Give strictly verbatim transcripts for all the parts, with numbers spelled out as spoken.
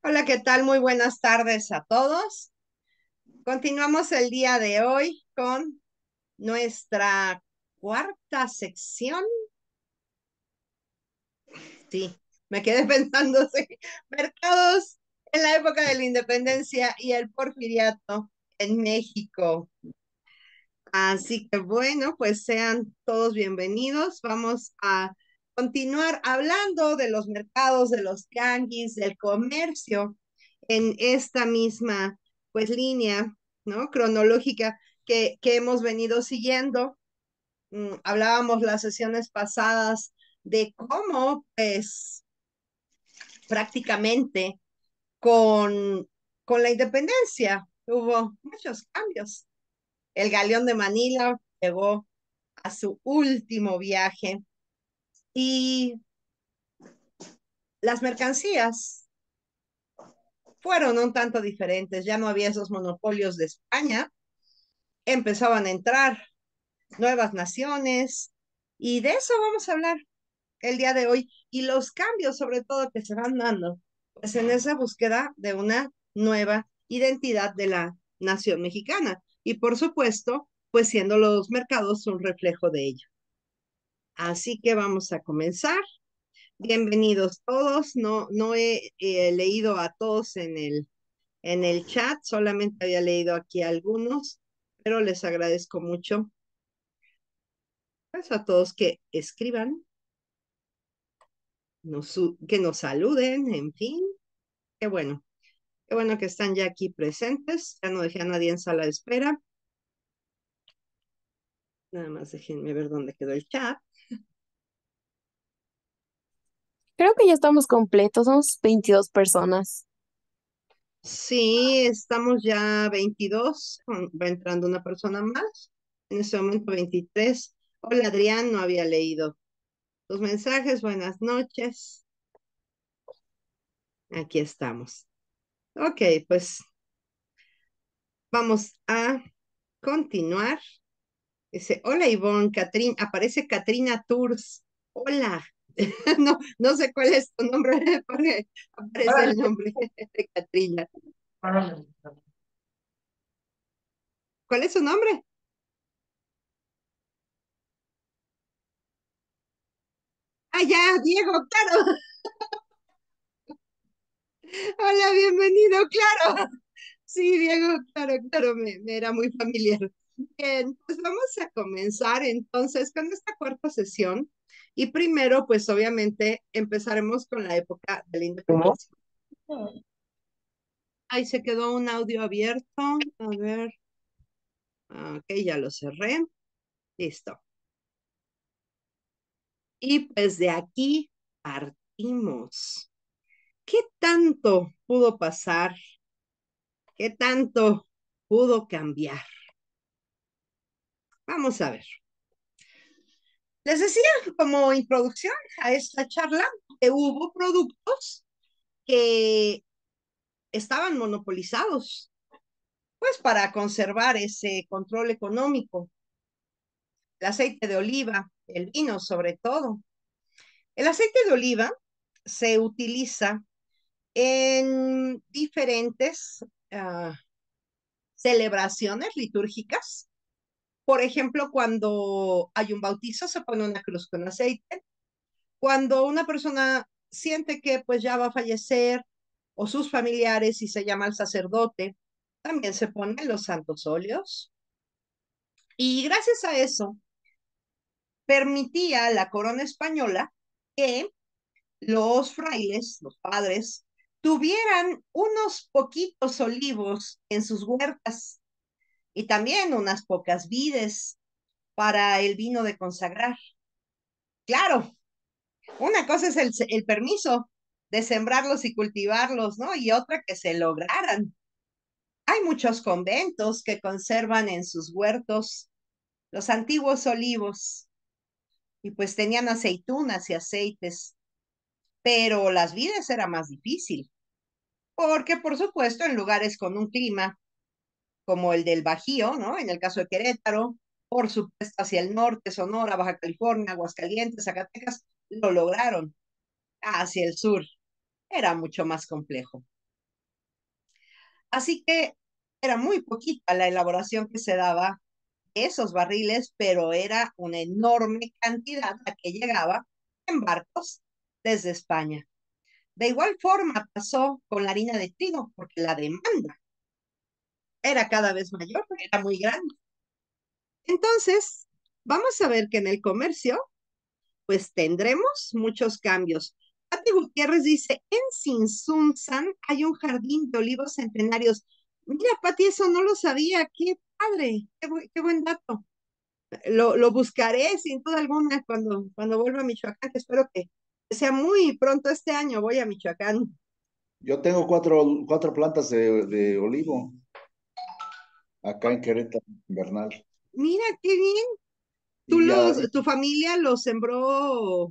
Hola, ¿qué tal? Muy buenas tardes a todos. Continuamos el día de hoy con nuestra cuarta sección. Sí, me quedé pensando, sí, mercados en la época de la independencia y el porfiriato en México. Así que bueno, pues sean todos bienvenidos. Vamos a continuar hablando de los mercados, de los tianguis, del comercio en esta misma pues línea, ¿no? Cronológica que, que hemos venido siguiendo. Mm, hablábamos las sesiones pasadas de cómo pues prácticamente con, con la independencia hubo muchos cambios. El galeón de Manila llegó a su último viaje y las mercancías fueron un tanto diferentes. Ya no había esos monopolios de España, empezaban a entrar nuevas naciones y de eso vamos a hablar el día de hoy y los cambios sobre todo que se van dando pues en esa búsqueda de una nueva identidad de la nación mexicana y por supuesto pues siendo los mercados un reflejo de ello. Así que vamos a comenzar. Bienvenidos todos. No, no he eh, leído a todos en el, en el chat, solamente había leído aquí a algunos, pero les agradezco mucho pues, a todos que escriban, nos, su- que nos saluden, en fin. Qué bueno, qué bueno que están ya aquí presentes. Ya no dejé a nadie en sala de espera. Nada más déjenme ver dónde quedó el chat. Creo que ya estamos completos, somos veintidós personas. Sí, estamos ya veintidós, con- va entrando una persona más. En este momento veintitrés. Hola Adrián, no había leído tus mensajes. Buenas noches. Aquí estamos. Ok, pues vamos a continuar. Dice, hola Ivonne, Catrín, aparece Katrina Tours. Hola. No, no sé cuál es tu nombre, porque aparece el nombre de Katrina. ¿Cuál es su nombre? Ah, ya, Diego, claro. Hola, bienvenido, claro. Sí, Diego, claro, claro, me, me era muy familiar. Bien, pues vamos a comenzar entonces con esta cuarta sesión. Y primero, pues obviamente empezaremos con la época de la ¿Cómo? independencia. Ahí se quedó un audio abierto. A ver, ok, ya lo cerré. Listo. Y pues de aquí partimos. ¿Qué tanto pudo pasar? ¿Qué tanto pudo cambiar? Vamos a ver. Les decía como introducción a esta charla que hubo productos que estaban monopolizados, pues para conservar ese control económico. El aceite de oliva, el vino sobre todo. El aceite de oliva se utiliza en diferentes uh, celebraciones litúrgicas. Por ejemplo, cuando hay un bautizo, se pone una cruz con aceite. Cuando una persona siente que pues ya va a fallecer o sus familiares y se llama al sacerdote, también se ponen los santos óleos. Y gracias a eso permitía la corona española que los frailes, los padres, tuvieran unos poquitos olivos en sus huertas y también unas pocas vides para el vino de consagrar. Claro, una cosa es el, el permiso de sembrarlos y cultivarlos, ¿no? Y otra que se lograran. Hay muchos conventos que conservan en sus huertos los antiguos olivos y pues tenían aceitunas y aceites, pero las vides era más difícil, porque por supuesto en lugares con un clima como el del Bajío, ¿no? En el caso de Querétaro, por supuesto hacia el norte, Sonora, Baja California, Aguascalientes, Zacatecas, lo lograron. Hacia el sur era mucho más complejo. Así que era muy poquita la elaboración que se daba de esos barriles, pero era una enorme cantidad la que llegaba en barcos desde España. De igual forma pasó con la harina de trigo, porque la demanda era cada vez mayor, era muy grande. Entonces, vamos a ver que en el comercio, pues tendremos muchos cambios. Pati Gutiérrez dice, en Sinsunzan hay un jardín de olivos centenarios. Mira, Pati, eso no lo sabía. Qué padre, qué, bu- qué buen dato. Lo, lo buscaré sin duda alguna cuando, cuando vuelva a Michoacán, que espero que sea muy pronto este año. Voy a Michoacán. Yo tengo cuatro, cuatro plantas de, de olivo acá en Querétaro, Bernal. Mira, qué bien. ¿Tú Y ya, los, tu familia los sembró?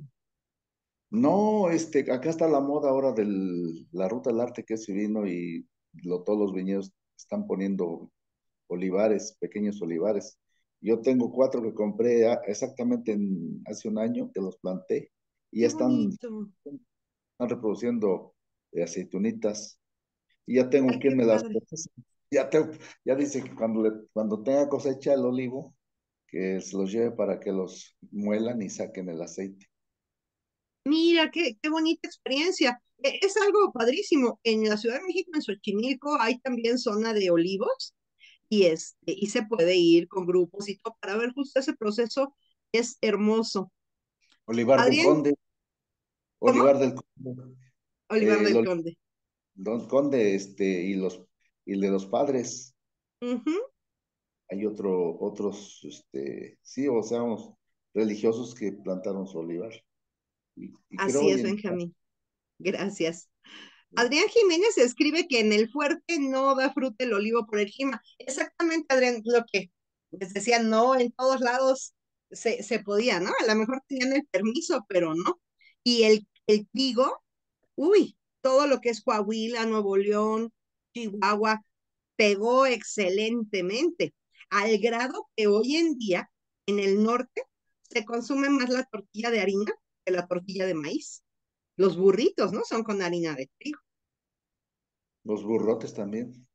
no, este, acá está la moda ahora de la ruta del arte que es vino y lo, todos los viñedos están poniendo olivares, pequeños olivares. Yo tengo cuatro que compré a- exactamente en- hace un año que los planté y ya Qué están, bonito. están reproduciendo eh, aceitunitas y ya tengo Ay, quien qué me las padre. procese. Ya, tengo- ya dice que cuando, le, cuando tenga cosecha el olivo, que se los lleve para que los muelan y saquen el aceite. Mira, qué, qué bonita experiencia. E- Es algo padrísimo. En la Ciudad de México, en Xochimilco, hay también zona de olivos y, este, y se puede ir con grupos y todo para ver justo ese proceso. Es hermoso. Olivar del Adrián, Conde, ¿cómo? Olivar del Conde, Olivar eh, el del Olivar Conde. del Conde, este, y los, y el de los padres. Ujú. Hay otro, otros, este, sí, o sea, unos religiosos que plantaron su olivar. Y, y creo Así hoy es, en Benjamín. Gracias. día, Adrián Jiménez escribe que en el fuerte no da fruta el olivo por el clima. Exactamente, Adrián, lo que les decía, no en todos lados se, se podía, ¿no? A lo mejor tenían el permiso, pero no. Y el, el trigo, uy, todo lo que es Coahuila, Nuevo León, Chihuahua, pegó excelentemente, al grado que hoy en día en el norte se consume más la tortilla de harina que la tortilla de maíz. Los burritos, ¿no? Son con harina de trigo. los burrotes también.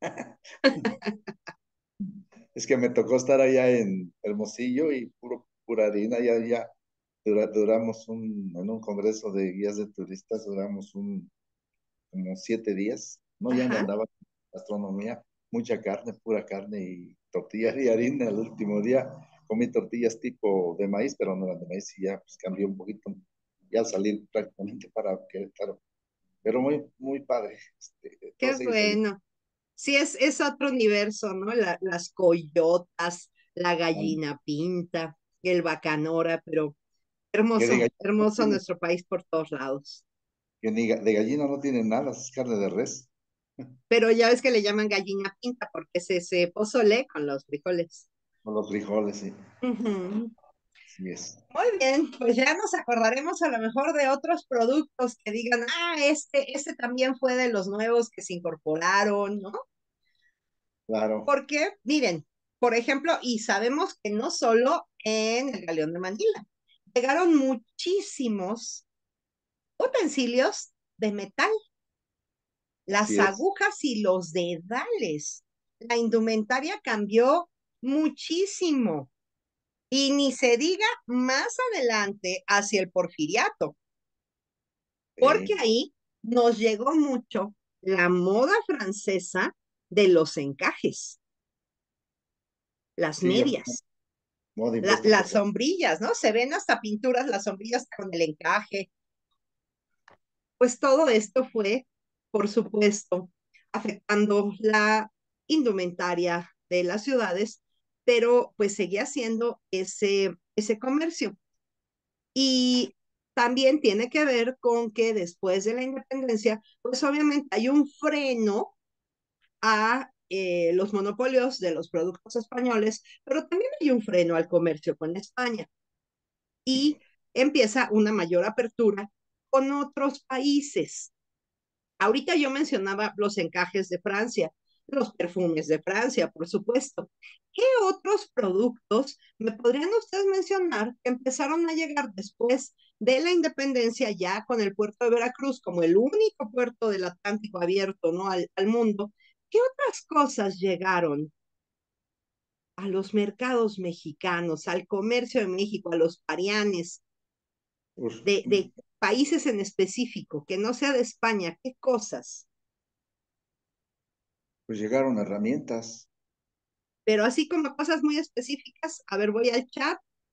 Es que me tocó estar allá en Hermosillo y puro, pura harina, ya, ya dura- duramos un, en un congreso de guías de turistas, duramos un, como siete días. No, ya me Ajá. andaba en gastronomía, mucha carne, pura carne y tortillas y harina. El último día comí tortillas tipo de maíz, pero no eran de maíz y ya pues cambió un poquito. Ya al salir prácticamente para Querétaro. Pero muy, muy padre. Este, Qué todos ellos felices. bueno. Sí, es, es otro universo, ¿no? La- las coyotas, la gallina pinta, el bacanora, pero Que de hermoso, gallina no hermoso tiene, nuestro país por todos lados. que ni ga- de gallina no tiene nada, es carne de res, Pero ya ves que le llaman gallina pinta porque es ese pozole con los frijoles. con los frijoles, sí. Ujú. Así es. Muy bien, pues ya nos acordaremos a lo mejor de otros productos que digan, ah, este, este también fue de los nuevos que se incorporaron, ¿no? Claro, Porque, miren, por ejemplo, y sabemos que no solo en el Galeón de Manila, llegaron muchísimos utensilios de metal, las así es. agujas y los dedales. La indumentaria cambió muchísimo. Y ni se diga más adelante hacia el porfiriato, porque Sí, ahí nos llegó mucho la moda francesa de los encajes, las sí, ya fue medias. moda La, impuesta por las la... sombrillas, ¿no? Se ven hasta pinturas, las sombrillas con el encaje. Pues todo esto fue, por supuesto, afectando la indumentaria de las ciudades, pero pues seguía siendo ese, ese comercio. Y también tiene que ver con que después de la independencia, pues obviamente hay un freno a eh, los monopolios de los productos españoles, pero también hay un freno al comercio con España. Y empieza una mayor apertura con otros países. Ahorita yo mencionaba los encajes de Francia, los perfumes de Francia, por supuesto. ¿Qué otros productos me podrían ustedes mencionar que empezaron a llegar después de la independencia ya con el puerto de Veracruz como el único puerto del Atlántico abierto, ¿no? al, al mundo? ¿Qué otras cosas llegaron a los mercados mexicanos, al comercio de México, a los parianes Pues, de, de países en específico, que no sea de España? ¿Qué cosas? pues llegaron herramientas. Pero así como cosas muy específicas, a ver, voy al chat.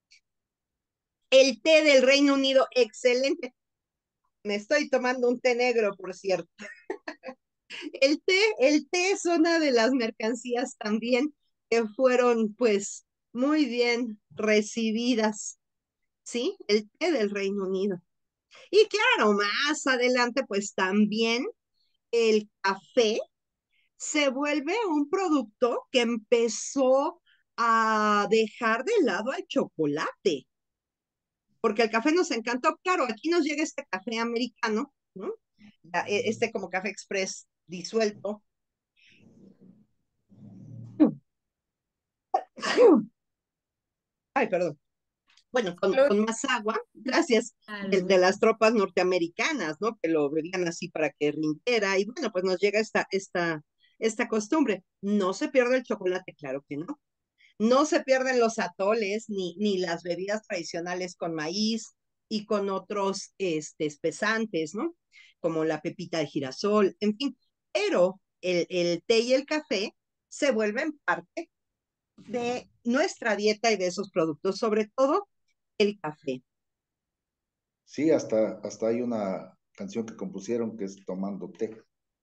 El té del Reino Unido, excelente. Me estoy tomando un té negro, por cierto. El té, el té es una de las mercancías también que fueron, pues, muy bien recibidas, ¿sí? El té del Reino Unido. Y claro, más adelante, pues también el café se vuelve un producto que empezó a dejar de lado al chocolate, porque el café nos encantó. Claro, aquí nos llega este café americano, ¿no? Este como café express disuelto. Ay, perdón. Bueno, con, Salud. con más agua, gracias, de, Salud. de las tropas norteamericanas, ¿no? Que lo bebían así para que rindiera. Y bueno, pues nos llega esta, esta, esta costumbre. No se pierde el chocolate, claro que no. No se pierden los atoles ni, ni las bebidas tradicionales con maíz y con otros este, espesantes, ¿no? Como la pepita de girasol, en fin. Pero el, el té y el café se vuelven parte de nuestra dieta y de esos productos, sobre todo el café. Sí, hasta, hasta hay una canción que compusieron que es Tomando té.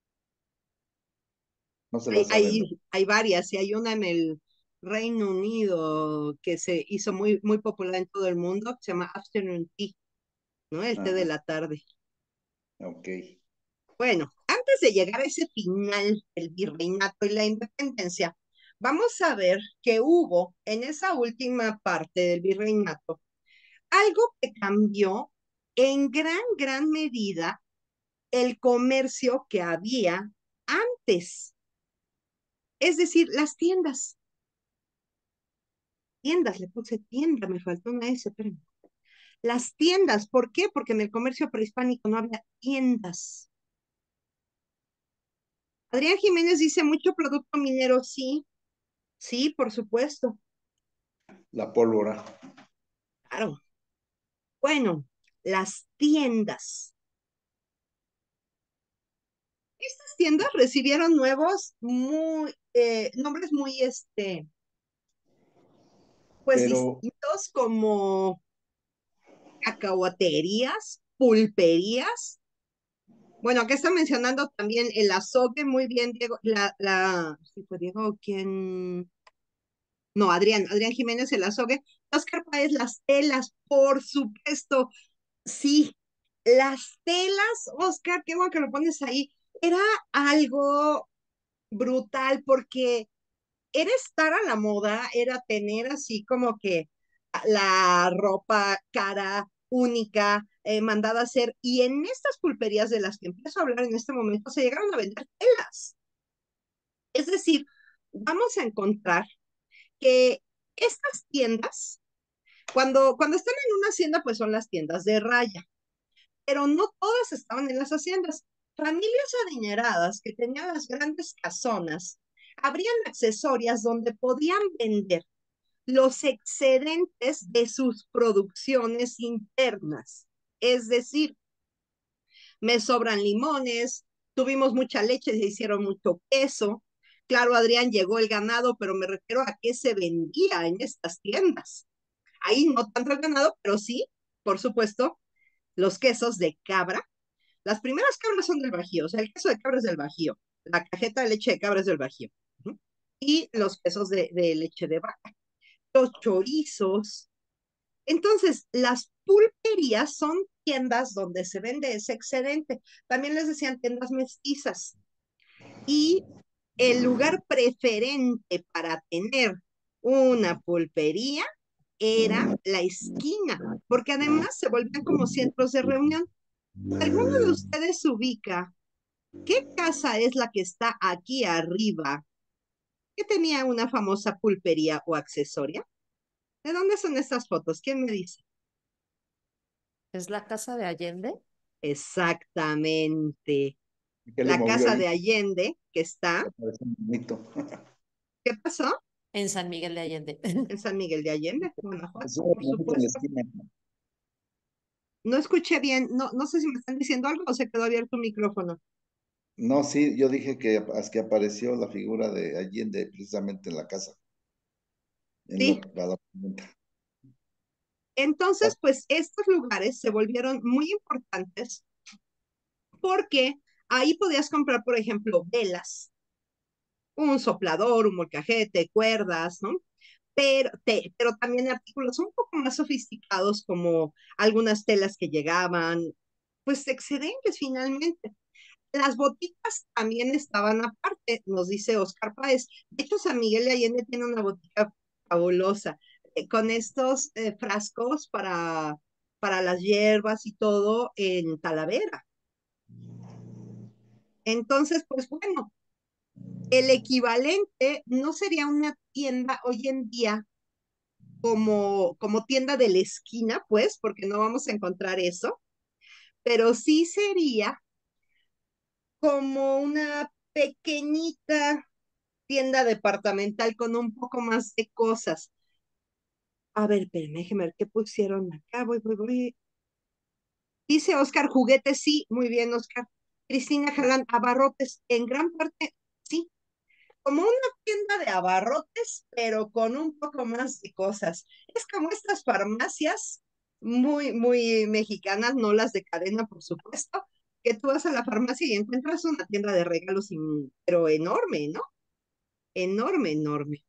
No se la Hay, saben, ¿no? hay, hay varias, y hay una en el Reino Unido que se hizo muy, muy popular en todo el mundo, que se llama Afternoon Tea, ¿no? El té de Ajá, la tarde. ok. Bueno, antes de llegar a ese final del virreinato y la independencia, vamos a ver que hubo en esa última parte del virreinato algo que cambió en gran, gran medida el comercio que había antes. Es decir, las tiendas. Tiendas, le puse tienda, me faltó una S, pero las tiendas, ¿por qué? Porque en el comercio prehispánico no había tiendas. Adrián Jiménez dice, mucho producto minero, sí, sí, por supuesto, La pólvora. claro. Bueno, las tiendas. Estas tiendas recibieron nuevos, muy, eh, nombres muy, este, pues Pero, distintos como cacahuaterías, pulperías. Bueno, acá está mencionando también el azogue, muy bien, Diego, la, la, sí fue Diego, ¿quién? No, Adrián, Adrián Jiménez, el azogue. Oscar Páez, las telas, por supuesto, sí, las telas, Oscar, qué bueno que lo pones ahí. Era algo brutal porque era estar a la moda, era tener así como que la ropa cara, única, eh, mandada a hacer. Y en estas pulperías de las que empiezo a hablar en este momento, se llegaron a vender telas. Es decir, vamos a encontrar que estas tiendas, cuando, cuando están en una hacienda, pues son las tiendas de raya, pero no todas estaban en las haciendas. Familias adineradas que tenían las grandes casonas abrían accesorias donde podían vender los excedentes de sus producciones internas. Es decir, me sobran limones, tuvimos mucha leche, se hicieron mucho queso. Claro, Adrián, llegó el ganado, pero me refiero a qué se vendía en estas tiendas. Ahí no tanto el ganado, pero sí, por supuesto, los quesos de cabra. Las primeras cabras son del Bajío, o sea, el queso de cabra es del Bajío, la cajeta de leche de cabra es del Bajío. ¿No? Y los quesos de, de leche de vaca, los chorizos. Entonces, las pulperías son tiendas donde se vende ese excedente. También les decían tiendas mestizas. Y el lugar preferente para tener una pulpería era la esquina, porque además se volvían como centros de reunión. ¿Alguno de ustedes ubica qué casa es la que está aquí arriba, que tenía una famosa pulpería o accesoria? ¿De dónde son estas fotos? ¿Quién me dice? ¿Es la casa de Allende? Exactamente. ¿Qué le la movió casa ahí? de Allende, que está, Parece un mito. ¿qué pasó? En San Miguel de Allende. En San Miguel de Allende, Es Guanajuato, un por monito en la supuesto. esquina. No escuché bien, no, no sé si me están diciendo algo o se quedó abierto un micrófono. No, sí, yo dije que, es que apareció la figura de Allende precisamente en la casa, en la, Sí, a la punta. entonces, pues estos lugares se volvieron muy importantes porque ahí podías comprar, por ejemplo, velas, un soplador, un molcajete, cuerdas, ¿no? Pero, te, pero también artículos un poco más sofisticados como algunas telas que llegaban, pues excedentes finalmente. Las boticas también estaban aparte, nos dice Oscar Páez. De hecho, San Miguel de Allende tiene una botica fabulosa, eh, con estos eh, frascos para, para las hierbas y todo en Talavera. Entonces, pues bueno, el equivalente no sería una tienda hoy en día como, como tienda de la esquina, pues, porque no vamos a encontrar eso, pero sí sería como una pequeñita tienda departamental con un poco más de cosas. A ver, espérame, déjeme ver qué pusieron acá. Voy, voy, voy. Dice Oscar, juguetes, sí, muy bien, Oscar. Cristina Jalán, abarrotes, en gran parte, sí, como una tienda de abarrotes, pero con un poco más de cosas. Es como estas farmacias muy, muy mexicanas, no las de cadena, por supuesto, que tú vas a la farmacia y encuentras una tienda de regalos, in- pero enorme, ¿no? Enorme, enorme.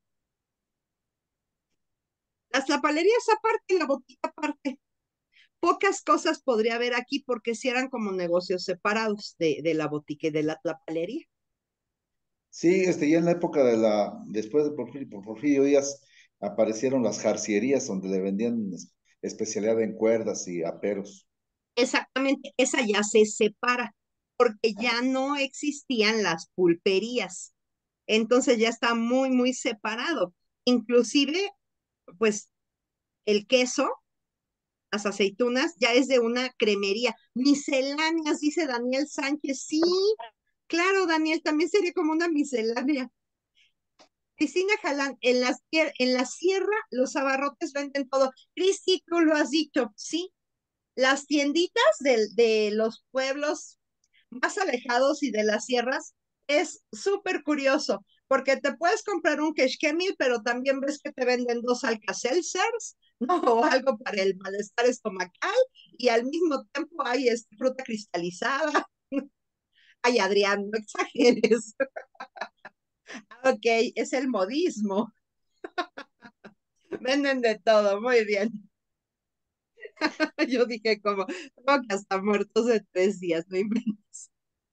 Las lapalerías aparte, la botica aparte. Pocas cosas podría haber aquí porque si eran como negocios separados de, de la botica y de la lapalería. Sí, este, ya en la época de la, después de Porfirio, por Porfirio Díaz, aparecieron las jarcierías donde le vendían es- especialidad en cuerdas y aperos. Exactamente, esa ya se separa porque ya no existían las pulperías. Entonces ya está muy, muy separado. Inclusive, pues el queso, las aceitunas, ya es de una cremería. Misceláneas, dice Daniel Sánchez. Sí, claro, Daniel, también sería como una miscelánea. Cristina Jalán, en la, en la sierra los abarrotes venden todo. Cristi, tú lo has dicho, sí. Las tienditas de, de los pueblos más alejados y de las sierras es súper curioso, porque te puedes comprar un Keshkemil, pero también ves que te venden dos Alka-Seltzers, ¿no? O algo para el malestar estomacal, y al mismo tiempo hay este, fruta cristalizada. Ay, Adrián, no exageres. Ok, es el modismo. Venden de todo, muy bien. Yo dije como, como que hasta muertos de tres días, no inventes.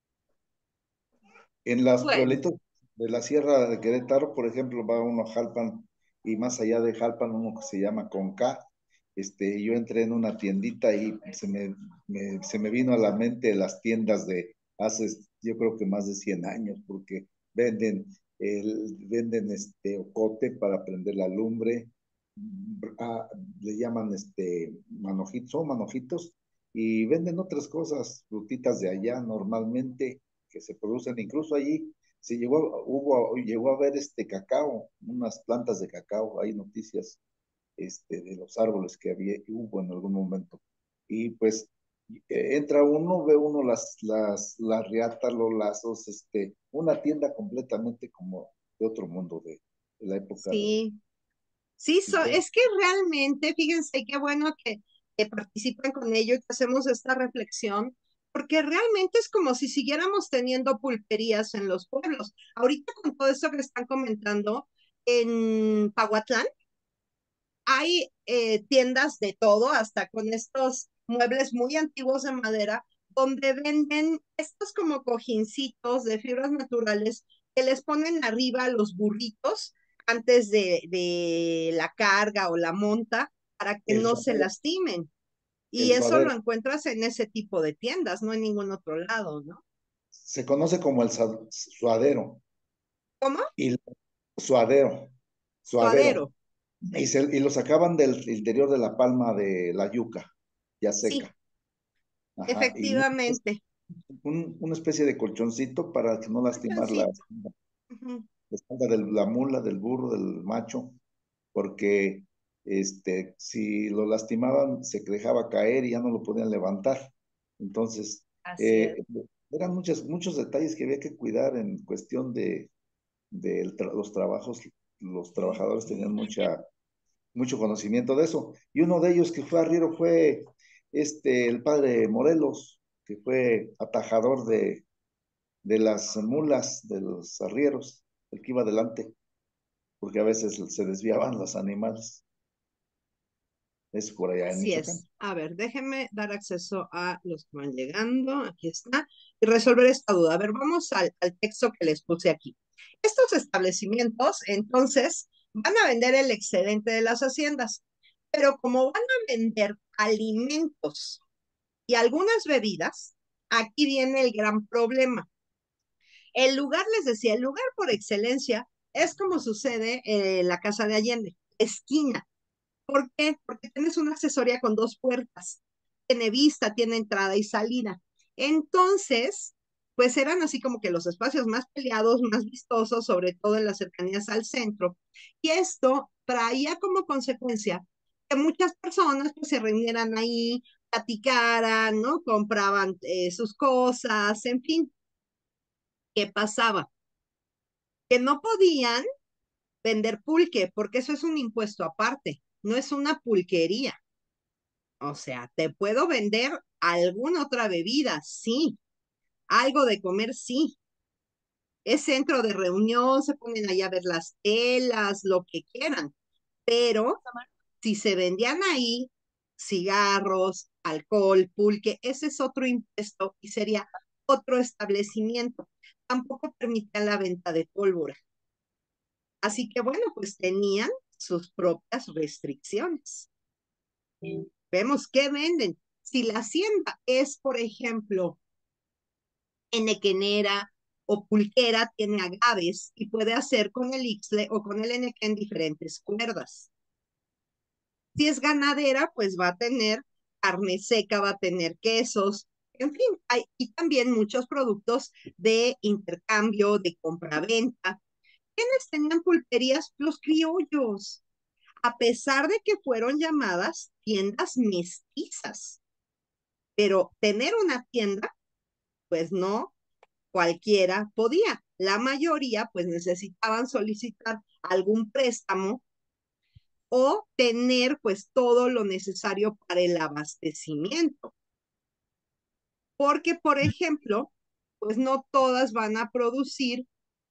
En las Bueno, pueblitos de la Sierra de Querétaro, por ejemplo, va uno a Jalpan y más allá de Jalpan, uno que se llama Conca. Este, yo entré en una tiendita y se me, me- se me vino a la mente las tiendas de hace, yo creo que más de cien años, porque venden, el, venden este ocote para prender la lumbre, ah, le llaman este manojitos, son manojitos, y venden otras cosas, frutitas de allá normalmente que se producen, incluso allí se llegó, hubo, llegó a ver este cacao, unas plantas de cacao, hay noticias este, de los árboles que había, hubo en algún momento. Y pues eh, entra uno, ve uno las, las, las riatas, los lazos, este, una tienda completamente como de otro mundo, de, de la época de sí, sí, so, cincuenta. es que realmente, fíjense qué bueno que, que participan con ello y que hacemos esta reflexión, porque realmente es como si siguiéramos teniendo pulperías en los pueblos. Ahorita con todo esto que están comentando, en Pahuatlán hay eh, tiendas de todo, hasta con estos muebles muy antiguos de madera, donde venden estos como cojincitos de fibras naturales que les ponen arriba a los burritos antes de, de la carga o la monta para que El no se suadero, lastimen. Y el eso lo suadero, encuentras en ese tipo de tiendas, no en ningún otro lado, ¿no? se conoce como el sa- suadero, ¿Cómo? y el suadero, suadero, Suadero. y, se, y lo sacaban del interior de la palma de la yuca, ya Sí, seca. Ajá, y muchas, efectivamente. un- una especie de colchoncito para que no lastimar la, Colchoncito. Ujú. la espalda de la mula, del burro, del macho, porque este, si lo lastimaban se dejaba caer y ya no lo podían levantar. Entonces, Así es. eh, eran muchos, muchos detalles que había que cuidar en cuestión de, de el tra- los trabajos. Los trabajadores tenían mucha, mucho conocimiento de eso. Y uno de ellos que fue arriero fue este, el padre Morelos, que fue atajador de, de las mulas, de los arrieros, el que iba adelante, porque a veces se desviaban los animales. Es por allá en Así Michoacán. es. A ver, déjenme dar acceso a los que van llegando. Aquí está. Y resolver esta duda. A ver, vamos al, al texto que les puse aquí. Estos establecimientos, entonces, van a vender el excedente de las haciendas, pero como van a vender alimentos y algunas bebidas, aquí viene el gran problema. El lugar, les decía, el lugar por excelencia es como sucede en la Casa de Allende, esquina. ¿Por qué? Porque tienes una asesoría con dos puertas. Tiene vista, tiene entrada y salida. Entonces, pues eran así como que los espacios más peleados, más vistosos, sobre todo en las cercanías al centro. Y esto traía como consecuencia que muchas personas pues se reunieran ahí, platicaran, ¿no? Compraban eh, sus cosas, en fin. ¿Qué pasaba? Que no podían vender pulque, porque eso es un impuesto aparte, no es una pulquería. O sea, te puedo vender alguna otra bebida, sí. Algo de comer, sí. Es centro de reunión, se ponen ahí a ver las telas, lo que quieran. Pero si se vendían ahí cigarros, alcohol, pulque, ese es otro impuesto y sería otro establecimiento. Tampoco permitían la venta de pólvora. Así que bueno, pues tenían sus propias restricciones. Vemos qué venden. Si la hacienda es, por ejemplo, enequenera o pulquera, tiene agaves y puede hacer con el ixtle o con el enequén diferentes cuerdas. Si es ganadera, pues va a tener carne seca, va a tener quesos, en fin, hay y también muchos productos de intercambio, de compra-venta. ¿Quiénes tenían pulperías? Los criollos, a pesar de que fueron llamadas tiendas mestizas. Pero tener una tienda, pues no cualquiera podía. La mayoría, pues necesitaban solicitar algún préstamo o tener, pues, todo lo necesario para el abastecimiento. Porque, por ejemplo, pues no todas van a producir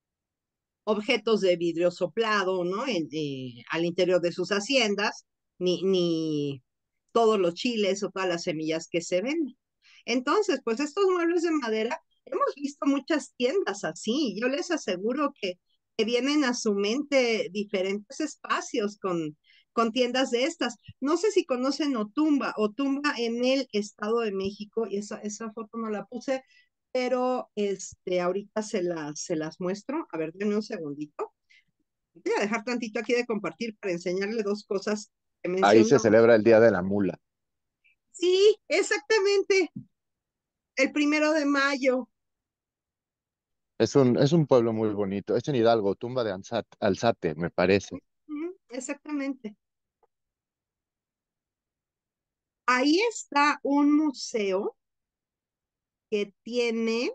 objetos de vidrio soplado, ¿no? En, eh, al interior de sus haciendas, ni, ni todos los chiles o todas las semillas que se venden. Entonces, pues estos muebles de madera, hemos visto muchas tiendas así. Yo les aseguro que, que vienen a su mente diferentes espacios con, con tiendas de estas. No sé si conocen Otumba, Otumba en el Estado de México, y esa, esa foto no la puse, pero este, ahorita se las, se las muestro. A ver, denme un segundito. Voy a dejar tantito aquí de compartir para enseñarle dos cosas que Ahí se mencionamos. celebra el Día de la Mula. Sí, exactamente, el primero de mayo. Es un, es un pueblo muy bonito. Es en Hidalgo, Tumba de Ansat- Alzate, me parece. Ujú, exactamente. Ahí está un museo que tiene,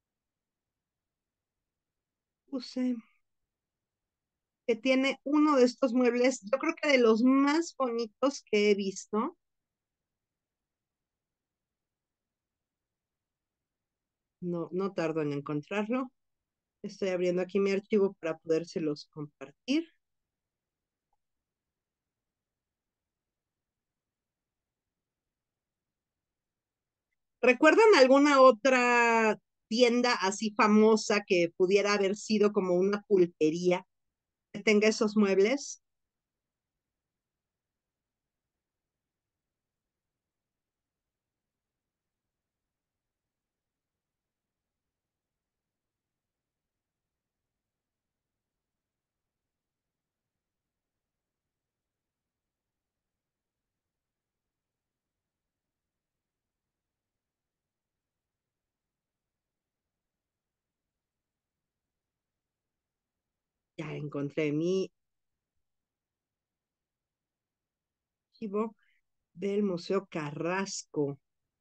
puse, que tiene uno de estos muebles, yo creo que de los más bonitos que he visto. No, no tardo en encontrarlo. Estoy abriendo aquí mi archivo para podérselos compartir. ¿Recuerdan alguna otra tienda así famosa que pudiera haber sido como una pulpería que tenga esos muebles? Ya encontré mi archivo del Museo Carrasco.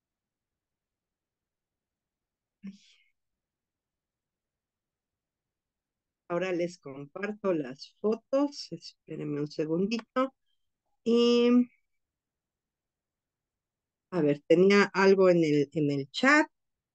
Ahora les comparto las fotos. Espérenme un segundito. Y a ver, tenía algo en el, en el chat.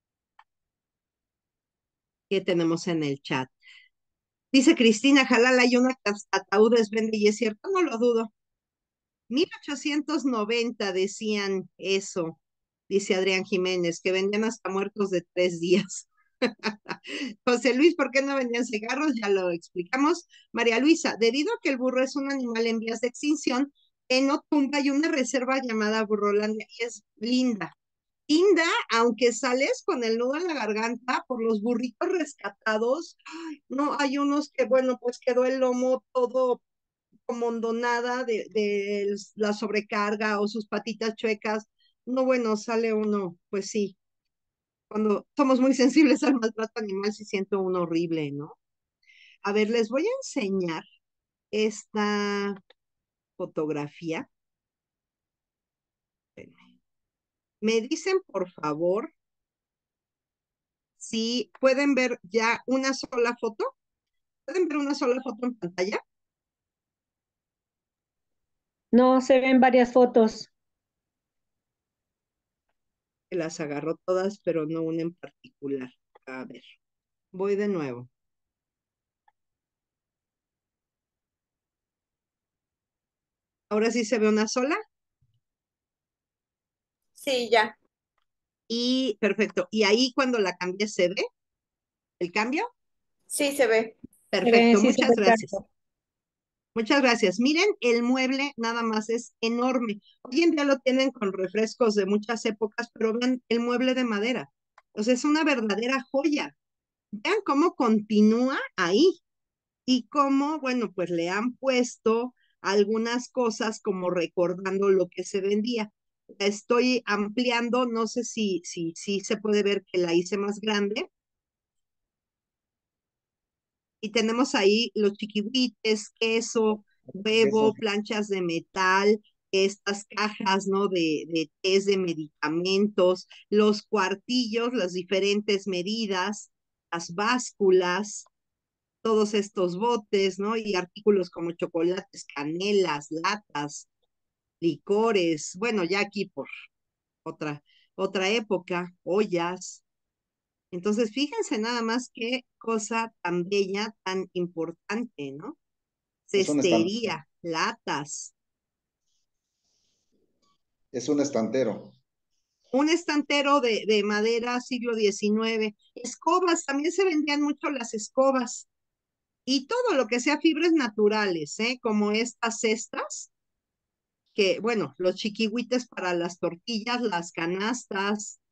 ¿Qué tenemos en el chat? Dice Cristina Jalala, hay una que hasta ataúdes vende y es cierto, no lo dudo. mil ochocientos noventa decían eso, dice Adrián Jiménez, que vendían hasta muertos de tres días. José Luis, ¿por qué no vendían cigarros? Ya lo explicamos. María Luisa, debido a que el burro es un animal en vías de extinción, en Otumba hay una reserva llamada Burrolandia y es linda. Linda, aunque sales con el nudo en la garganta por los burritos rescatados. Ay, no, hay unos que, bueno, pues quedó el lomo todo como hondonada de, de la sobrecarga o sus patitas chuecas. No, bueno, sale uno, pues sí, cuando somos muy sensibles al maltrato animal, sí siento uno horrible, ¿no? A ver, les voy a enseñar esta fotografía. Me dicen, por favor, si pueden ver ya una sola foto. ¿Pueden ver una sola foto en pantalla? No, se ven varias fotos. Las agarró todas, pero no una en particular. A ver, voy de nuevo. Ahora sí se ve una sola. Sí, ya. Y perfecto. Y ahí cuando la cambié, ¿se ve el cambio? Sí, se ve. Se ve, Perfecto, sí se muchas ve gracias. claro. Muchas gracias. Miren, el mueble nada más es enorme. Hoy en día lo tienen con refrescos de muchas épocas, pero vean el mueble de madera. O sea, es una verdadera joya. Vean cómo continúa ahí y cómo, bueno, pues le han puesto algunas cosas como recordando lo que se vendía. La estoy ampliando, no sé si, si, si se puede ver que la hice más grande. Y tenemos ahí los chiquihuites, queso, Eso, huevo, planchas de metal, estas cajas, ¿no? De, de test de medicamentos, los cuartillos, las diferentes medidas, las básculas, todos estos botes, ¿no? Y artículos como chocolates, canelas, latas, licores, bueno, ya aquí por otra, otra época, ollas. Entonces, fíjense nada más qué cosa tan bella, tan importante, ¿no? es un estan- Cestería, latas, es un estantero. un estantero de, de madera siglo diecinueve, escobas, también se vendían mucho las escobas y todo lo que sea fibras naturales, ¿eh? Como estas cestas, que, bueno, los chiquihuites para las tortillas, las canastas,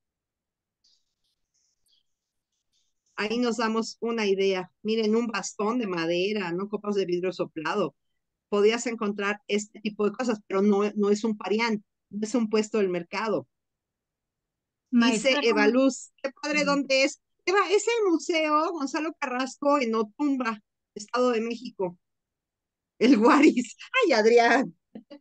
ahí nos damos una idea. Miren, un bastón de madera, ¿no? Copas de vidrio soplado. Podías encontrar este tipo de cosas, pero no, no es un parián, no es un puesto del mercado. Dice Maestra, Eva ¿cómo? Luz, qué padre, ¿dónde es? Eva, es el Museo Gonzalo Carrasco en Otumba, Estado de México. El Guaris. Ay, Adrián.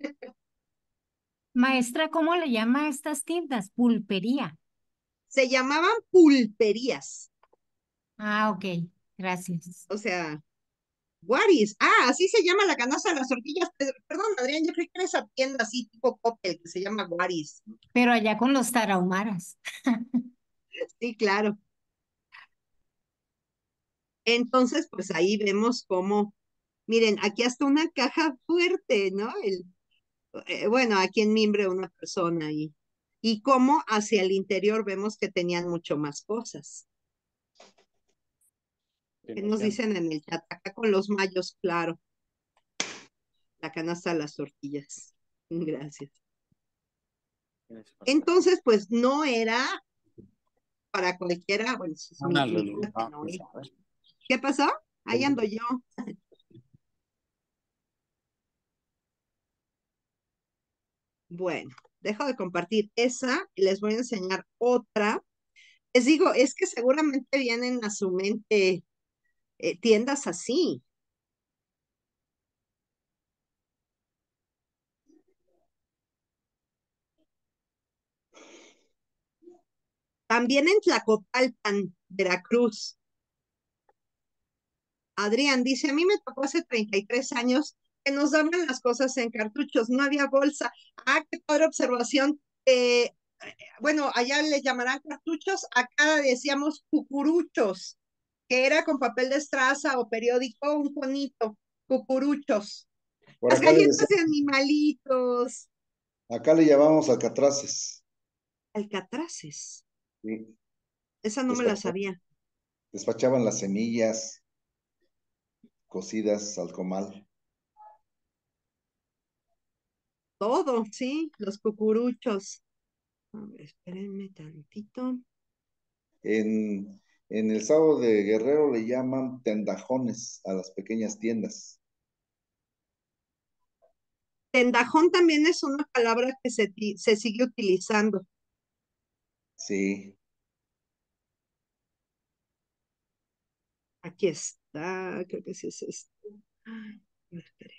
Maestra, ¿cómo le llama a estas tiendas? Pulpería. Se llamaban pulperías. Ah, ok, gracias. O sea, Guaris. Ah, así se llama la canasta de las tortillas. Perdón, Adrián, yo creí que era esa tienda así tipo Coppel que se llama Guaris. Pero allá con los tarahumaras. Sí, claro. Entonces, pues ahí vemos cómo, miren, aquí hasta una caja fuerte, ¿no? El, eh, bueno, aquí en mimbre una persona y, y cómo hacia el interior vemos que tenían mucho más cosas. ¿Qué nos dicen en el chat? Acá con los mayos, claro. La canasta de las tortillas. Gracias. Entonces, pues no era para cualquiera, bueno, ese es mi, mi cuate, ¿no? ¿Qué pasó? Ahí ando yo. Bueno, dejo de compartir esa y les voy a enseñar otra. Les digo, es que seguramente vienen a su mente eh, tiendas así. También en Tlacotalpan, Veracruz. Adrián dice, a mí me tocó hace treinta y tres años que nos daban las cosas en cartuchos, no había bolsa. Ah, qué padre observación. Eh, bueno, allá le llamarán cartuchos, acá decíamos cucuruchos, que era con papel de estraza o periódico, un conito, cucuruchos. Por Las acá le galletas decían, de animalitos, acá le llamamos alcatraces. alcatraces. Sí. Esa no me la Despachaban, sabía. despachaban las semillas cocidas al comal. Todo, sí, los cucuruchos. A ver, espérenme tantito. En, en el estado de Guerrero le llaman tendajones a las pequeñas tiendas. Tendajón también es una palabra que se, ti- se sigue utilizando. Sí. Aquí está, creo que sí es esto. Ay, no, espere.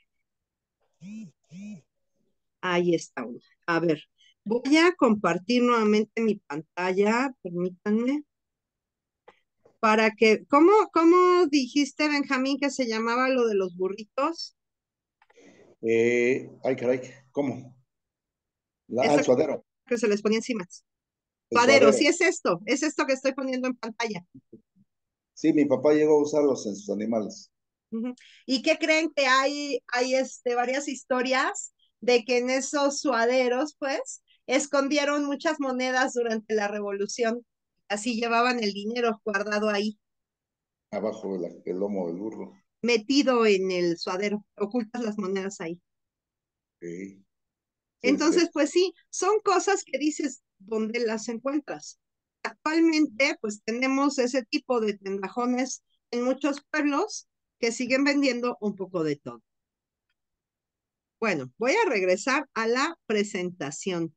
Ahí está uno. A ver, voy a compartir nuevamente mi pantalla, permítanme, para que, ¿cómo, cómo dijiste, Benjamín, que se llamaba lo de los burritos? Eh, ay, caray, ¿cómo? La, ah, Eso el suadero. que se les ponía encima. El Suadero, suadero. sí es esto, es esto que estoy poniendo en pantalla. Sí, mi papá llegó a usarlos en sus animales. Ujú. ¿Y qué creen que hay, hay este, varias historias de que en esos suaderos, pues, escondieron muchas monedas durante la revolución? Así llevaban el dinero guardado ahí, Abajo de la- del lomo del burro. metido en el suadero, ocultas las monedas ahí. Sí, sí, es Entonces, cierto. pues sí, son cosas que dices, ¿dónde las encuentras? Actualmente, pues tenemos ese tipo de tendajones en muchos pueblos que siguen vendiendo un poco de todo. Bueno, voy a regresar a la presentación.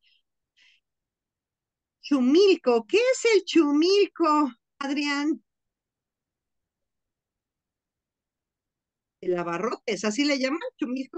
Chumilco, ¿qué es el chumilco, Adrián? El abarrotes, ¿así le llaman chumilco?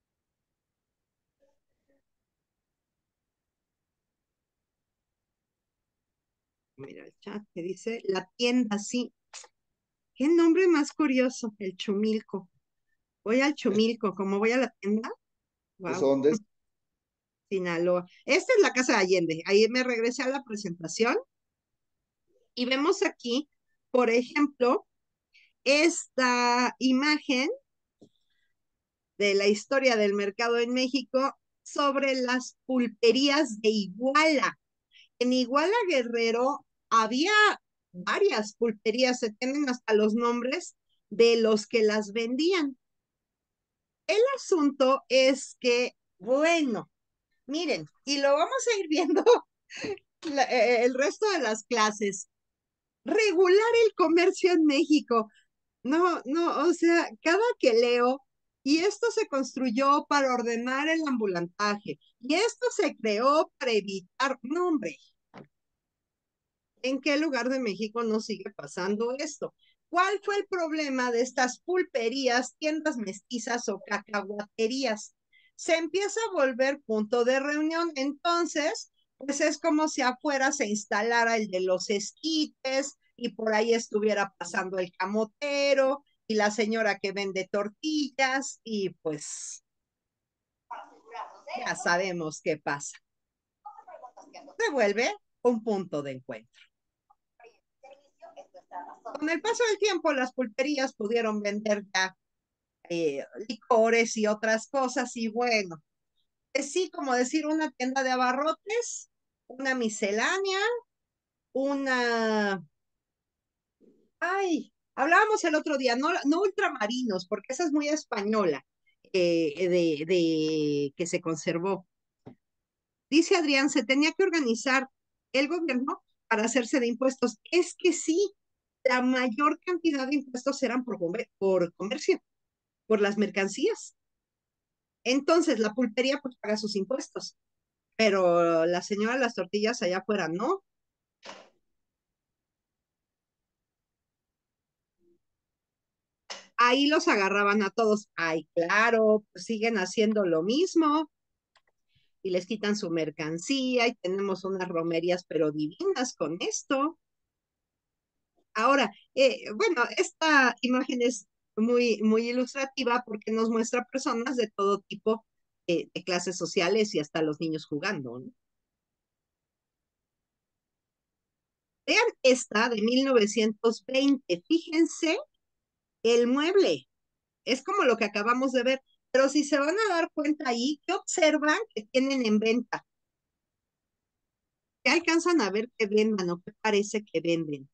Mira el chat que dice la tienda, sí. Qué nombre más curioso, el chumilco. Voy al chumilco, como voy a la tienda. ¿Eso Wow, dónde es? Sinaloa. Esta es la casa de Allende. Ahí me regresé a la presentación y vemos aquí, por ejemplo, esta imagen de la historia del mercado en México sobre las pulperías de Iguala. En Iguala Guerrero había varias pulperías, se tienen hasta los nombres de los que las vendían. El asunto es que, bueno, miren, y lo vamos a ir viendo la, eh, el resto de las clases. Regular el comercio en México. No, no, o sea, cada que leo, y esto se construyó para ordenar el ambulantaje, y esto se creó para evitar, no, hombre, ¿en qué lugar de México no sigue pasando esto? ¿Cuál fue el problema de estas pulperías, tiendas mestizas o cacahuaterías? Se empieza a volver punto de reunión, entonces, pues es como si afuera se instalara el de los esquites y por ahí estuviera pasando el camotero y la señora que vende tortillas y pues ya sabemos qué pasa. Se vuelve un punto de encuentro. Con el paso del tiempo, las pulperías pudieron vender ya eh, licores y otras cosas, y bueno, es sí, como decir, una tienda de abarrotes, una miscelánea, una. Ay, hablábamos el otro día, no, no ultramarinos, porque esa es muy española, eh, de, de que se conservó. Dice Adrián, se tenía que organizar el gobierno para hacerse de impuestos. Es que sí, la mayor cantidad de impuestos eran por, por comercio, por las mercancías. Entonces, la pulpería pues paga sus impuestos, pero la señora de las tortillas allá afuera no. Ahí los agarraban a todos. Ay, claro, pues siguen haciendo lo mismo. y les quitan su mercancía y tenemos unas romerías pero divinas con esto. Ahora, eh, bueno, esta imagen es muy, muy ilustrativa porque nos muestra personas de todo tipo eh, de clases sociales y hasta los niños jugando, ¿no? Vean esta de mil novecientos veinte. Fíjense el mueble. Es como lo que acabamos de ver. Pero si se van a dar cuenta ahí, ¿qué observan que tienen en venta? ¿Qué alcanzan a ver que vendan o qué parece que venden?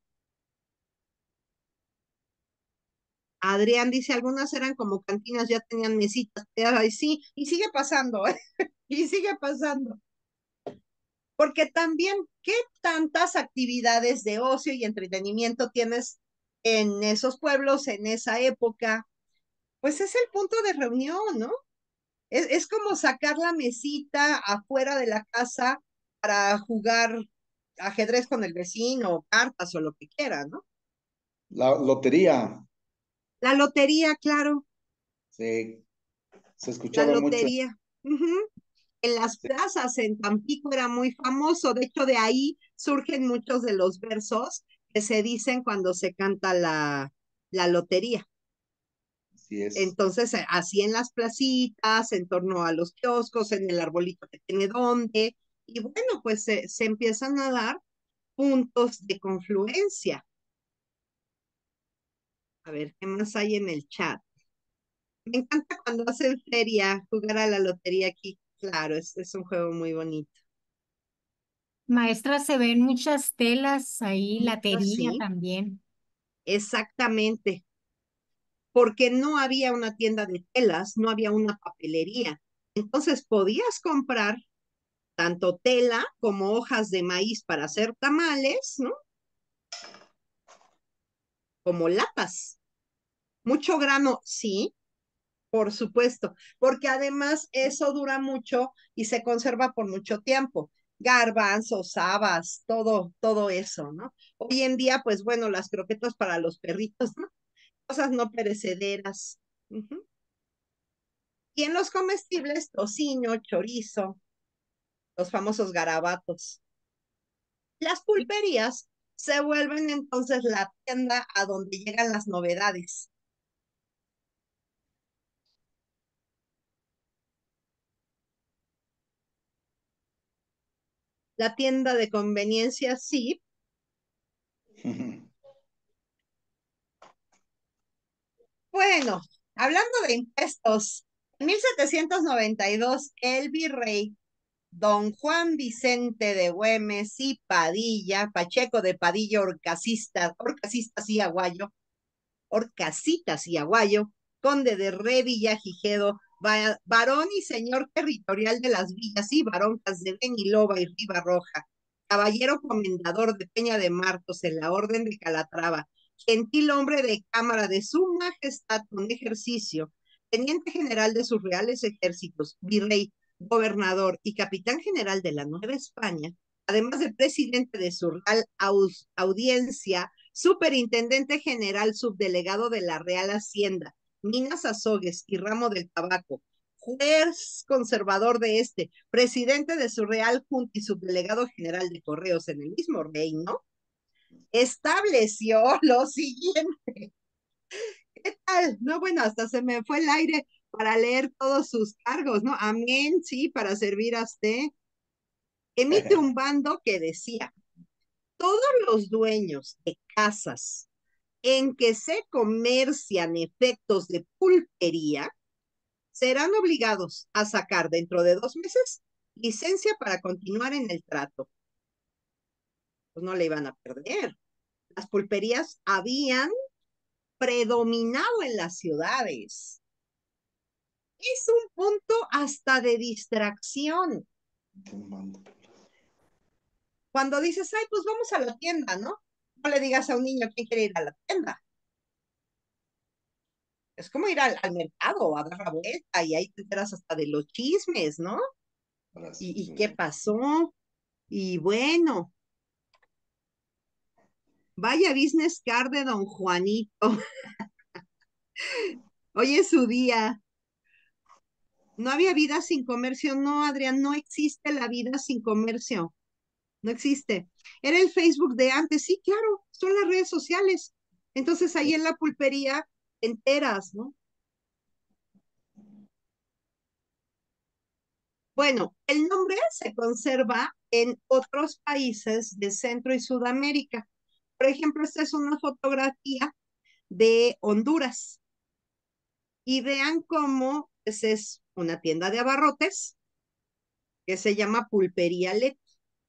Adrián dice, algunas eran como cantinas, ya tenían mesitas. Ay, sí, y sigue pasando, ¿eh? Y sigue pasando. Porque también, ¿qué tantas actividades de ocio y entretenimiento tienes en esos pueblos, en esa época? Pues es el punto de reunión, ¿no? Es, es como sacar la mesita afuera de la casa para jugar ajedrez con el vecino, cartas o lo que quiera, ¿no? La lotería, La lotería, claro, se, se la escuchaba mucho. lotería. Ujú. En las Sí, plazas, en Tampico era muy famoso. De hecho, de ahí surgen muchos de los versos que se dicen cuando se canta la, la lotería. así es. Entonces, eh, así en las placitas, en torno a los kioscos, en el arbolito que tiene donde, y bueno, pues se, se empiezan a dar puntos de confluencia. A ver, ¿qué más hay en el chat? Me encanta cuando hacen feria, jugar a la lotería aquí. Claro, es, es un juego muy bonito. Maestra, se ven muchas telas ahí, Mucho, latería sí, también. exactamente, porque no había una tienda de telas, no había una papelería. Entonces podías comprar tanto tela como hojas de maíz para hacer tamales, ¿no? Como latas. Mucho grano, sí, por supuesto, porque además eso dura mucho y se conserva por mucho tiempo. Garbanzos, habas, todo, todo eso, ¿no? Hoy en día, pues bueno, las croquetas para los perritos, ¿no? Cosas no perecederas. Ujú. Y en los comestibles, tocino, chorizo, los famosos garabatos. Las pulperías se vuelven entonces la tienda a donde llegan las novedades. La tienda de conveniencia, sí. Bueno, hablando de impuestos, en mil setecientos noventa y dos el virrey don Juan Vicente de Güemes y Padilla, Pacheco de Padilla, Orcasista, Orcasistas y Aguayo, Orcasitas y Aguayo, conde de Revillagigedo, varón y señor territorial de las villas y baroncas de Beniloba y Ribarroja, caballero comendador de Peña de Marcos en la Orden de Calatrava, gentil hombre de cámara de su majestad con ejercicio, teniente general de sus reales ejércitos, virrey, gobernador y capitán general de la Nueva España, además de presidente de su real audiencia, superintendente general subdelegado de la Real Hacienda, Minas Azogues y Ramo del Tabaco, juez conservador de este, presidente de su Real Junta y subdelegado general de Correos en el mismo reino, estableció lo siguiente. ¿Qué tal? No, bueno, hasta se me fue el aire para leer todos sus cargos, ¿no? Amén, sí, para servir a usted. Emite un bando que decía, todos los dueños de casas en que se comercian efectos de pulpería serán obligados a sacar dentro de dos meses licencia para continuar en el trato. Pues no le iban a perder. Las pulperías habían predominado en las ciudades. Es un punto hasta de distracción. Cuando dices, ay, pues vamos a la tienda, ¿no? No le digas a un niño quién quiere ir a la tienda. Es como ir al, al mercado a dar la vuelta y ahí te enteras hasta de los chismes, ¿no? ¿Y, y qué pasó? Y bueno, vaya business card de don Juanito. Hoy es su día. No había vida sin comercio. No, Adrián, no existe la vida sin comercio. No existe. Era el Facebook de antes, sí, claro, son las redes sociales. Entonces ahí en la pulpería te enteras, ¿no? Bueno, el nombre se conserva en otros países de Centro y Sudamérica. Por ejemplo, esta es una fotografía de Honduras. Y vean cómo pues, es una tienda de abarrotes que se llama Pulpería Leti.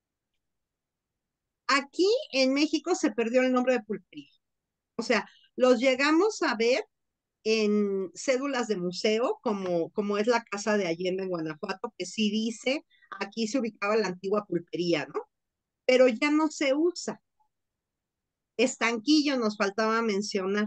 Aquí en México se perdió el nombre de pulpería. O sea, los llegamos a ver en cédulas de museo, como, como es la casa de Allende en Guanajuato, que sí dice, aquí se ubicaba la antigua pulpería, ¿no? Pero ya no se usa. Estanquillo nos faltaba mencionar.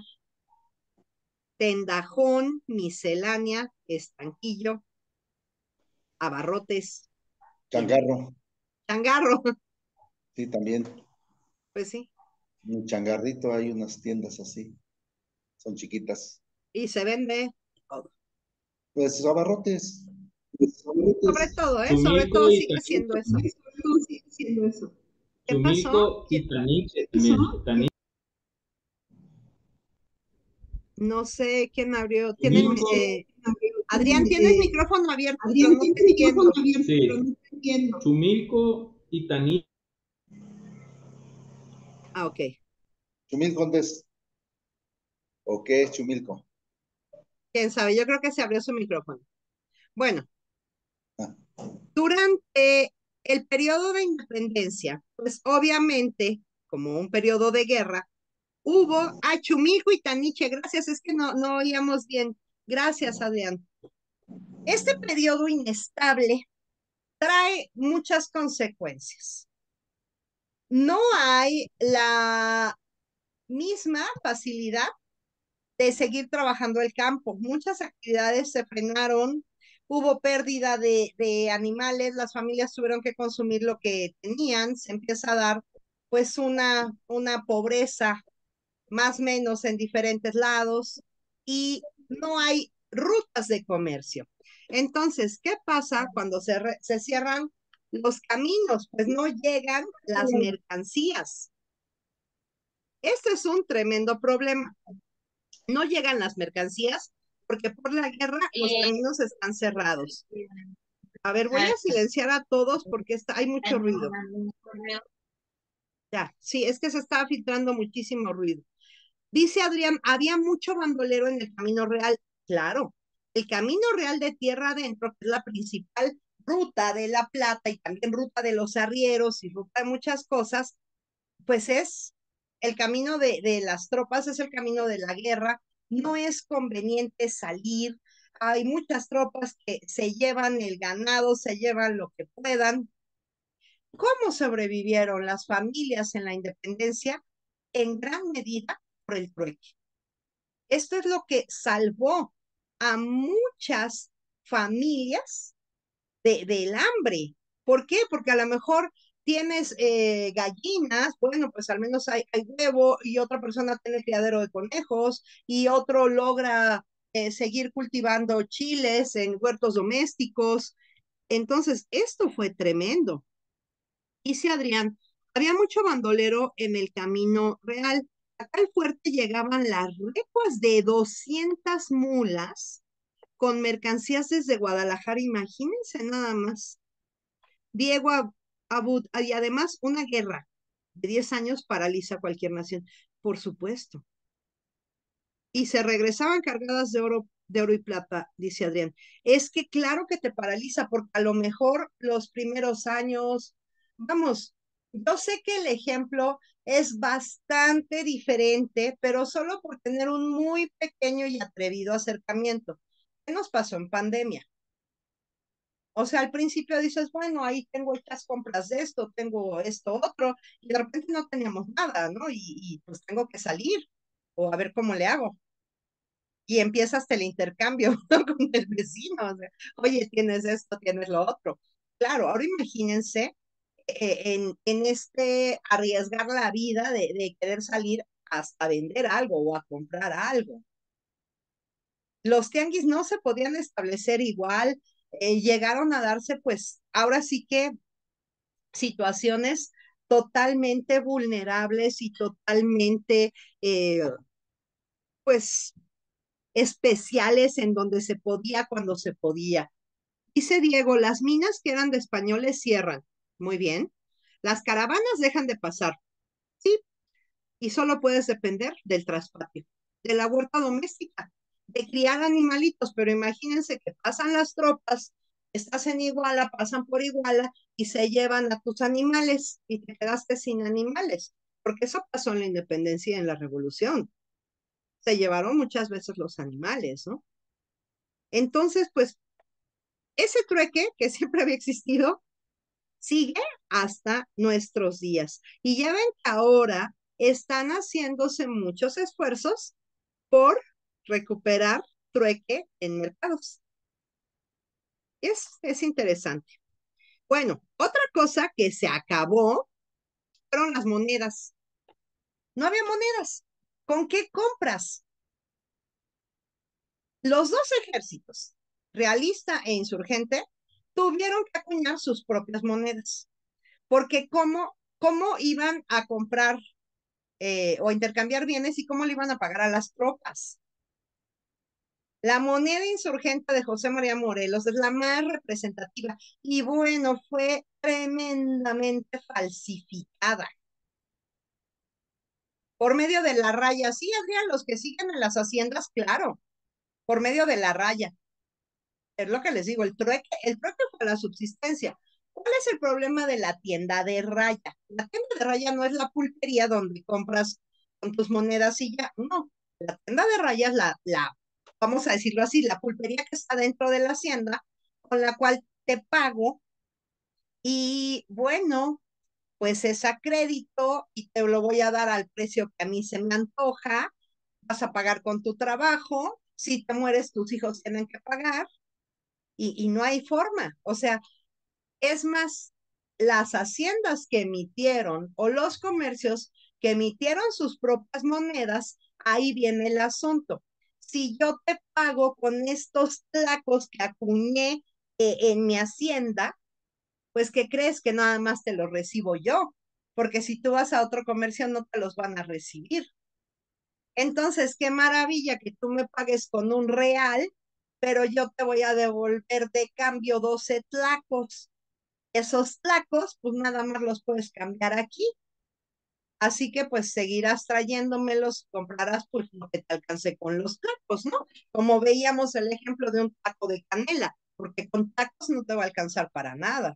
Tendajón, miscelánea, estanquillo, abarrotes y Changarro, changarro, sí, también. pues sí. Un changarrito, hay unas tiendas así, son chiquitas. Y se vende todo. Pues abarrotes. Sobre todo, ¿eh? Sobre Chumilco todo y sigue siendo eso. Tanit. Sigue siendo eso. ¿Qué pasó? Chumilco y Tanit también. Tanit. No sé quién abrió. Tienen, Chumilco. eh, Adrián, tienes micrófono abierto, pero no te entiendo. Sí. Chumilco y Tanit. Ah, ok. ¿Chumilco dónde es? ¿O qué es Chumilco? Quién sabe, yo creo que se abrió su micrófono. Bueno, Ah, durante el periodo de independencia, pues obviamente, como un periodo de guerra, hubo a Chumilco y Taniche. Gracias, es que no, no oíamos bien. Gracias, Adrián. Este periodo inestable trae muchas consecuencias. No hay la misma facilidad de seguir trabajando el campo. Muchas actividades se frenaron, hubo pérdida de, de animales, las familias tuvieron que consumir lo que tenían, se empieza a dar pues una, una pobreza más o menos en diferentes lados y no hay rutas de comercio. Entonces, ¿qué pasa cuando se, re, se cierran los caminos? Pues no llegan las mercancías. Este es un tremendo problema. No llegan las mercancías porque por la guerra los caminos están cerrados. A ver, voy a silenciar a todos porque está, hay mucho ruido. Ya, sí, es que se estaba filtrando muchísimo ruido. Dice Adrián, había mucho bandolero en el Camino Real. Claro, el Camino Real de Tierra Adentro, que es la principal ruta de La Plata y también ruta de los arrieros y ruta de muchas cosas, pues es el camino de, de las tropas, es el camino de la guerra. No es conveniente salir. Hay muchas tropas que se llevan el ganado, se llevan lo que puedan. ¿Cómo sobrevivieron las familias en la independencia? En gran medida por el trueque. Esto es lo que salvó a muchas familias de, del hambre. ¿Por qué? Porque a lo mejor tienes eh, gallinas, bueno, pues al menos hay, hay, huevo y otra persona tiene criadero de conejos y otro logra eh, seguir cultivando chiles en huertos domésticos. Entonces, esto fue tremendo. Dice Adrián, había mucho bandolero en el Camino Real. Acá al fuerte llegaban las recuas de doscientas mulas con mercancías desde Guadalajara, imagínense nada más. Diego Abud, y además una guerra de diez años paraliza cualquier nación, por supuesto. Y se regresaban cargadas de oro, de oro y plata, dice Adrián. Es que claro que te paraliza, porque a lo mejor los primeros años, vamos, yo sé que el ejemplo es bastante diferente, pero solo por tener un muy pequeño y atrevido acercamiento. ¿Qué nos pasó en pandemia? O sea, al principio dices, bueno, ahí tengo estas compras de esto, tengo esto otro, y de repente no teníamos nada, ¿no? Y, y pues tengo que salir o a ver cómo le hago. Y empieza hasta el intercambio, ¿no? Con el vecino. O sea, oye, tienes esto, tienes lo otro. Claro, ahora imagínense eh, en, en este arriesgar la vida de, de querer salir hasta vender algo o a comprar algo. Los tianguis no se podían establecer igual, eh, llegaron a darse, pues, ahora sí que situaciones totalmente vulnerables y totalmente, eh, pues, especiales en donde se podía cuando se podía. Dice Diego, las minas que eran de españoles cierran. Muy bien. Las caravanas dejan de pasar. Sí, y solo puedes depender del traspatio, de la huerta doméstica, de criar animalitos, pero imagínense que pasan las tropas, estás en Iguala, pasan por Iguala y se llevan a tus animales y te quedaste sin animales, porque eso pasó en la independencia y en la revolución. Se llevaron muchas veces los animales, ¿no? Entonces, pues, ese trueque que siempre había existido sigue hasta nuestros días. Y ya ven que ahora están haciéndose muchos esfuerzos por recuperar trueque en mercados. Es, es interesante. Bueno, otra cosa que se acabó fueron las monedas. No había monedas. ¿Con qué compras? Los dos ejércitos, realista e insurgente, tuvieron que acuñar sus propias monedas. Porque cómo, cómo iban a comprar eh, o intercambiar bienes y cómo le iban a pagar a las tropas. La moneda insurgente de José María Morelos es la más representativa y bueno, fue tremendamente falsificada. Por medio de la raya, sí, Adrián, los que siguen en las haciendas, claro, por medio de la raya. Es lo que les digo, el trueque, el trueque fue la subsistencia. ¿Cuál es el problema de la tienda de raya? La tienda de raya no es la pulpería donde compras con tus monedas y ya, no. La tienda de raya es la, la, vamos a decirlo así, la pulpería que está dentro de la hacienda, con la cual te pago y bueno, pues es a crédito y te lo voy a dar al precio que a mí se me antoja, vas a pagar con tu trabajo, si te mueres tus hijos tienen que pagar y, y no hay forma, o sea, es más, las haciendas que emitieron o los comercios que emitieron sus propias monedas, ahí viene el asunto. Si yo te pago con estos tlacos que acuñé eh, en mi hacienda, pues ¿qué crees? Que nada más te los recibo yo, porque si tú vas a otro comercio no te los van a recibir. Entonces, qué maravilla que tú me pagues con un real, pero yo te voy a devolver de cambio doce tlacos. Esos tlacos, pues nada más los puedes cambiar aquí. Así que pues seguirás trayéndomelos, comprarás pues lo que te alcance con los tlacos, ¿no? Como veíamos el ejemplo de un taco de canela, porque con tacos no te va a alcanzar para nada.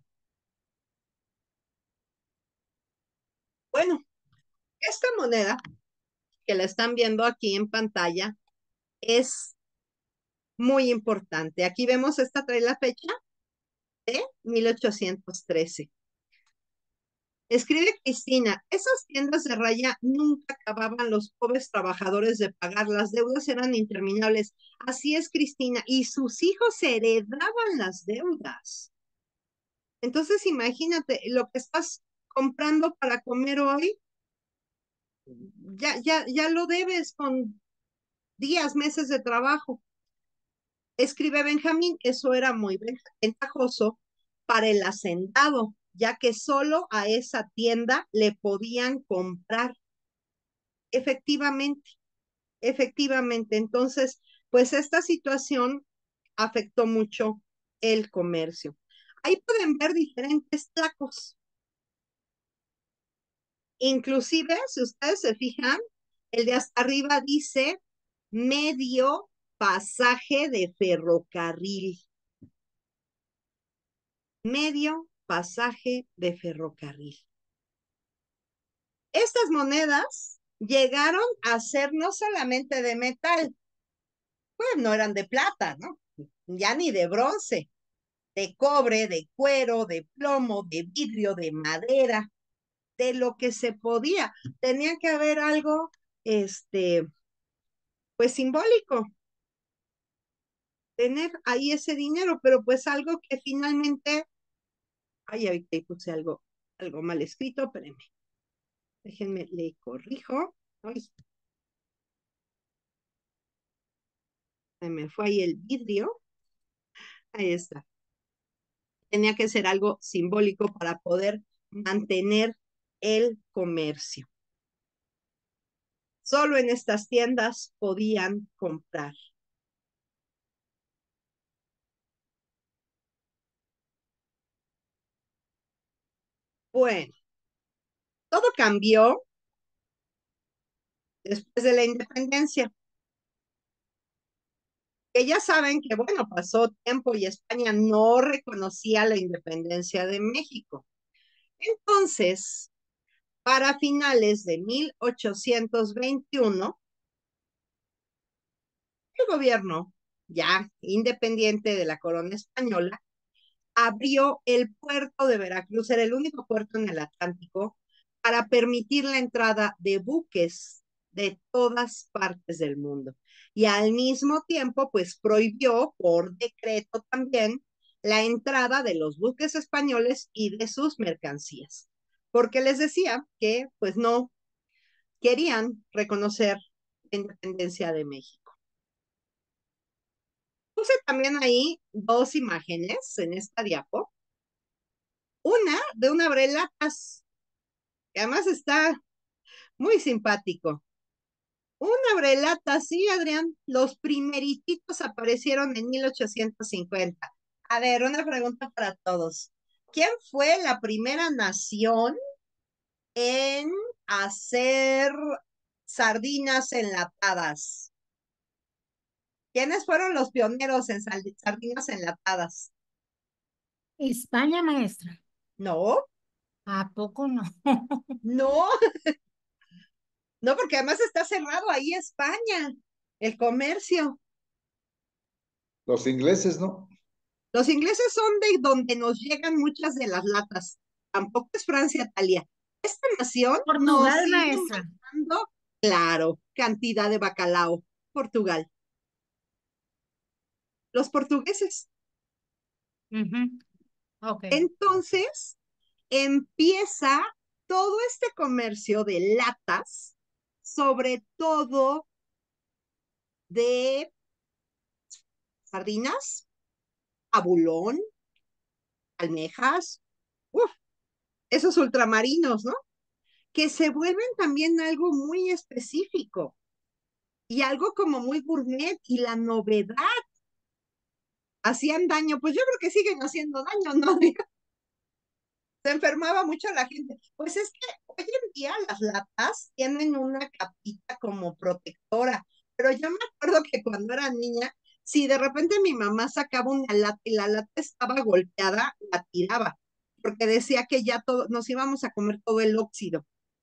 Bueno, esta moneda que la están viendo aquí en pantalla es muy importante. Aquí vemos, esta trae la fecha de mil ochocientos trece. Escribe Cristina, esas tiendas de raya nunca acababan los pobres trabajadores de pagar, las deudas eran interminables. Así es, Cristina, y sus hijos heredaban las deudas. Entonces, imagínate, lo que estás comprando para comer hoy, ya, ya, ya lo debes con días, meses de trabajo. Escribe Benjamín, eso era muy ventajoso para el hacendado, ya que solo a esa tienda le podían comprar. Efectivamente, efectivamente. Entonces, pues esta situación afectó mucho el comercio. Ahí pueden ver diferentes tacos. Inclusive, si ustedes se fijan, el de hasta arriba dice medio pasaje de ferrocarril. Medio pasaje de ferrocarril. Estas monedas llegaron a ser no solamente de metal, pues no eran de plata, ¿no? Ya ni de bronce, de cobre, de cuero, de plomo, de vidrio, de madera, de lo que se podía. Tenía que haber algo, este, pues simbólico, tener ahí ese dinero, pero pues algo que finalmente, ay, ahorita puse algo, algo mal escrito, espérenme, déjenme, le corrijo. Ay, se me fue ahí el vidrio. Ahí está. tenía que ser algo simbólico para poder mantener el comercio. Solo en estas tiendas podían comprar. Bueno, todo cambió después de la independencia. Que ya saben que, bueno, pasó tiempo y España no reconocía la independencia de México. Entonces, para finales de mil ochocientos veintiuno, el gobierno, ya independiente de la corona española, abrió el puerto de Veracruz, era el único puerto en el Atlántico, para permitir la entrada de buques de todas partes del mundo. Y al mismo tiempo, pues prohibió por decreto también la entrada de los buques españoles y de sus mercancías, porque les decía que pues no querían reconocer la independencia de México. Puse también ahí dos imágenes en esta diapo. Una de un abrelatas, que además está muy simpático. Un abrelatas, sí, Adrián, los primerititos aparecieron en mil ochocientos cincuenta. A ver, una pregunta para todos. ¿Quién fue la primera nación en hacer sardinas enlatadas? ¿Quiénes fueron los pioneros en sardinas enlatadas? España, maestra. No, ¿A poco no? no, no, porque además está cerrado ahí España, el comercio. Los ingleses, ¿no? Los ingleses son de donde nos llegan muchas de las latas. Tampoco es Francia, Italia. Esta nación nos Portugal, sigue maestra. mandando, claro, cantidad de bacalao. Portugal. Los portugueses. Ujú. Ok. Entonces, empieza todo este comercio de latas, sobre todo de sardinas, abulón, almejas, uf, esos ultramarinos, ¿no? Que se vuelven también algo muy específico y algo como muy gourmet y la novedad. Hacían daño, pues yo creo que siguen haciendo daño, ¿no? Se enfermaba mucho la gente. Pues es que hoy en día las latas tienen una capita como protectora, pero yo me acuerdo que cuando era niña, si de repente mi mamá sacaba una lata y la lata estaba golpeada, la tiraba, porque decía que ya todo, nos íbamos a comer todo el óxido.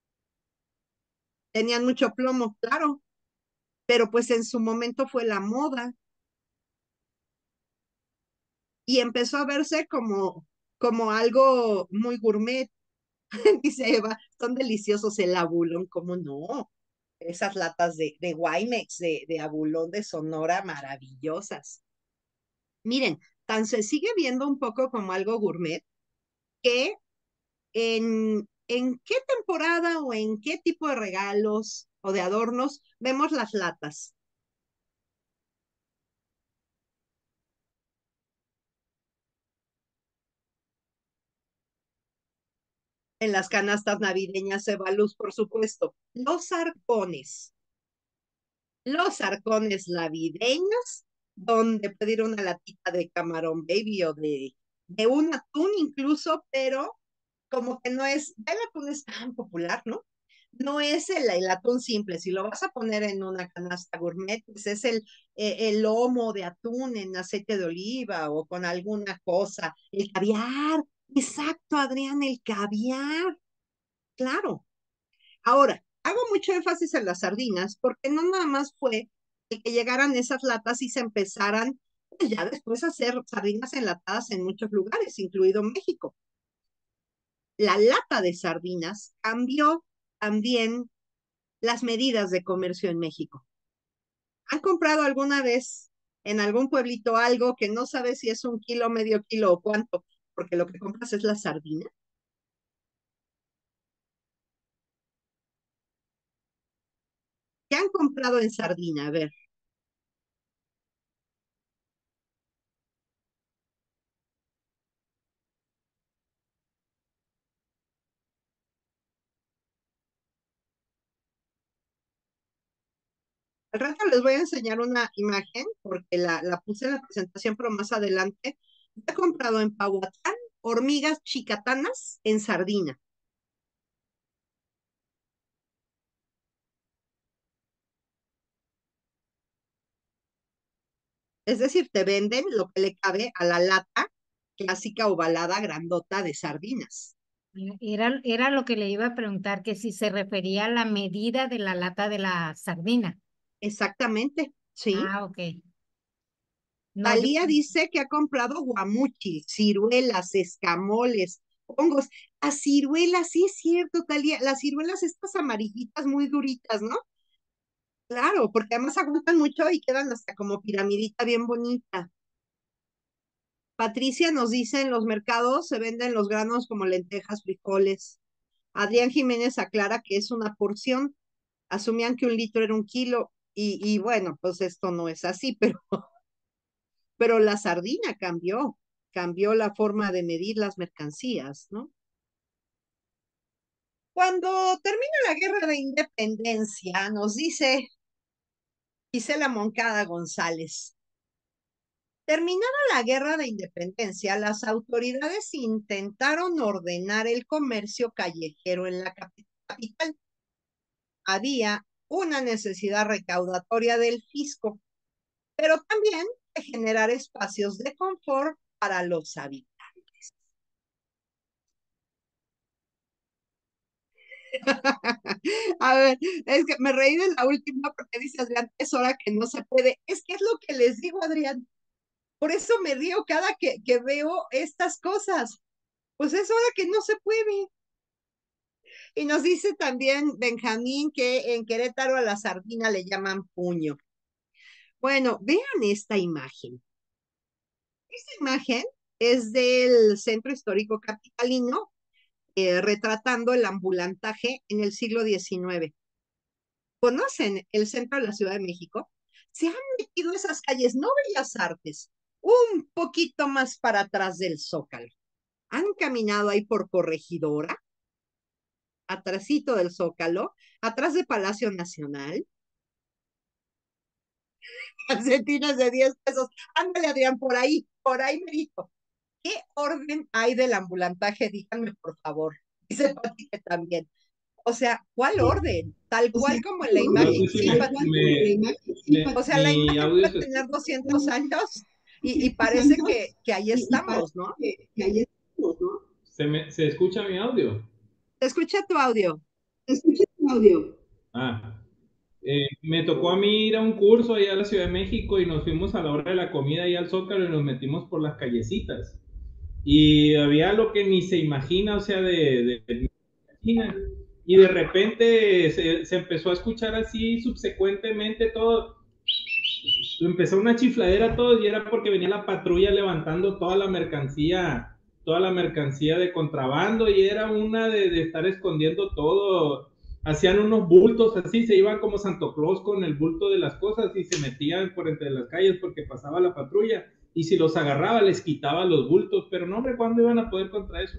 Tenían mucho plomo, claro, pero pues en su momento fue la moda y empezó a verse como, como algo muy gourmet. Dice Eva, son deliciosos el abulón, ¿cómo no? Esas latas de, de Wimex, de, de abulón de Sonora, maravillosas. Miren, tan se sigue viendo un poco como algo gourmet que en, en qué temporada o en qué tipo de regalos o de adornos vemos las latas. En las canastas navideñas Eva Luz, por supuesto. Los arcones. Los arcones navideños, donde pedir una latita de camarón baby o de, de un atún incluso, pero como que no es, el atún es tan popular, ¿no? No es el, el atún simple, si lo vas a poner en una canasta gourmet, pues es el, eh, el lomo de atún en aceite de oliva o con alguna cosa, el caviar, exacto, Adrián, el caviar, claro. Ahora, hago mucho énfasis en las sardinas porque no nada más fue el que llegaran esas latas y se empezaran pues ya después a hacer sardinas enlatadas en muchos lugares, incluido México. La lata de sardinas cambió también las medidas de comercio en México. ¿Han comprado alguna vez en algún pueblito algo que no sabes si es un kilo, medio kilo o cuánto? Porque lo que compras es la sardina. ¿Qué han comprado en sardina? A ver. Al rato les voy a enseñar una imagen porque la, la puse en la presentación, pero más adelante. He comprado en Pahuatlán hormigas chicatanas en sardina. Es decir, te venden lo que le cabe a la lata clásica ovalada grandota de sardinas. Era, era lo que le iba a preguntar, que si se refería a la medida de la lata de la sardina. Exactamente, sí. Ah, ok. No, yo, Talía dice que ha comprado guamuchil, ciruelas, escamoles, hongos. A ciruelas, sí es cierto, Talía. Las ciruelas estas amarillitas muy duritas, ¿no? Claro, porque además aguantan mucho y quedan hasta como piramidita bien bonita. Patricia nos dice, en los mercados se venden los granos como lentejas, frijoles. Adrián Jiménez aclara que es una porción. Asumían que un litro era un kilo y, y bueno, pues esto no es así, pero, pero la sardina cambió, cambió la forma de medir las mercancías, ¿no? Cuando termina la guerra de independencia, nos dice Gisela Moncada González, terminada la guerra de independencia, las autoridades intentaron ordenar el comercio callejero en la capital. Había una necesidad recaudatoria del fisco, pero también de generar espacios de confort para los habitantes. A ver, es que me reí de la última porque dice Adrián, es hora que no se puede. Es que es lo que les digo, Adrián. Por eso me río cada que, que veo estas cosas. Pues es hora que no se puede. Y nos dice también Benjamín que en Querétaro a la sardina le llaman puño. Bueno, vean esta imagen. Esta imagen es del Centro Histórico Capitalino, eh, retratando el ambulantaje en el siglo diecinueve. ¿Conocen el centro de la Ciudad de México? Se han metido esas calles, no Bellas Artes, un poquito más para atrás del Zócalo. Han caminado ahí por Corregidora, atrásito del Zócalo, atrás de Palacio Nacional, calcetines de diez pesos. Ándale, Adrián, por ahí, por ahí me dijo. ¿Qué orden hay del ambulantaje? Díganme, por favor. Dice Pati que también. O sea, ¿cuál orden? Tal cual como en la No sé imagen. si Sí, me, Pati. me- me- O sea, la mi imagen audio puede se tener escucha. doscientos años y, y parece que, que ahí estamos, ¿no? ¿Se, me, ¿Se escucha mi audio? Escucha tu audio. Ah, eh, me tocó a mí ir a un curso allá a la Ciudad de México y nos fuimos a la hora de la comida allá al Zócalo y nos metimos por las callecitas. Y había lo que ni se imagina, o sea, de, de, de y de repente se, se empezó a escuchar así subsecuentemente todo. Empezó una chifladera todo y era porque venía la patrulla levantando toda la mercancía, toda la mercancía de contrabando y era una de, de estar escondiendo todo. Hacían unos bultos así, se iban como Santo Claus con el bulto de las cosas y se metían por entre las calles porque pasaba la patrulla y si los agarraba les quitaba los bultos, pero no, hombre, ¿cuándo iban a poder contra eso?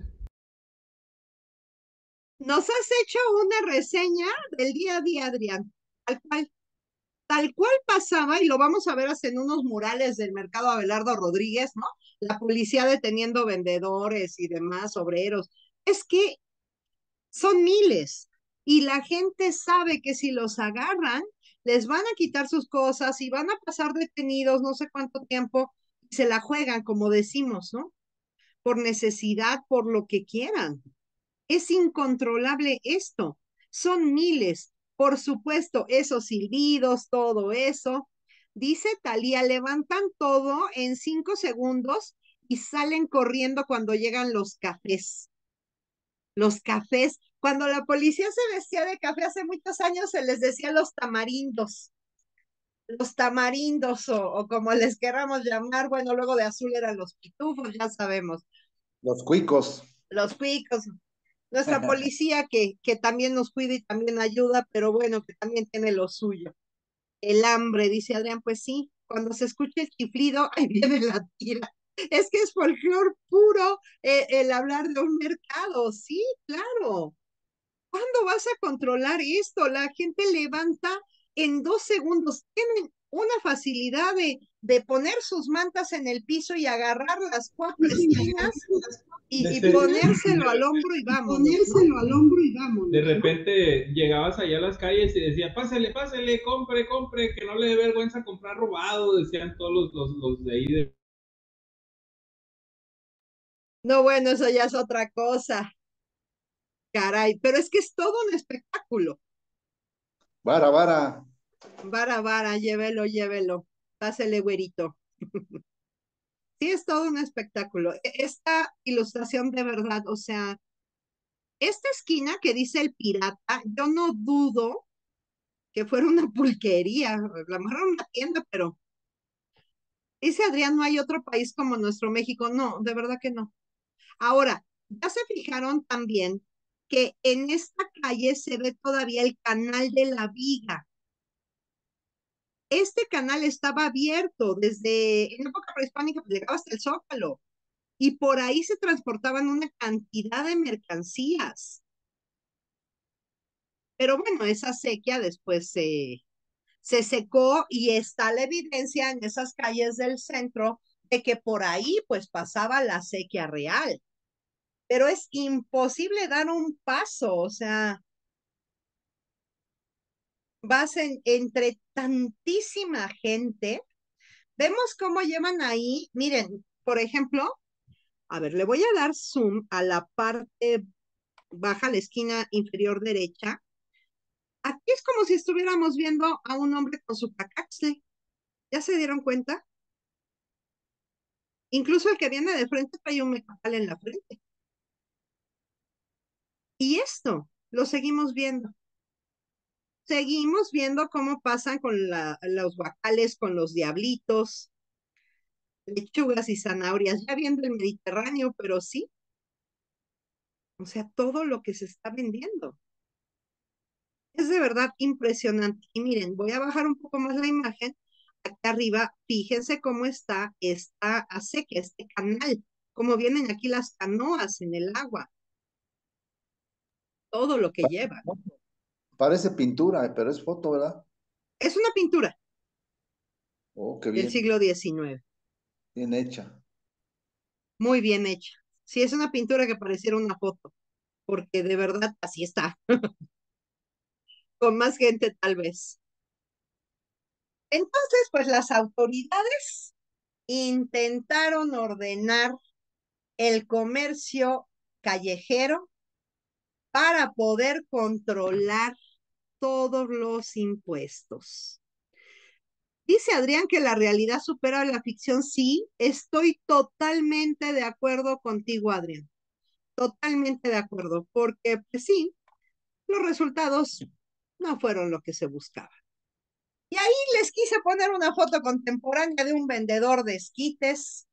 Nos has hecho una reseña del día a día, Adrián, tal cual, tal cual pasaba, y lo vamos a ver hasta en unos murales del mercado Abelardo Rodríguez, ¿no? La policía deteniendo vendedores y demás, obreros. Es que son miles, y la gente sabe que si los agarran, les van a quitar sus cosas y van a pasar detenidos no sé cuánto tiempo, y se la juegan, como decimos, ¿no? Por necesidad, por lo que quieran. Es incontrolable esto. Son miles. Por supuesto, esos silbidos, todo eso. Dice Talía, levantan todo en cinco segundos y salen corriendo cuando llegan los cafés. Los cafés. Cuando la policía se vestía de café hace muchos años, se les decía los tamarindos. Los tamarindos, o, o como les queramos llamar, bueno, luego de azul eran los pitufos, ya sabemos. Los cuicos. Los cuicos, nuestra policía que, que también nos cuida y también ayuda, pero bueno, que también tiene lo suyo. El hambre, dice Adrián, pues sí, cuando se escucha el chiflido, ahí viene la tira. Es que es folclore puro eh, el hablar de un mercado, sí, claro. ¿Cuándo vas a controlar esto? La gente levanta en dos segundos. Tienen una facilidad de, de poner sus mantas en el piso y agarrar las cuatro esquinas y, y Este, ponérselo al hombro y vámonos, ¿no? Ponérselo al hombro y vámonos. De ¿no? repente llegabas allá a las calles y decía, pásale, pásale, compre, compre, que no le dé vergüenza comprar robado, decían todos los, los, los de ahí de... No, bueno, eso ya es otra cosa. Caray, pero es que es todo un espectáculo. Vara, vara. Vara, vara, llévelo, llévelo. Pásele, güerito. Sí, es todo un espectáculo. E- Esta ilustración de verdad, o sea, esta esquina que dice el pirata, yo no dudo que fuera una pulquería, a lo mejor era una tienda, pero dice Adrián, no hay otro país como nuestro México. No, de verdad que no. Ahora, ya se fijaron también que en esta calle se ve todavía el canal de la Viga. Este canal estaba abierto desde en época prehispánica, pues llegaba hasta el Zócalo y por ahí se transportaban una cantidad de mercancías. Pero bueno, esa sequía después se, se secó y está la evidencia en esas calles del centro de que por ahí pues pasaba la sequía real. Pero es imposible dar un paso, o sea, vas en, entre tantísima gente. Vemos cómo llevan ahí, miren, por ejemplo, a ver, le voy a dar zoom a la parte baja, a la esquina inferior derecha. Aquí es como si estuviéramos viendo a un hombre con su cacaxle. ¿Ya se dieron cuenta? Incluso el que viene de frente trae un mecacal en la frente. Y esto lo seguimos viendo. Seguimos viendo cómo pasan con la, los guacales, con los diablitos, lechugas y zanahorias, ya viendo el Mediterráneo, pero sí, o sea, todo lo que se está vendiendo. Es de verdad impresionante. Y miren, voy a bajar un poco más la imagen. Acá arriba, fíjense cómo está esta acequia, este canal, cómo vienen aquí las canoas en el agua, todo lo que lleva. Parece pintura, pero es foto, ¿verdad? Es una pintura Oh, qué del bien, siglo diecinueve, bien hecha. muy bien hecha. Sí, es una pintura que pareciera una foto, porque de verdad así está, con más gente tal vez. Entonces, pues las autoridades intentaron ordenar el comercio callejero para poder controlar todos los impuestos. Dice Adrián que la realidad supera la ficción. Sí, estoy totalmente de acuerdo contigo, Adrián. Totalmente de acuerdo, porque pues sí, los resultados no fueron lo que se buscaba. Y ahí les quise poner una foto contemporánea de un vendedor de esquites,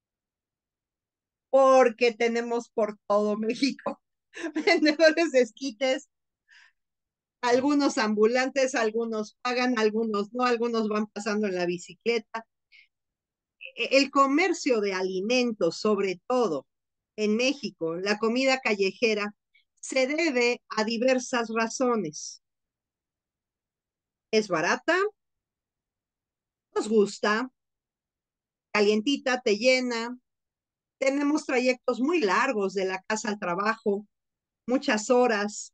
porque tenemos por todo México vendedores de esquites, algunos ambulantes, algunos pagan, algunos no, algunos van pasando en la bicicleta. El comercio de alimentos, sobre todo en México, la comida callejera, se debe a diversas razones. Es barata, nos gusta, calientita, te llena, tenemos trayectos muy largos de la casa al trabajo, muchas horas.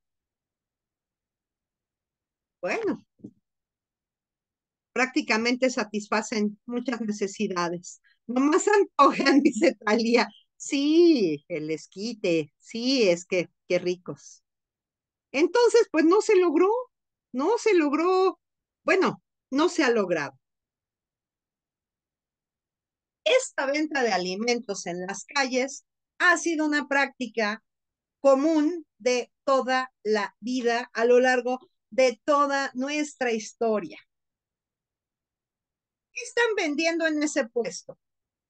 Bueno, prácticamente satisfacen muchas necesidades. Nomás antojan, dice Talía. Sí, el esquite, sí, es que, qué ricos. Entonces, pues no se logró, no se logró, bueno, no se ha logrado. Esta venta de alimentos en las calles ha sido una práctica común de toda la vida a lo largo de toda nuestra historia. ¿Qué están vendiendo en ese puesto?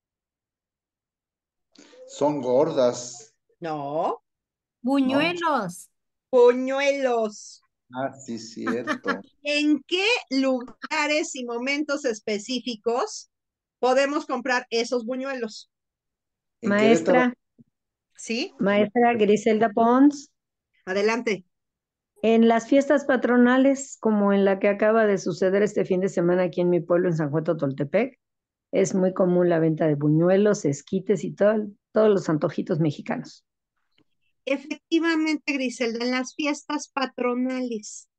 Son gordas, No, ¿no? Buñuelos. puñuelos. Ah, sí, cierto. ¿En qué lugares y momentos específicos podemos comprar esos buñuelos? En Querétaro, Maestra, ¿Sí? maestra Griselda Pons, Adelante. En las fiestas patronales, como en la que acaba de suceder este fin de semana aquí en mi pueblo, en San Juan Totoltepec, es muy común la venta de buñuelos, esquites y todo, todos los antojitos mexicanos. Efectivamente, Griselda, en las fiestas patronales.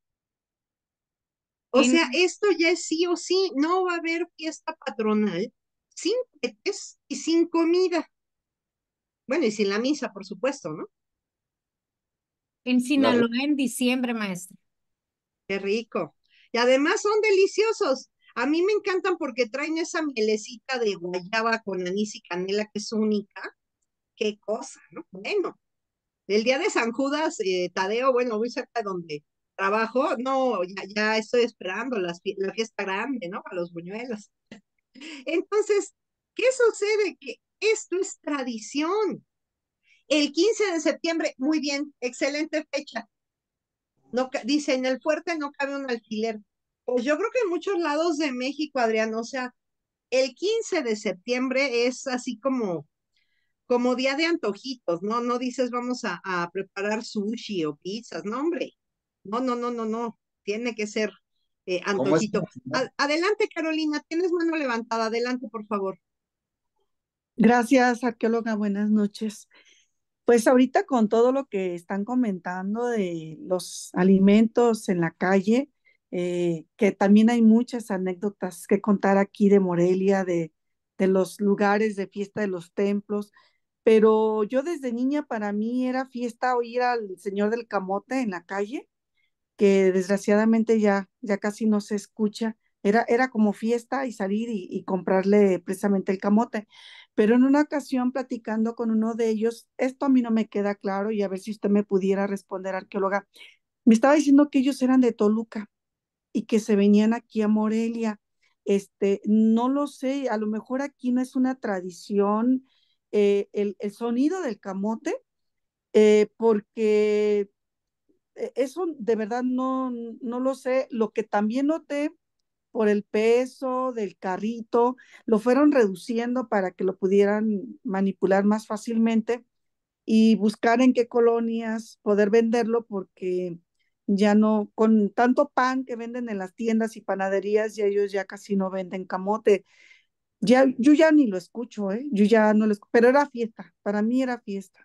O En, sea, esto ya es sí o sí, no va a haber fiesta patronal sin cohetes y sin comida. Bueno, y sin la misa, por supuesto, ¿no? en La, Sinaloa en diciembre, maestra. Qué rico. Y además son deliciosos. A mí me encantan porque traen esa mielecita de guayaba con anís y canela que es única. Qué cosa, ¿no? Bueno, el día de San Judas, eh, Tadeo, bueno, muy cerca de donde trabajo, no, ya, ya estoy esperando las fie- la fiesta grande, ¿no? Para los buñuelos. Entonces, ¿qué sucede? Que esto es tradición. El quince de septiembre, muy bien, excelente fecha. No, ca- dice, en el fuerte no cabe un alfiler. Pues yo creo que en muchos lados de México, Adrián, o sea, el quince de septiembre es así como, como día de antojitos, ¿no? No dices vamos a, a preparar sushi o pizzas, no, hombre. No, no, no, no, no. Tiene que ser eh, ¿cómo es? antojito. A- adelante, Carolina, tienes mano levantada. Adelante, por favor. Gracias, arqueóloga. Buenas noches. Pues ahorita con todo lo que están comentando de los alimentos en la calle, eh, que también hay muchas anécdotas que contar aquí de Morelia, de, de los lugares de fiesta de los templos, pero yo desde niña para mí era fiesta oír al Señor del Camote en la calle, que desgraciadamente ya, ya casi no se escucha. Era, era como fiesta y salir y, y comprarle precisamente el camote. Pero en una ocasión, platicando con uno de ellos, esto a mí no me queda claro y a ver si usted me pudiera responder, arqueóloga. Me estaba diciendo que ellos eran de Toluca y que se venían aquí a Morelia. Este, no lo sé, a lo mejor aquí no es una tradición eh, el, el sonido del camote, eh, porque eh, eso de verdad no, no lo sé. Lo que también noté por el peso del carrito, lo fueron reduciendo para que lo pudieran manipular más fácilmente y buscar en qué colonias poder venderlo porque ya no, con tanto pan que venden en las tiendas y panaderías, ya ellos ya casi no venden camote. Ya, yo ya ni lo escucho, ¿eh? Yo ya no lo escucho, pero era fiesta, para mí era fiesta.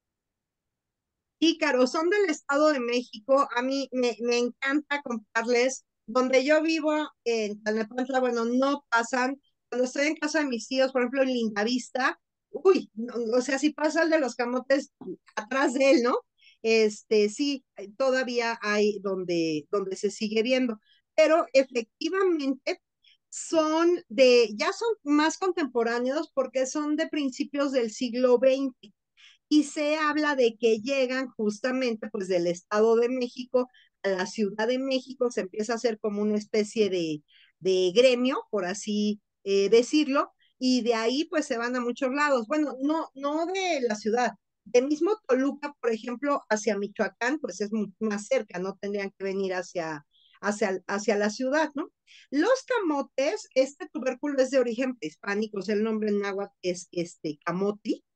Sí, Caro, son del Estado de México. A mí me, me encanta contarles. Donde yo vivo, en Tlalnepantla, bueno, no pasan. Cuando estoy en casa de mis tíos, por ejemplo, en Lindavista, uy, no, o sea, si pasa el de los camotes atrás de él, ¿no? Este, sí, todavía hay donde, donde se sigue viendo. Pero efectivamente son de, ya son más contemporáneos porque son de principios del siglo veinte y se habla de que llegan justamente pues del Estado de México a la Ciudad de México, se empieza a hacer como una especie de, de gremio, por así eh, decirlo, y de ahí pues se van a muchos lados. Bueno, no, no de la ciudad, de mismo Toluca, por ejemplo, hacia Michoacán, pues es mucho más cerca, no tendrían que venir hacia, hacia, hacia la ciudad, ¿no? Los camotes, este tubérculo es de origen prehispánico, o sea, el nombre en náhuatl es este camoti,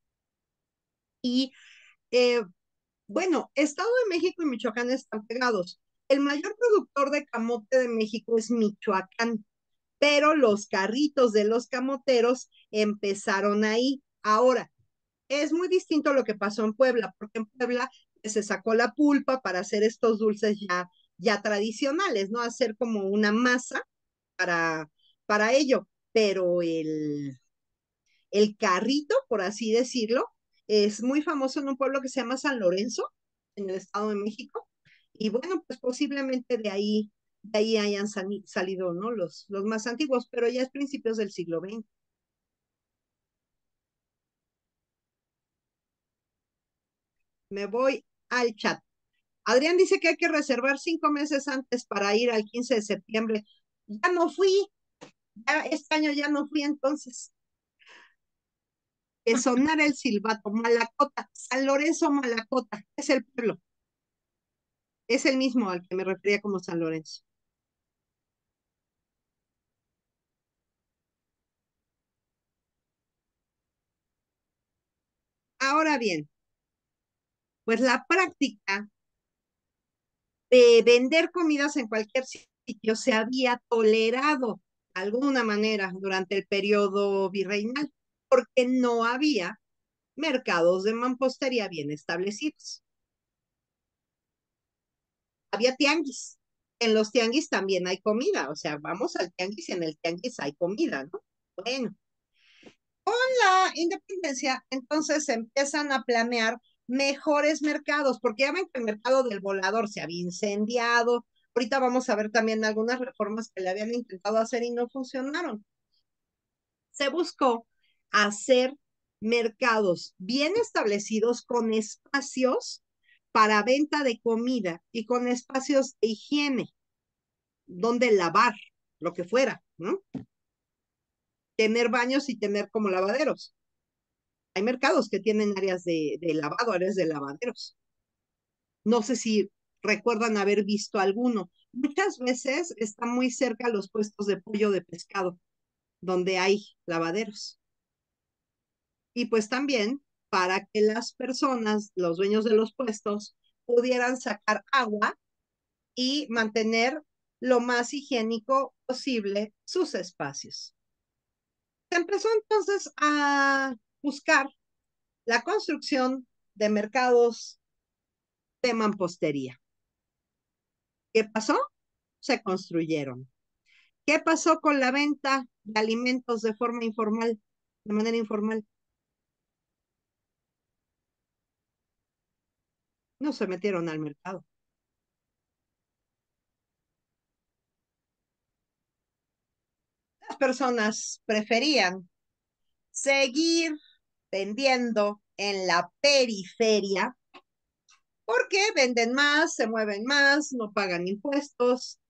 y eh, bueno, Estado de México y Michoacán están pegados. El mayor productor de camote de México es Michoacán, pero los carritos de los camoteros empezaron ahí. Ahora, es muy distinto lo que pasó en Puebla, porque en Puebla se sacó la pulpa para hacer estos dulces ya, ya tradicionales, ¿no? Hacer como una masa para, para ello. Pero el, el carrito, por así decirlo, es muy famoso en un pueblo que se llama San Lorenzo, en el Estado de México. Y bueno, pues posiblemente de ahí, de ahí hayan sali- salido, ¿no? Los, los más antiguos, pero ya es principios del siglo veinte. Me voy al chat. Adrián dice que hay que reservar cinco meses antes para ir al quince de septiembre. Ya no fui, ya este año ya no fui entonces. Que sonara el silbato, Malacota, San Lorenzo Malacota, es el pueblo. Es el mismo al que me refería como San Lorenzo. Ahora bien, pues la práctica de vender comidas en cualquier sitio se había tolerado de alguna manera durante el periodo virreinal, porque no había mercados de mampostería bien establecidos. Había tianguis. En los tianguis también hay comida, o sea, vamos al tianguis y en el tianguis hay comida, ¿no? Bueno, la independencia, entonces se empiezan a planear mejores mercados, porque ya ven que el mercado del Volador se había incendiado. Ahorita vamos a ver también algunas reformas que le habían intentado hacer y no funcionaron. Se buscó hacer mercados bien establecidos con espacios para venta de comida y con espacios de higiene, donde lavar, lo que fuera, ¿no? Tener baños y tener como lavaderos. Hay mercados que tienen áreas de, de lavado, áreas de lavaderos. No sé si recuerdan haber visto alguno. Muchas veces están muy cerca los puestos de pollo de pescado, donde hay lavaderos. Y pues también para que las personas, los dueños de los puestos, pudieran sacar agua y mantener lo más higiénico posible sus espacios. Se empezó entonces a buscar la construcción de mercados de mampostería. ¿Qué pasó? Se construyeron. ¿Qué pasó con la venta de alimentos de forma informal, de manera informal? No se metieron al mercado. Las personas preferían seguir vendiendo en la periferia porque venden más, se mueven más, no pagan impuestos.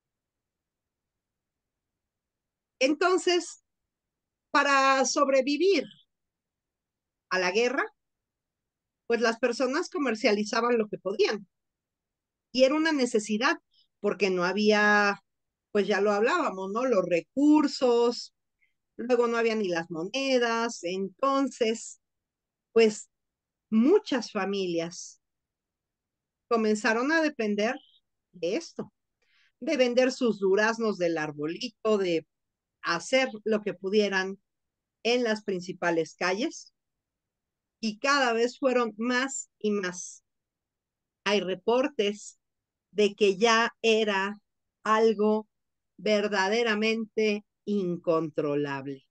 Entonces, para sobrevivir a la guerra, pues las personas comercializaban lo que podían. Y era una necesidad, porque no había, pues ya lo hablábamos, ¿no? Los recursos, luego no había ni las monedas, entonces, pues muchas familias comenzaron a depender de esto, de vender sus duraznos del arbolito, de hacer lo que pudieran en las principales calles, y cada vez fueron más y más. Hay reportes de que ya era algo verdaderamente incontrolable.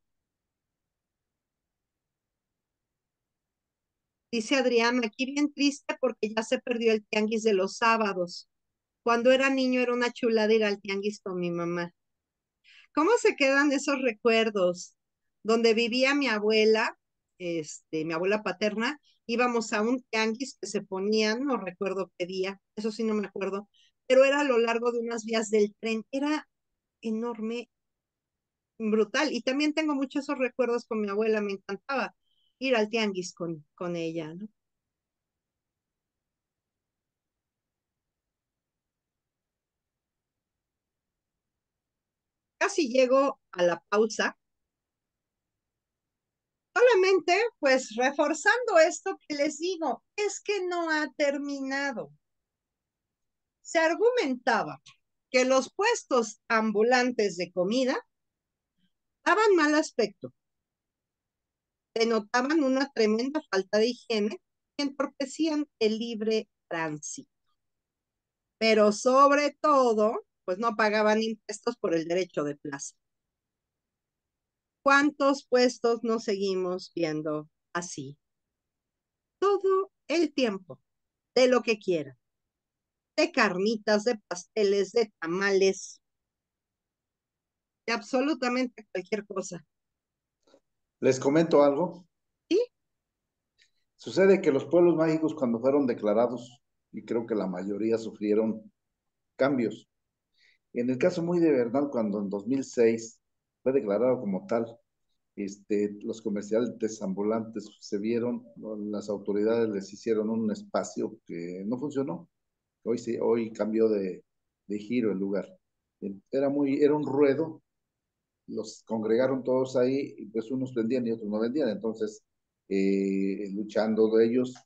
Dice Adrián, aquí bien triste porque ya se perdió el tianguis de los sábados. Cuando era niño era una chulada ir al tianguis con mi mamá. ¿Cómo se quedan esos recuerdos? Donde vivía mi abuela, este, mi abuela paterna, íbamos a un tianguis que se ponían, no recuerdo qué día, eso sí no me acuerdo, pero era a lo largo de unas vías del tren. Era enorme, brutal. Y también tengo muchos esos recuerdos con mi abuela, me encantaba ir al tianguis con, con ella, ¿no? Casi llego a la pausa, solamente pues reforzando esto que les digo, es que no ha terminado. Se argumentaba que los puestos ambulantes de comida daban mal aspecto, denotaban una tremenda falta de higiene y entorpecían el libre tránsito. Pero sobre todo, pues no pagaban impuestos por el derecho de plaza. ¿Cuántos puestos nos seguimos viendo así? Todo el tiempo, de lo que quieran, de carnitas, de pasteles, de tamales, de absolutamente cualquier cosa. Les comento algo. ¿Sí? Sucede que los pueblos mágicos cuando fueron declarados, y creo que la mayoría sufrieron cambios. En el caso muy de Bernal, cuando en dos mil seis fue declarado como tal, este, los comerciantes ambulantes se vieron, las autoridades les hicieron un espacio que no funcionó. Hoy, sí, hoy cambió de, de giro el lugar. Era, muy, era un ruedo, los congregaron todos ahí, y pues unos vendían y otros no vendían. Entonces, eh, luchando de ellos,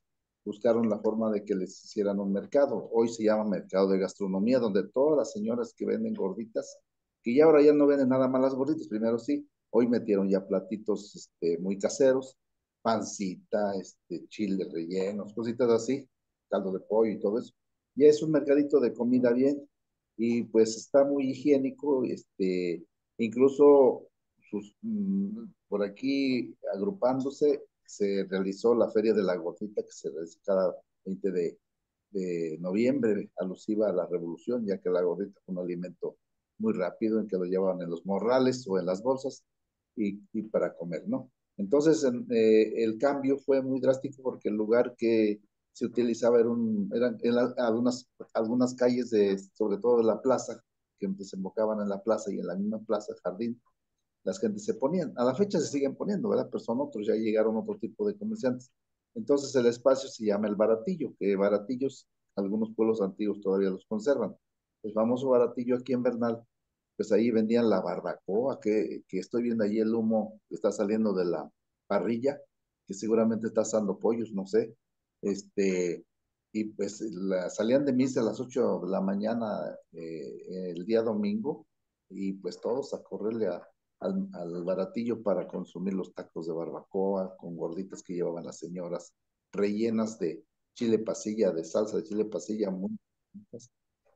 buscaron la forma de que les hicieran un mercado. Hoy se llama mercado de gastronomía, donde todas las señoras que venden gorditas, que ya ahora ya no venden nada más las gorditas, primero sí, hoy metieron ya platitos este, muy caseros, pancita, este, chile rellenos, cositas así, caldo de pollo y todo eso. Y es un mercadito de comida bien, y pues está muy higiénico, este, incluso sus, mm, por aquí agrupándose, se realizó la Feria de la Gordita, que se realiza cada veinte de, de noviembre, alusiva a la revolución, ya que la gordita fue un alimento muy rápido en que lo llevaban en los morrales o en las bolsas y, y para comer, ¿no? Entonces, en, eh, el cambio fue muy drástico porque el lugar que se utilizaba era un, eran, eran algunas, algunas calles, de, sobre todo de la plaza, que desembocaban en la plaza y en la misma plaza, jardín, las gentes se ponían. A la fecha se siguen poniendo, ¿verdad? Pero son otros, ya llegaron otro tipo de comerciantes. Entonces el espacio se llama el Baratillo, que Baratillos, algunos pueblos antiguos todavía los conservan. El famoso Baratillo aquí en Bernal, pues ahí vendían la barbacoa, que, que estoy viendo ahí el humo que está saliendo de la parrilla, que seguramente está asando pollos, no sé. Este, y pues la, salían de misa a las ocho de la mañana eh, el día domingo, y pues todos a correrle a, al, al baratillo para consumir los tacos de barbacoa con gorditas que llevaban las señoras, rellenas de chile pasilla, de salsa de chile pasilla, muy ricas.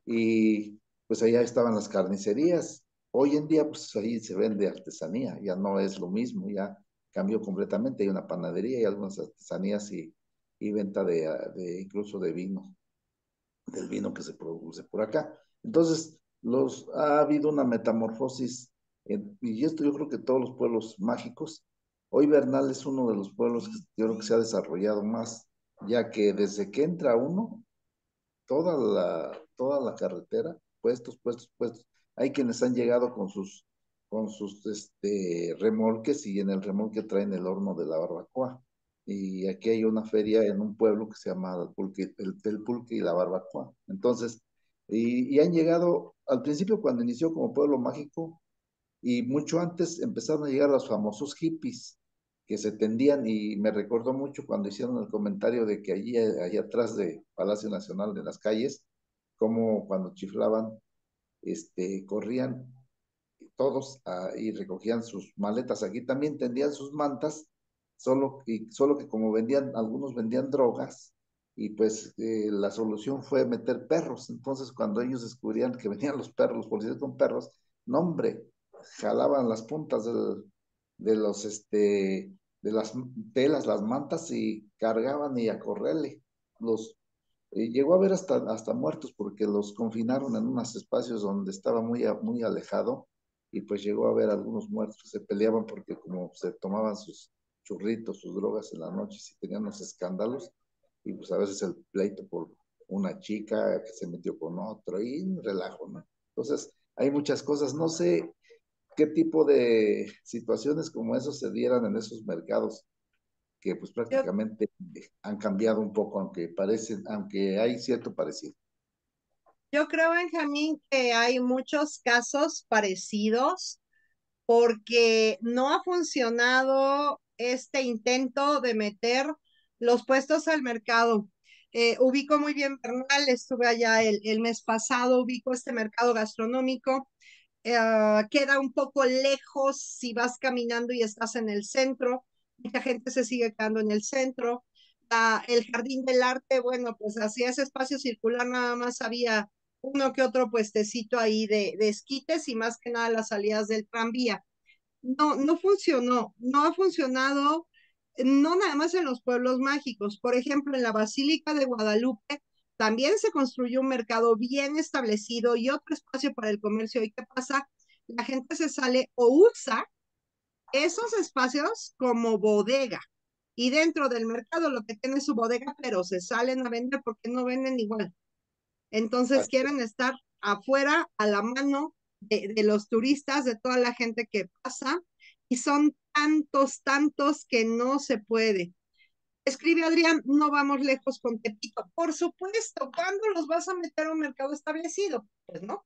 Y pues allá estaban las carnicerías. Hoy en día, pues ahí se vende artesanía, ya no es lo mismo, ya cambió completamente. Hay una panadería y algunas artesanías y, y venta de, de incluso de vino, del vino que se produce por acá. Entonces, los, ha habido una metamorfosis, en, y esto yo creo que todos los pueblos mágicos. Hoy Bernal es uno de los pueblos que yo creo que se ha desarrollado más, ya que desde que entra uno, toda la, toda la carretera, puestos, puestos, puestos. Hay quienes han llegado con sus, con sus este, remolques, y en el remolque traen el horno de la barbacoa. Y aquí hay una feria en un pueblo que se llama el Pulque, el, el Pulque y la Barbacoa. Entonces, y, y han llegado, al principio cuando inició como pueblo mágico, y mucho antes empezaron a llegar los famosos hippies que se tendían, y me recordó mucho cuando hicieron el comentario de que allí, allá atrás de Palacio Nacional, de las calles, como cuando chiflaban, este, corrían todos a, y recogían sus maletas. Aquí también tendían sus mantas, solo, y, solo que como vendían, algunos vendían drogas, y pues eh, la solución fue meter perros. Entonces cuando ellos descubrían que venían los perros, los policías con perros, no hombre, jalaban las puntas del, de los, este, de las telas, las mantas, y cargaban y a correrle. Los, eh, llegó a haber hasta, hasta muertos porque los confinaron en unos espacios donde estaba muy, muy alejado, y pues llegó a haber algunos muertos que se peleaban porque como se tomaban sus churritos, sus drogas en la noche, y tenían unos escándalos, y pues a veces el pleito por una chica que se metió con otro y un relajo, ¿no? Entonces, hay muchas cosas, no sé qué tipo de situaciones como eso se dieran en esos mercados que pues Yo, prácticamente han cambiado un poco, aunque parecen, aunque hay cierto parecido. yo creo, Benjamín, que hay muchos casos parecidos porque no ha funcionado este intento de meter los puestos al mercado. Eh, ubico muy bien Bernal, estuve allá el, el mes pasado, ubico este mercado gastronómico. Eh, queda un poco lejos si vas caminando y estás en el centro. Mucha gente se sigue quedando en el centro. La- el Jardín del Arte, bueno, pues hacia ese espacio circular nada más había uno que otro puestecito ahí de, de esquites y más que nada las salidas del tranvía. No, no funcionó, no ha funcionado, no nada más en los pueblos mágicos. Por ejemplo, en la Basílica de Guadalupe también se construyó un mercado bien establecido y otro espacio para el comercio. ¿Y qué pasa? La gente se sale o usa esos espacios como bodega. Y dentro del mercado lo que tiene es su bodega, pero se salen a vender porque no venden igual. Entonces Así quieren estar afuera a la mano de, de los turistas, de toda la gente que pasa, y son tantos, tantos que no se puede. Escribe Adrián, no vamos lejos con Tepito. Por supuesto, ¿cuándo los vas a meter a un mercado establecido? Pues no.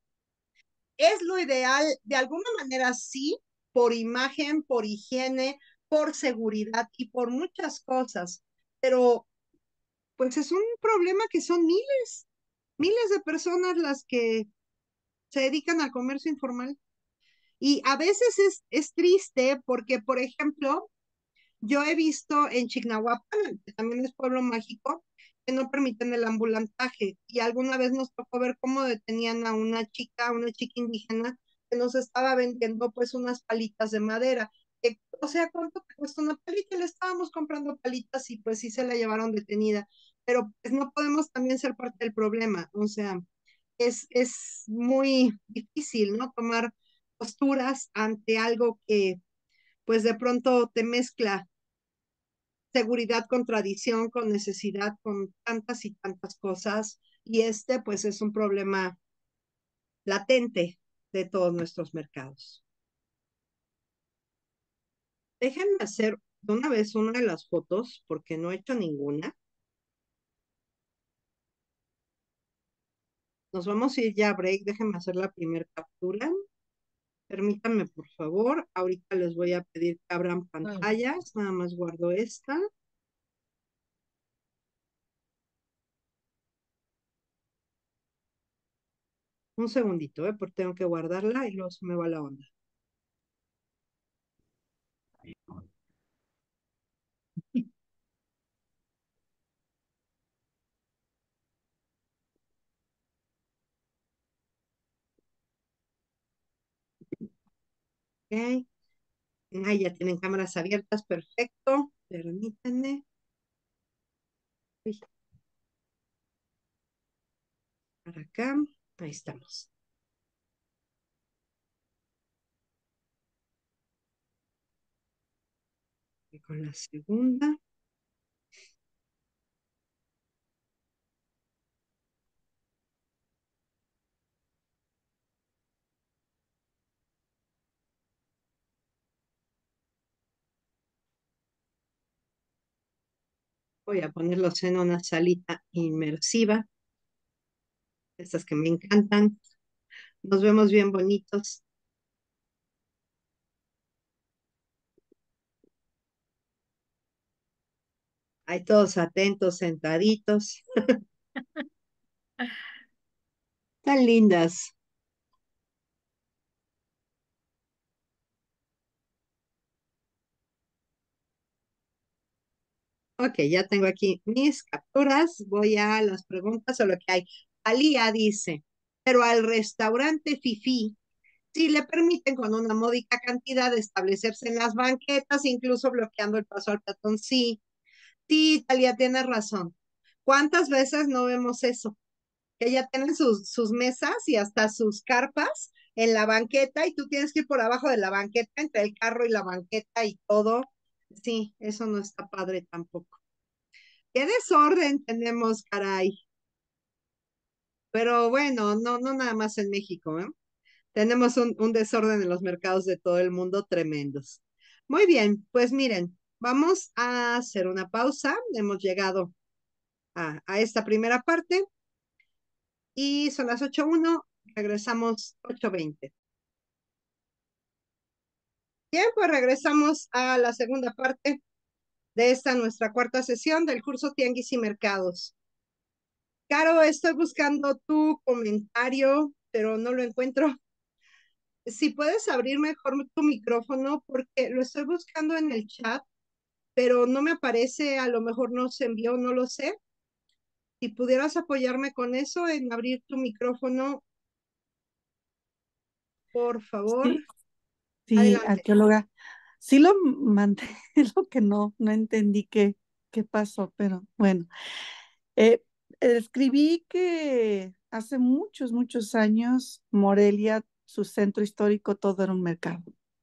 Es lo ideal, de alguna manera sí, por imagen, por higiene, por seguridad y por muchas cosas, pero pues es un problema que son miles, miles de personas las que se dedican al comercio informal. Y a veces es, es triste porque, por ejemplo, yo he visto en Chignahuapan, que también es pueblo mágico, que no permiten el ambulantaje. Y alguna vez nos tocó ver cómo detenían a una chica, una chica indígena, que nos estaba vendiendo pues unas palitas de madera. Que, o sea, ¿cuánto te cuesta una palita? Le estábamos comprando palitas y pues sí se la llevaron detenida. Pero pues no podemos también ser parte del problema. O sea, es, es muy difícil, ¿no? Tomar posturas ante algo que pues de pronto te mezcla seguridad con tradición, con necesidad, con tantas y tantas cosas. Y este pues es un problema latente de todos nuestros mercados. Déjenme hacer de una vez una de las fotos porque no he hecho ninguna. Nos vamos a ir ya a break. Déjenme hacer la primera captura. Permítanme, por favor. Ahorita les voy a pedir que abran pantallas. Nada más guardo esta. Un segundito, ¿eh? Porque tengo que guardarla y luego se me va la onda. Ok. Ah, ya tienen cámaras abiertas, perfecto. Permítanme. Uy, para acá. Ahí estamos. Y con la segunda. Voy a ponerlos en una salita inmersiva. Estas que me encantan. Nos vemos bien bonitos. Ahí todos atentos, sentaditos. Tan lindas. Ok, ya tengo aquí mis capturas. Voy a las preguntas o lo que hay. Alía dice, pero al restaurante Fifi, sí le permiten con una módica cantidad de establecerse en las banquetas, incluso bloqueando el paso al peatón. Sí, sí, Talía, tienes razón. ¿Cuántas veces no vemos eso? Que ya tienen sus, sus mesas y hasta sus carpas en la banqueta y tú tienes que ir por abajo de la banqueta, entre el carro y la banqueta y todo. Sí, eso no está padre tampoco. Qué desorden tenemos, caray. Pero bueno, no, no nada más en México, ¿eh? Tenemos un, un desorden en los mercados de todo el mundo tremendos. Muy bien, pues miren, vamos a hacer una pausa. Hemos llegado a, a esta primera parte y son las ocho uno, regresamos ocho veinte. Bien, pues regresamos a la segunda parte de esta nuestra cuarta sesión del curso Tianguis y Mercados. Caro, estoy buscando tu comentario, pero no lo encuentro. Si puedes abrir mejor tu micrófono porque lo estoy buscando en el chat, pero no me aparece, a lo mejor no se envió, no lo sé. Si pudieras apoyarme con eso, en abrir tu micrófono, por favor. Sí, sí, Adelante. arqueóloga. Sí lo mandé, es lo que no, no entendí qué, qué pasó, pero bueno. Eh, escribí que hace muchos, muchos años, Morelia, su centro histórico, todo era un mercado.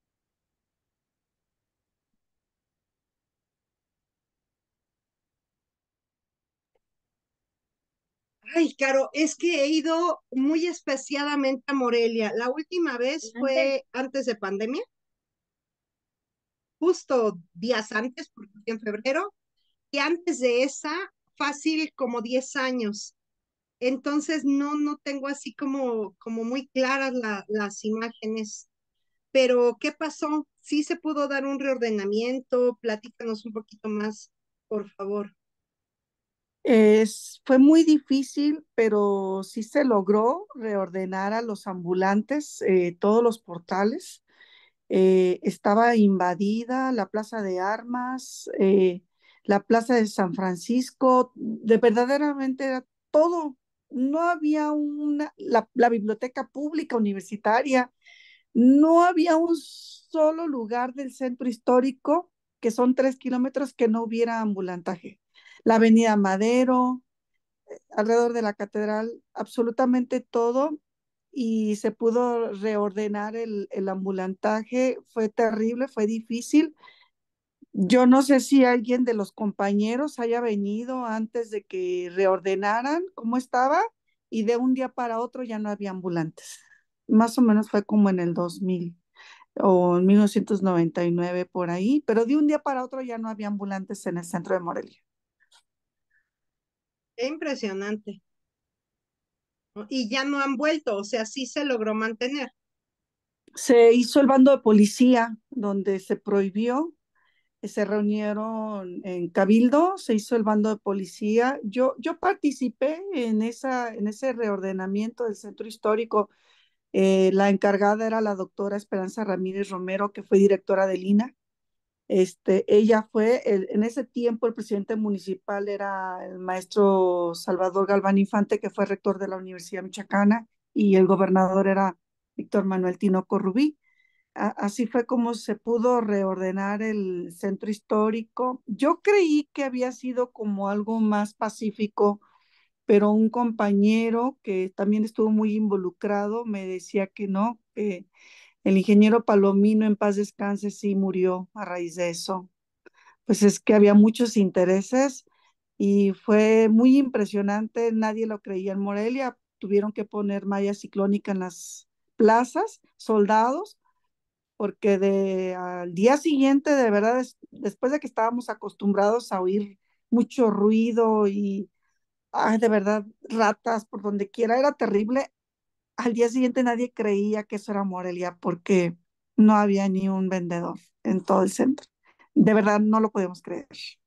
Ay, Caro, es que he ido muy especiadamente a Morelia. La última vez fue antes de pandemia, justo días antes, porque fui en febrero, y antes de esa, fácil como diez años. Entonces no, no tengo así como, como muy claras la- las imágenes. Pero, ¿qué pasó? ¿Sí se pudo dar un reordenamiento? Platícanos un poquito más, por favor. Es, fue muy difícil, pero sí se logró reordenar a los ambulantes, eh, todos los portales. Eh, estaba invadida la Plaza de Armas, eh, la Plaza de San Francisco, de verdaderamente era todo. No había una, la, la biblioteca pública universitaria, no había un solo lugar del centro histórico, que son tres kilómetros, que no hubiera ambulantaje. La Avenida Madero, alrededor de la catedral, absolutamente todo, y se pudo reordenar el, el ambulantaje. Fue terrible, fue difícil. Yo no sé si alguien de los compañeros haya venido antes de que reordenaran cómo estaba, y de un día para otro ya no había ambulantes. Más o menos fue como en el dos mil o en mil novecientos noventa y nueve por ahí, pero de un día para otro ya no había ambulantes en el centro de Morelia. Qué impresionante, ¿no? Y ya no han vuelto, o sea, sí se logró mantener. Se hizo el bando de policía, donde se prohibió, se reunieron en Cabildo, se hizo el bando de policía. Yo, yo participé en, esa, en ese reordenamiento del centro histórico. Eh, la encargada era la doctora Esperanza Ramírez Romero, que fue directora del I N A. Este, ella fue, el- en ese tiempo el presidente municipal era el maestro Salvador Galván Infante, que fue rector de la Universidad Michoacana, y el gobernador era Víctor Manuel Tinoco Rubí. A- Así fue como se pudo reordenar el centro histórico. Yo creí que había sido como algo más pacífico, pero un compañero que también estuvo muy involucrado me decía que no, que el ingeniero Palomino, en paz descanse, sí murió a raíz de eso. Pues es que había muchos intereses y fue muy impresionante. Nadie lo creía en Morelia. Tuvieron que poner malla ciclónica en las plazas, soldados, porque de, al día siguiente, de verdad, es- después de que estábamos acostumbrados a oír mucho ruido y, ay, de verdad, ratas por donde quiera, era terrible. Al día siguiente nadie creía que eso era Morelia, porque no había ni un vendedor en todo el centro. De verdad, no lo podemos creer.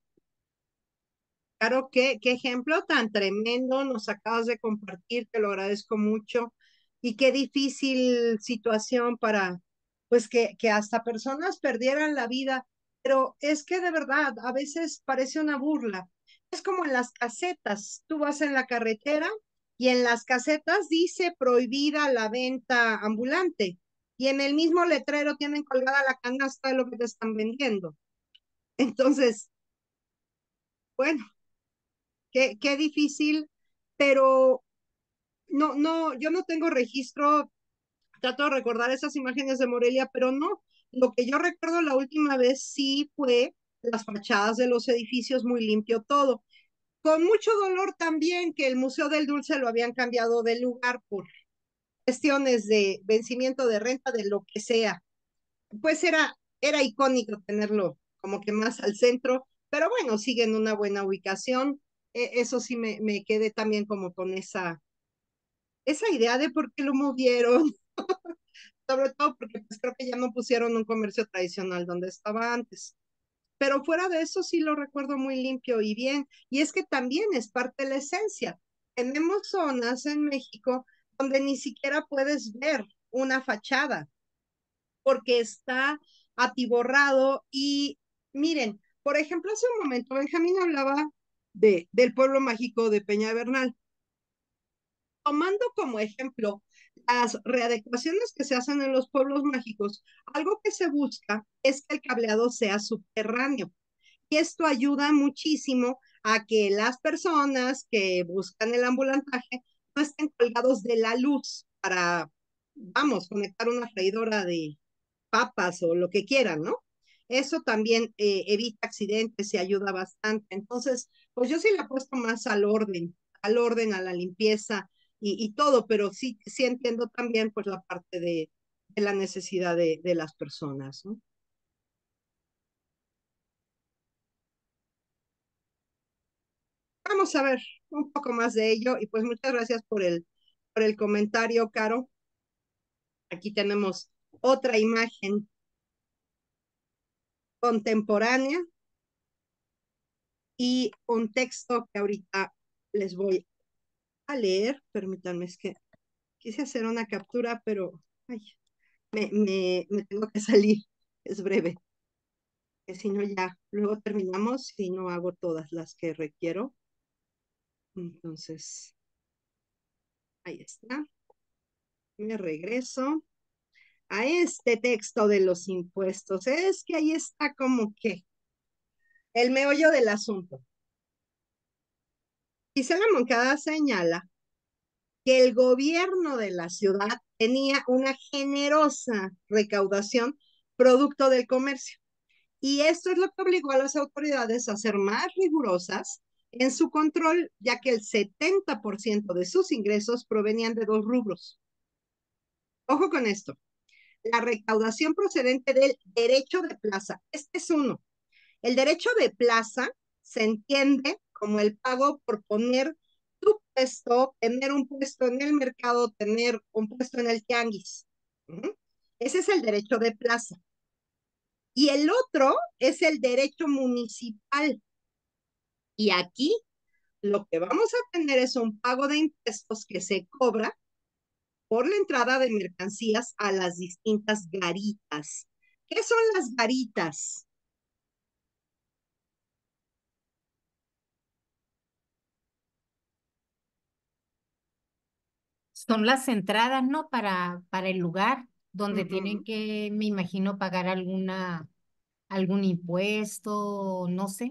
Claro, qué, qué ejemplo tan tremendo nos acabas de compartir, te lo agradezco mucho. Y qué difícil situación para, pues que, que hasta personas perdieran la vida. Pero es que de verdad, a veces parece una burla. Es como en las casetas, tú vas en la carretera y en las casetas dice prohibida la venta ambulante. Y en el mismo letrero tienen colgada la canasta de lo que te están vendiendo. Entonces, bueno, qué, qué difícil, pero no, no, yo no tengo registro, trato de recordar esas imágenes de Morelia, pero no, lo que yo recuerdo la última vez sí fue las fachadas de los edificios, muy limpio todo, con mucho dolor también que el Museo del Dulce lo habían cambiado de lugar por cuestiones de vencimiento de renta, de lo que sea. Pues era, era icónico tenerlo como que más al centro, pero bueno, sigue en una buena ubicación. E- eso sí me, me quedé también como con esa, esa idea de por qué lo movieron, sobre todo porque pues creo que ya no pusieron un comercio tradicional donde estaba antes. Pero fuera de eso sí lo recuerdo muy limpio y bien. Y es que también es parte de la esencia. Tenemos zonas en México donde ni siquiera puedes ver una fachada porque está atiborrado. Y miren, por ejemplo, hace un momento Benjamín hablaba de, del pueblo mágico de Peña Bernal. Tomando como ejemplo las readecuaciones que se hacen en los pueblos mágicos, algo que se busca es que el cableado sea subterráneo. Y esto ayuda muchísimo a que las personas que buscan el ambulantaje no estén colgados de la luz para, vamos, conectar una freidora de papas o lo que quieran, ¿no? Eso también eh, evita accidentes y ayuda bastante. Entonces, pues yo sí le apuesto más al orden, al orden, a la limpieza y, y todo, pero sí, sí entiendo también pues la parte de, de la necesidad de, de las personas, ¿no? Vamos a ver un poco más de ello y pues muchas gracias por el, por el comentario, Caro. Aquí tenemos otra imagen contemporánea y un texto que ahorita les voy a leer. Permítanme, es que quise hacer una captura, pero ay, me, me, me tengo que salir. Es breve, que si no ya luego terminamos y no hago todas las que requiero. Entonces, ahí está. Me regreso a este texto de los impuestos. Es que ahí está como que el meollo del asunto. Gisela Moncada señala que el gobierno de la ciudad tenía una generosa recaudación producto del comercio. Y esto es lo que obligó a las autoridades a ser más rigurosas en su control, ya que el setenta por ciento de sus ingresos provenían de dos rubros. Ojo con esto. La recaudación procedente del derecho de plaza. Este es uno. El derecho de plaza se entiende como el pago por poner tu puesto, tener un puesto en el mercado, tener un puesto en el tianguis. Uh-huh. Ese es el derecho de plaza. Y el otro es el derecho municipal. Y aquí lo que vamos a tener es un pago de impuestos que se cobra por la entrada de mercancías a las distintas garitas. ¿Qué son las garitas? Son las entradas, ¿no? Para, para el lugar donde tienen Uh-huh. que, me imagino, pagar alguna, algún impuesto, no sé.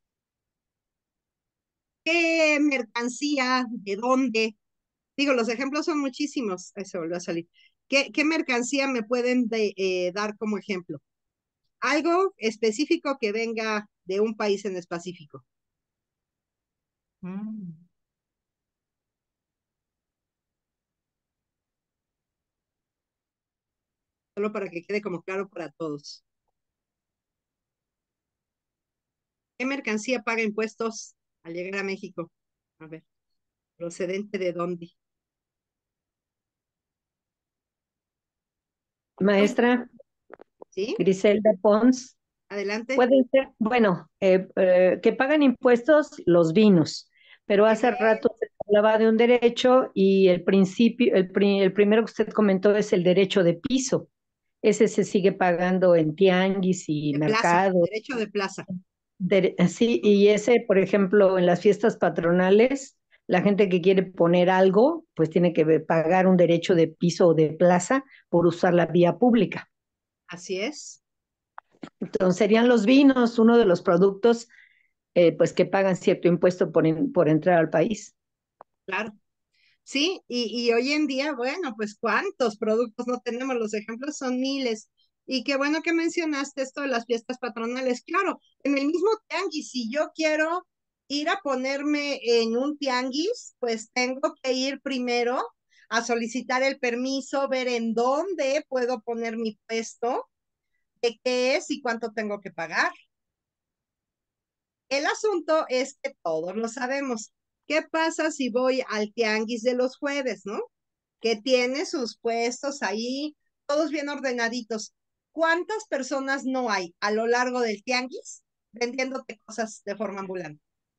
¿Qué mercancía? ¿De dónde? Digo, los ejemplos son muchísimos. Ahí se volvió a salir. ¿Qué, qué mercancía me pueden de, eh, dar como ejemplo? Algo específico que venga de un país en específico. Mm. Solo para que quede como claro para todos. ¿Qué mercancía paga impuestos al llegar a México? A ver, ¿procedente de dónde? Maestra ¿Sí? Griselda Pons, Adelante. pueden ser, bueno, eh, eh, que pagan impuestos los vinos, pero Muy hace bien. rato se hablaba de un derecho y el principio, el, pri- el primero que usted comentó es el derecho de piso. Ese se sigue pagando en tianguis y De plaza, mercados. derecho de plaza. Dere- sí, y ese, por ejemplo, en las fiestas patronales, la gente que quiere poner algo, pues tiene que ve- pagar un derecho de piso o de plaza por usar la vía pública. Así es, Entonces serían los vinos uno de los productos, eh, pues que pagan cierto impuesto por, en- por entrar al país. claro. Sí, y, y hoy en día, bueno, pues cuántos productos no tenemos, los ejemplos son miles. Y qué bueno que mencionaste esto de las fiestas patronales. Claro, en el mismo tianguis, si yo quiero ir a ponerme en un tianguis, pues tengo que ir primero a solicitar el permiso, ver en dónde puedo poner mi puesto, de qué es y cuánto tengo que pagar. El asunto es que todos lo sabemos. ¿Qué pasa si voy al tianguis de los jueves, no? Que tiene sus puestos ahí, todos bien ordenaditos. ¿Cuántas personas no hay a lo largo del tianguis vendiéndote cosas de forma ambulante?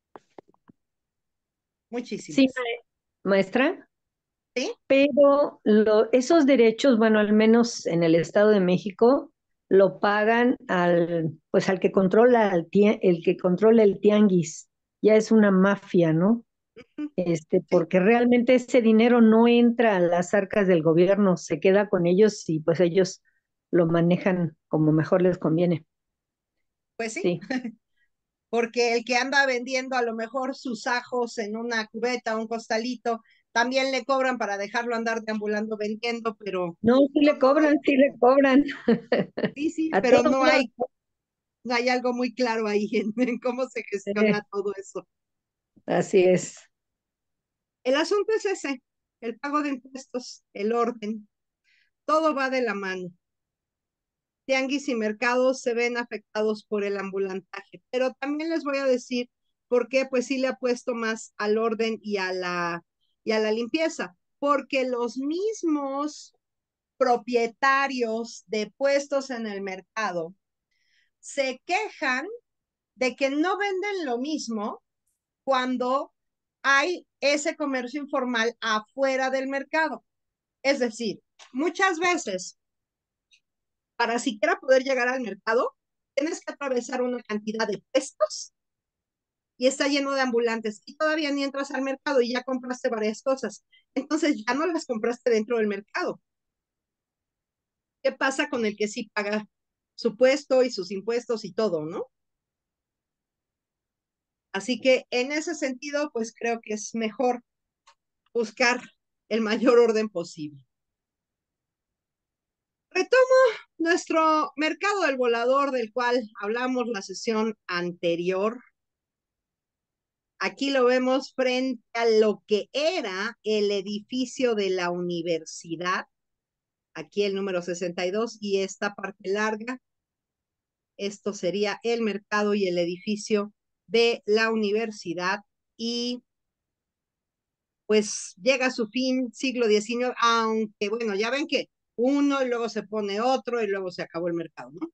Sí, Muchísimas. ma- maestra, ¿Sí? pero lo- esos derechos, bueno, al menos en el Estado de México, lo pagan al, pues al que controla el, el que controla el tianguis. Ya es una mafia, ¿no? Ujú. Este, Sí, porque realmente ese dinero no entra a las arcas del gobierno, se queda con ellos y pues ellos lo manejan como mejor les conviene. pues sí, Sí, porque el que anda vendiendo a lo mejor sus ajos en una cubeta, un costalito, también le cobran para dejarlo andar deambulando vendiendo, pero no, sí le no cobran, hay, sí le cobran. sí, sí, A pero todo no mundo, hay, no hay algo muy claro ahí en, en cómo se eh, gestiona todo eso. así es. El asunto es ese, el pago de impuestos, el orden, todo va de la mano. Tianguis y mercados se ven afectados por el ambulantaje, pero también les voy a decir por qué, pues sí le apuesto más al orden y a la, y a la limpieza, porque los mismos propietarios de puestos en el mercado se quejan de que no venden lo mismo cuando hay ese comercio informal afuera del mercado. Es decir, muchas veces, para siquiera poder llegar al mercado, tienes que atravesar una cantidad de puestos y está lleno de ambulantes y todavía ni entras al mercado y ya compraste varias cosas. Entonces ya no las compraste dentro del mercado. ¿Qué pasa con el que sí paga su puesto y sus impuestos y todo, no? Así que en ese sentido, pues creo que es mejor buscar el mayor orden posible. Retomo nuestro mercado del volador, del cual hablamos la sesión anterior. Aquí lo vemos frente a lo que era el edificio de la universidad. Aquí el número sesenta y dos y esta parte larga. Esto sería el mercado y el edificio de la universidad. Y pues llega a su fin siglo diecinueve, aunque bueno, ya ven que uno y luego se pone otro y luego se acabó el mercado, ¿no?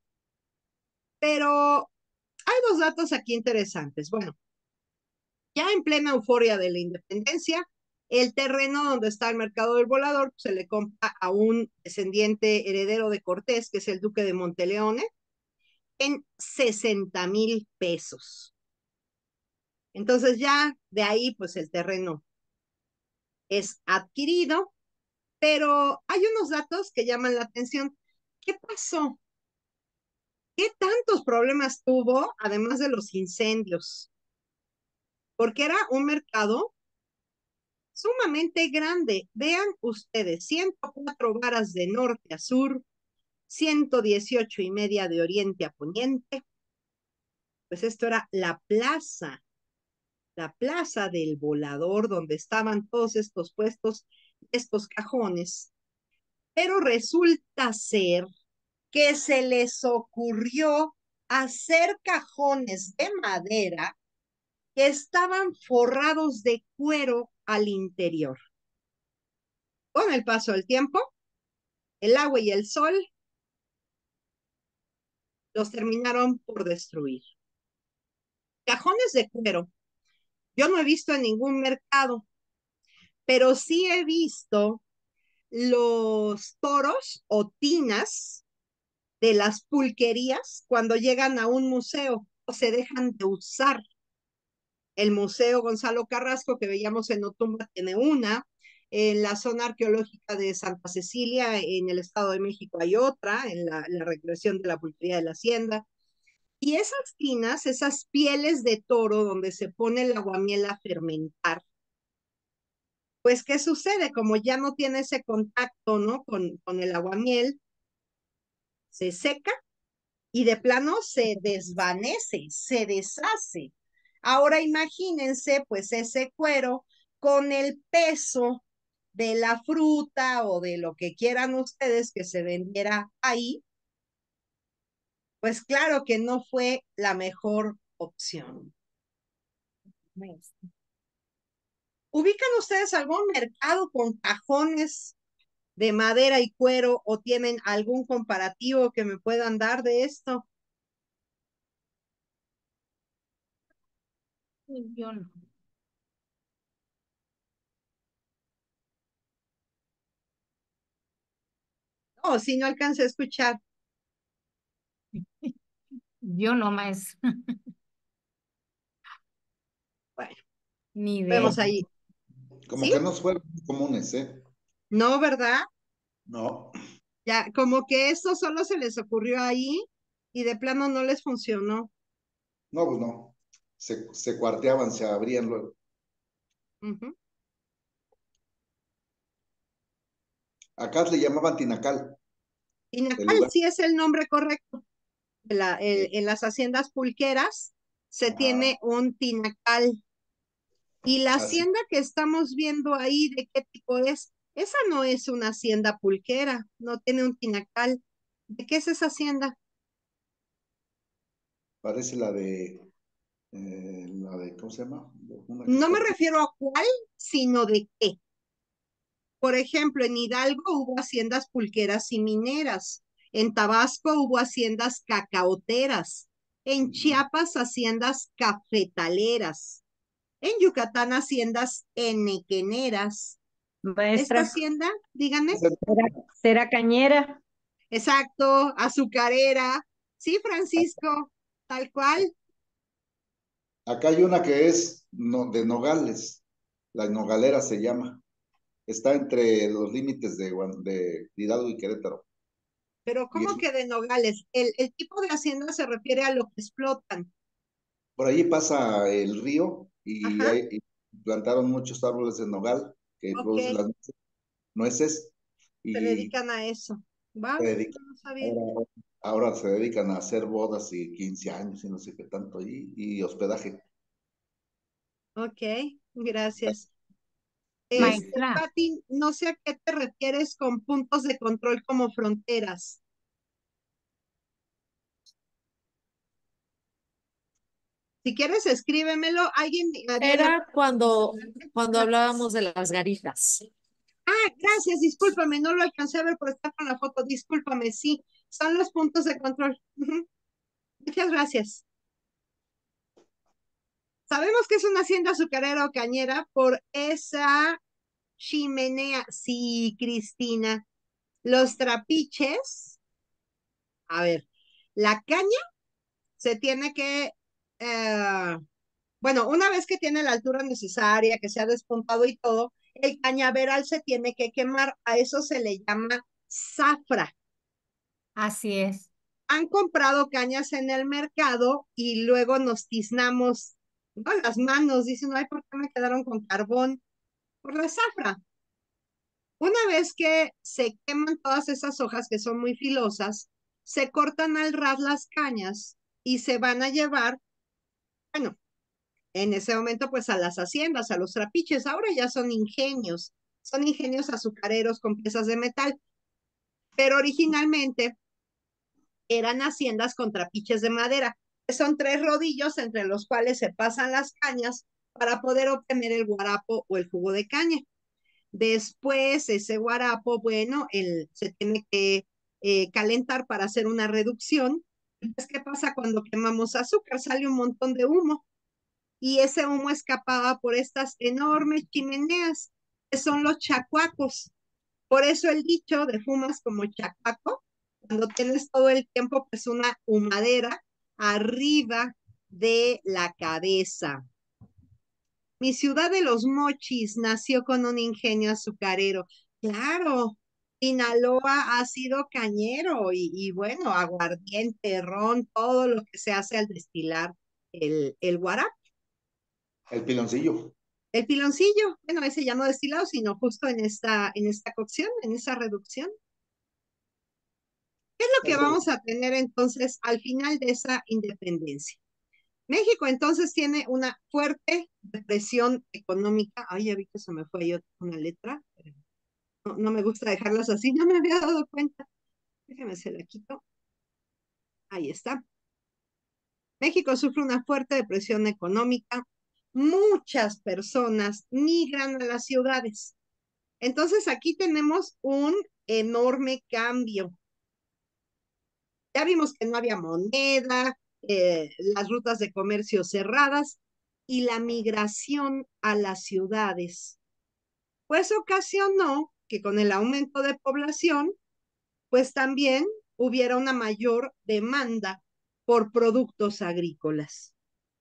Pero hay dos datos aquí interesantes. Bueno, ya en plena euforia de la independencia, el terreno donde está el mercado del volador se le compra a un descendiente heredero de Cortés, que es el duque de Monteleone, en sesenta mil pesos. Entonces ya de ahí, pues el terreno es adquirido, pero hay unos datos que llaman la atención. ¿Qué pasó? ¿Qué tantos problemas tuvo, además de los incendios? Porque era un mercado sumamente grande. Vean ustedes, ciento cuatro varas de norte a sur, ciento dieciocho y media de oriente a poniente. Pues esto era la plaza, la plaza del volador, donde estaban todos estos puestos, estos cajones. Pero resulta ser que se les ocurrió hacer cajones de madera que estaban forrados de cuero al interior. Con el paso del tiempo, el agua y el sol los terminaron por destruir. Cajones de cuero, yo no he visto en ningún mercado, pero sí he visto los toros o tinas de las pulquerías cuando llegan a un museo o se dejan de usar. El Museo Gonzalo Carrasco que veíamos en Otumba tiene una, en la zona arqueológica de Santa Cecilia, en el Estado de México hay otra, en la, la recreación de la pulpería de la Hacienda. Y esas tinas, esas pieles de toro donde se pone el aguamiel a fermentar, pues ¿qué sucede? Como ya no tiene ese contacto, ¿no? Con, con el aguamiel, se seca y de plano se desvanece, se deshace. Ahora imagínense pues ese cuero con el peso de la fruta o de lo que quieran ustedes que se vendiera ahí, pues claro que no fue la mejor opción. ¿Ubican ustedes algún mercado con cajones de madera y cuero o tienen algún comparativo que me puedan dar de esto? Yo no. No, si no alcancé a escuchar. Yo no más. Bueno, Ni idea. vemos ahí. Como ¿Sí? que no fueron muy comunes, ¿eh? No, ¿verdad? No. Ya, como que esto solo se les ocurrió ahí y de plano no les funcionó. No, pues no. Se, se cuarteaban, se abrían luego. Ujú. Acá le llamaban tinacal, el Tinacal lugar. sí es el nombre correcto. En, la- Eh, en- en las haciendas pulqueras se ajá, tiene un tinacal. Y la así hacienda que estamos viendo ahí, ¿de qué tipo es? Esa no es una hacienda pulquera, no tiene un tinacal. ¿De qué es esa hacienda? parece la de, eh, la de, ¿cómo se llama? Una que No está me aquí. refiero a cuál, sino de qué. Por ejemplo, en Hidalgo hubo haciendas pulqueras y mineras. En Tabasco hubo haciendas cacaoteras. En Chiapas, haciendas cafetaleras. En Yucatán, haciendas enequeneras. ¿Esta Maestra, hacienda? Díganme. ¿será, será cañera? Exacto, azucarera. Sí, Francisco, tal cual. Acá hay una que es no- de Nogales, la Nogalera se llama. Está entre los límites de, Guan- de Hidalgo y Querétaro. Pero Y es, ¿cómo que de nogales? El, el tipo de hacienda se refiere a lo que explotan. por ahí pasa el río y, Ajá, hay, y plantaron muchos árboles de nogal que ok, producen las nueces se y dedican a eso. se Wow, dedican, no sabía. ahora, ahora se dedican a hacer bodas y quince años y no sé qué tanto ahí y hospedaje. Ok, gracias. Y es, Este, Maestra, Pati, no sé a qué te refieres con puntos de control como fronteras. Si quieres, escríbemelo. Alguien, Ariel. Era cuando, cuando hablábamos de las garitas. Ah, gracias, discúlpame, no lo alcancé a ver por estar con la foto, discúlpame, sí, son los puntos de control. Ujú. Muchas gracias. Sabemos que es una hacienda azucarera o cañera por esa chimenea. Sí, Cristina. Los trapiches, a ver, la caña se tiene que, eh, bueno, una vez que tiene la altura necesaria, que se ha despuntado y todo, el cañaveral se tiene que quemar. A eso se le llama zafra. así es. Han comprado cañas en el mercado y luego nos tiznamos, ¿no? Las manos, dicen, ay, ¿por qué me quedaron con carbón? Por la zafra. Una vez que se queman todas esas hojas que son muy filosas, se cortan al ras las cañas y se van a llevar, bueno, en ese momento pues a las haciendas, a los trapiches. Ahora ya son ingenios, son ingenios azucareros con piezas de metal, pero originalmente eran haciendas con trapiches de madera. Son tres rodillos entre los cuales se pasan las cañas para poder obtener el guarapo o el jugo de caña. Después, ese guarapo, bueno, el, se tiene que eh, calentar para hacer una reducción. Entonces, ¿qué pasa cuando quemamos azúcar? Sale un montón de humo y ese humo escapaba por estas enormes chimeneas, que son los chacuacos. Por eso el dicho de fumas como chacuaco, cuando tienes todo el tiempo pues una humadera arriba de la cabeza. Mi ciudad de Los Mochis nació con un ingenio azucarero. Claro, Sinaloa ha sido cañero y, y bueno, aguardiente, ron, todo lo que se hace al destilar el, el guarapo. el piloncillo. El piloncillo, bueno, ese ya no destilado, sino justo en esta, en esta cocción, en esa reducción. ¿Qué es lo que Es como vamos a tener entonces al final de esa independencia? México entonces tiene una fuerte depresión económica. Ay, ya vi que se me fue ahí una letra. No, no me gusta dejarlas así, no me había dado cuenta. Déjame se la quito. Ahí está. México sufre una fuerte depresión económica. Muchas personas migran a las ciudades. Entonces aquí tenemos un enorme cambio. Ya vimos que no había moneda, eh, las rutas de comercio cerradas y la migración a las ciudades. Pues ocasionó que con el aumento de población, pues también hubiera una mayor demanda por productos agrícolas.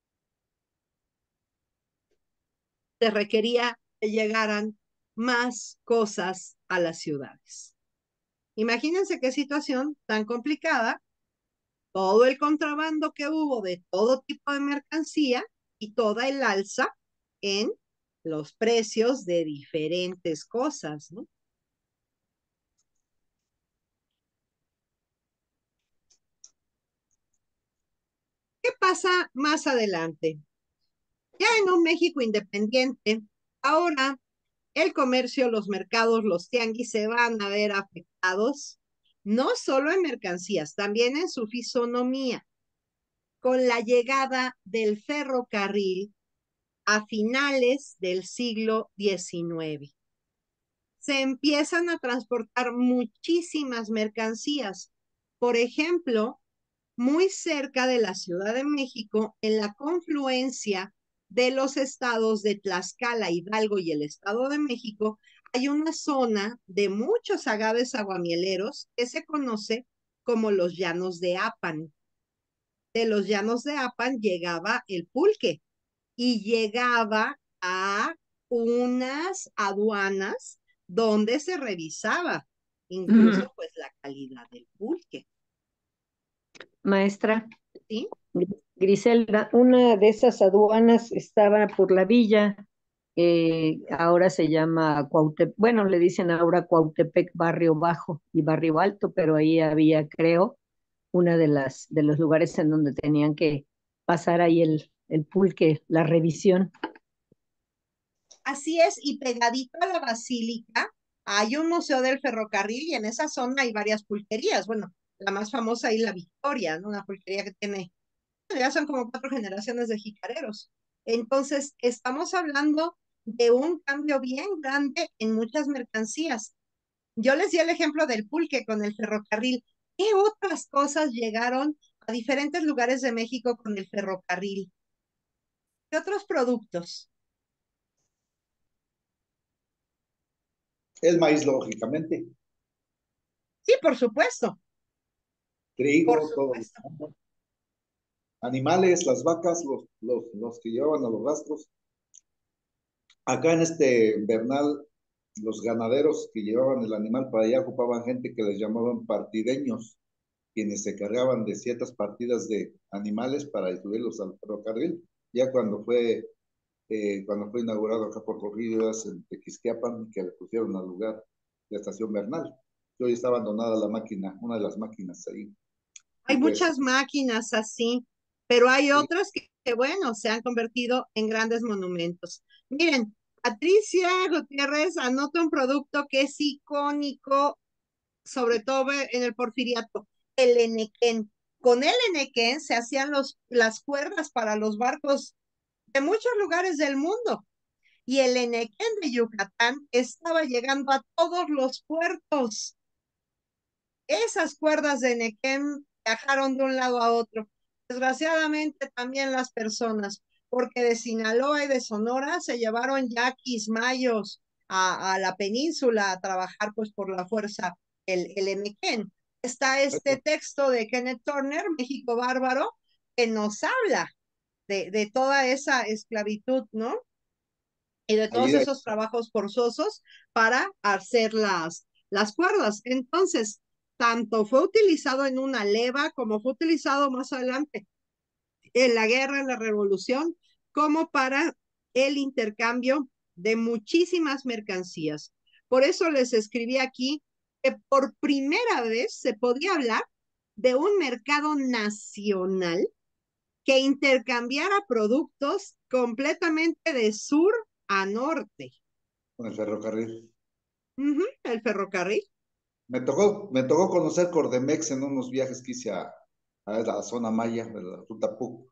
Se requería que llegaran más cosas a las ciudades. Imagínense qué situación tan complicada, todo el contrabando que hubo de todo tipo de mercancía y toda el alza en los precios de diferentes cosas, ¿no? ¿Qué pasa más adelante? Ya en un México independiente, ahora el comercio, los mercados, los tianguis se van a ver afectados, no solo en mercancías, también en su fisonomía, con la llegada del ferrocarril a finales del siglo diecinueve. Se empiezan a transportar muchísimas mercancías. Por ejemplo, muy cerca de la Ciudad de México, en la confluencia de los estados de Tlaxcala, Hidalgo y el Estado de México, hay una zona de muchos agaves aguamieleros que se conoce como los llanos de Apan. De los llanos de Apan llegaba el pulque y llegaba a unas aduanas donde se revisaba incluso pues la calidad del pulque. Maestra, ¿Sí? Griselda, una de esas aduanas estaba por la villa, eh, ahora se llama Cuautepec, bueno, le dicen ahora Cuautepec Barrio Bajo y Barrio Alto, pero ahí había, creo, una de las de los lugares en donde tenían que pasar ahí el, el pulque, la revisión. Así es, y pegadito a la basílica hay un museo del ferrocarril y en esa zona hay varias pulquerías. Bueno, la más famosa es la Victoria, ¿no? Una pulquería que tiene, ya son como cuatro generaciones de jicareros. Entonces, estamos hablando de un cambio bien grande en muchas mercancías. Yo les di el ejemplo del pulque con el ferrocarril. ¿Qué otras cosas llegaron a diferentes lugares de México con el ferrocarril? ¿Qué otros productos? El maíz, lógicamente, Sí, por supuesto, por trigo, todo. supuesto. Animales, las vacas, los, los, los que llevaban a los rastros. Acá en este Bernal, los ganaderos que llevaban el animal para allá ocupaban gente que les llamaban partideños, quienes se cargaban de ciertas partidas de animales para subirlos al ferrocarril. Ya cuando fue, eh, cuando fue inaugurado acá por Corridas, en Tequisquiapan, que le pusieron al lugar la estación Bernal, que hoy está abandonada la máquina, una de las máquinas ahí. Y Hay pues, muchas máquinas así, pero hay sí, otras que, que, bueno, se han convertido en grandes monumentos. Miren, Patricia Gutiérrez anota un producto que es icónico, sobre todo en el porfiriato, el enequén. Con el enequén se hacían los, las cuerdas para los barcos de muchos lugares del mundo. Y el enequén de Yucatán estaba llegando a todos los puertos. Esas cuerdas de Nequén viajaron de un lado a otro. Desgraciadamente también las personas, porque de Sinaloa y de Sonora se llevaron yaquis, mayos a, a la península a trabajar pues por la fuerza el, el Enequén. Está este texto de Kenneth Turner, México Bárbaro, que nos habla de, de toda esa esclavitud, ¿no? Y de todos ahí hay, esos trabajos forzosos para hacer las, las cuerdas. Entonces, tanto fue utilizado en una leva como fue utilizado más adelante en la guerra, en la revolución, como para el intercambio de muchísimas mercancías. Por eso les escribí aquí que por primera vez se podía hablar de un mercado nacional que intercambiara productos completamente de sur a norte. con el ferrocarril. Uh-huh, el ferrocarril. Me tocó, me tocó conocer Cordemex en unos viajes que hice a, a la zona maya, de la Ruta Puc.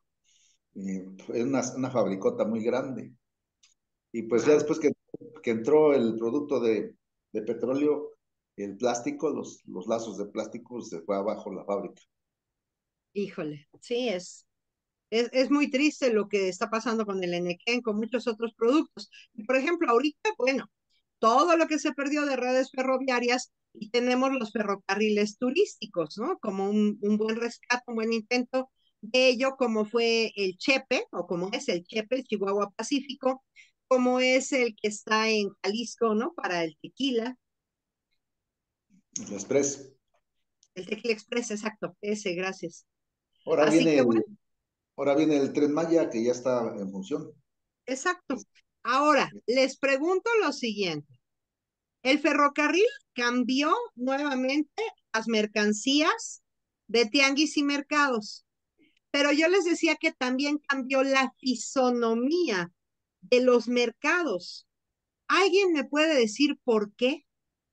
Es una, una fabricota muy grande. Y pues ya Wow. después que, que entró el producto de, de petróleo, el plástico, los, los lazos de plástico, se fue abajo la fábrica. Híjole, sí, es, es, es muy triste lo que está pasando con el Enequén, con muchos otros productos. Y por ejemplo, ahorita, bueno, todo lo que se perdió de redes ferroviarias y tenemos los ferrocarriles turísticos, ¿no? Como un, un buen rescate, un buen intento de ello, como fue el Chepe, o como es el Chepe, el Chihuahua Pacífico, como es el que está en Jalisco, ¿no? Para el tequila. El Express. El Tequila Express, exacto, ese, gracias. Ahora Así viene que el, bueno, ahora viene el Tren Maya que ya está en función. exacto. Ahora, les pregunto lo siguiente. El ferrocarril cambió nuevamente las mercancías de tianguis y mercados, pero yo les decía que también cambió la fisonomía de los mercados. ¿Alguien me puede decir por qué?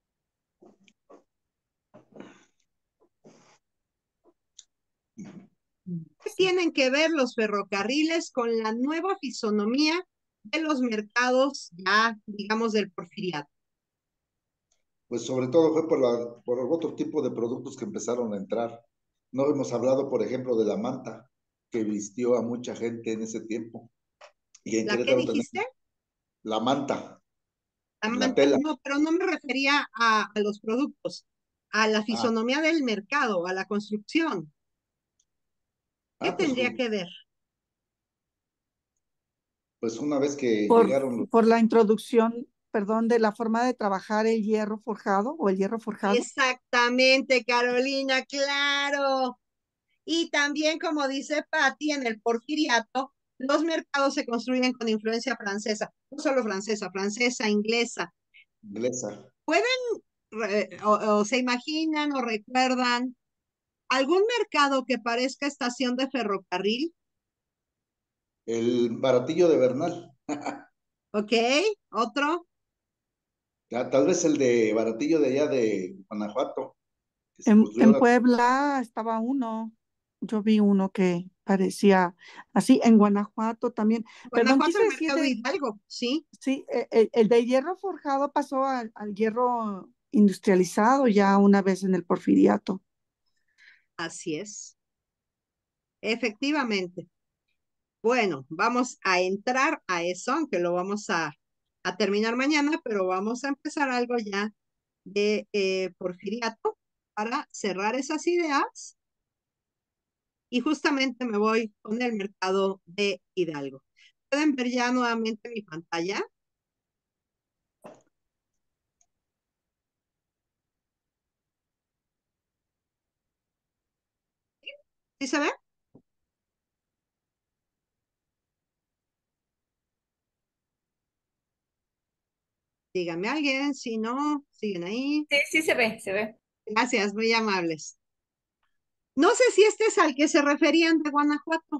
¿Qué tienen que ver los ferrocarriles con la nueva fisonomía de los mercados ya, digamos, del porfiriato? Pues sobre todo fue por, la, por otro tipo de productos que empezaron a entrar. No hemos hablado, por ejemplo, de la manta que vistió a mucha gente en ese tiempo. Y en ¿La qué Querétaro tenemos dijiste? la manta, La la manta. tela. No, pero no me refería a, a los productos, a la Ah, fisonomía del mercado, a la construcción. ¿Qué ah, pues, tendría que ver? pues una vez que Por, llegaron los, por la introducción, perdón, de la forma de trabajar el hierro forjado o el hierro forjado. Exactamente, Carolina, claro. Y también, como dice Patti, en el Porfiriato, los mercados se construyen con influencia francesa, no solo francesa, francesa, inglesa. inglesa, ¿Pueden, o, o se imaginan o recuerdan algún mercado que parezca estación de ferrocarril? el baratillo de Bernal, ¿Ok? ¿Otro? ya, tal vez el de baratillo de allá de Guanajuato, que se En, construyó en la- Puebla estaba uno, yo vi uno que parecía así, en Guanajuato también. Perdón, Guanajuato, quise el decir mercado de de, Hidalgo, ¿sí? sí, e- el, el de hierro forjado pasó al, al hierro industrializado ya una vez en el Porfiriato. Así es, efectivamente. Bueno, vamos a entrar a eso, aunque lo vamos a, a terminar mañana, pero vamos a empezar algo ya de eh, Porfiriato para cerrar esas ideas y justamente me voy con el mercado de Hidalgo. ¿Pueden ver ya nuevamente mi pantalla? ¿Sí se ve? Dígame alguien, si no, siguen ahí. Sí, sí se ve, se ve. Gracias, muy amables. No sé si este es al que se referían de Guanajuato.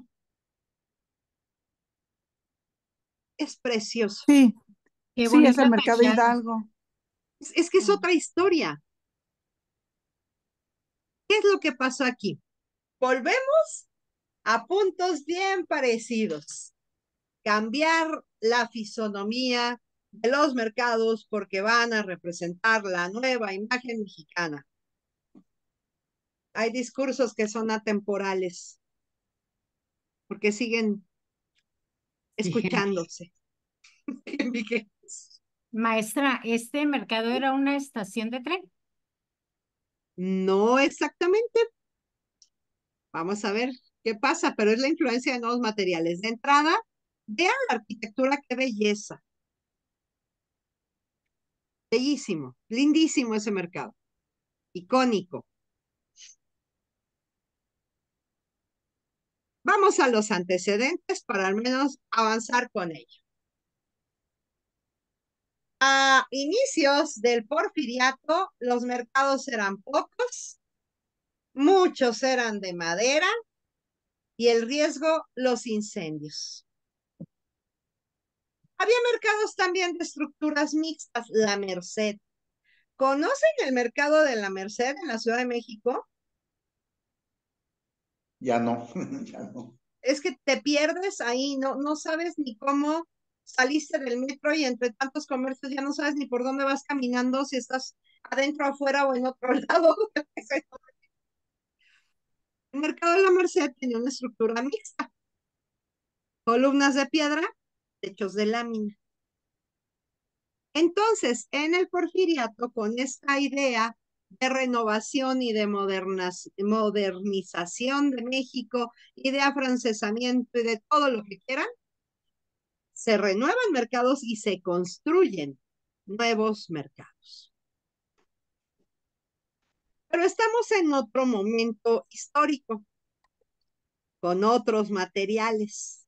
Es precioso. Sí, Qué sí, es el bonita mercado fachada. Hidalgo. Es, es que es otra historia. ¿Qué es lo que pasó aquí? Volvemos a puntos bien parecidos. Cambiar la fisonomía de los mercados porque van a representar la nueva imagen mexicana. Hay discursos que son atemporales porque siguen Vigente. escuchándose. Siguen vigentes. Maestra, ¿este mercado era una estación de tren? No exactamente. Vamos a ver qué pasa, pero es la influencia de nuevos materiales. De entrada, vean la arquitectura, qué belleza. Bellísimo, lindísimo ese mercado. Icónico. Vamos a los antecedentes para al menos avanzar con ello. A inicios del Porfiriato, los mercados eran pocos, muchos eran de madera y el riesgo, los incendios. Había mercados también de estructuras mixtas, la Merced. ¿Conocen el mercado de la Merced en la Ciudad de México? ya no, ya no. Es que te pierdes ahí, no, no sabes ni cómo saliste del metro y entre tantos comercios ya no sabes ni por dónde vas caminando, si estás adentro, afuera o en otro lado. El mercado de la Merced tenía una estructura mixta, columnas de piedra, techos de lámina. Entonces, en el Porfiriato, con esta idea de renovación y de modernas, modernización de México y de afrancesamiento y de todo lo que quieran, se renuevan mercados y se construyen nuevos mercados. Pero estamos en otro momento histórico, con otros materiales.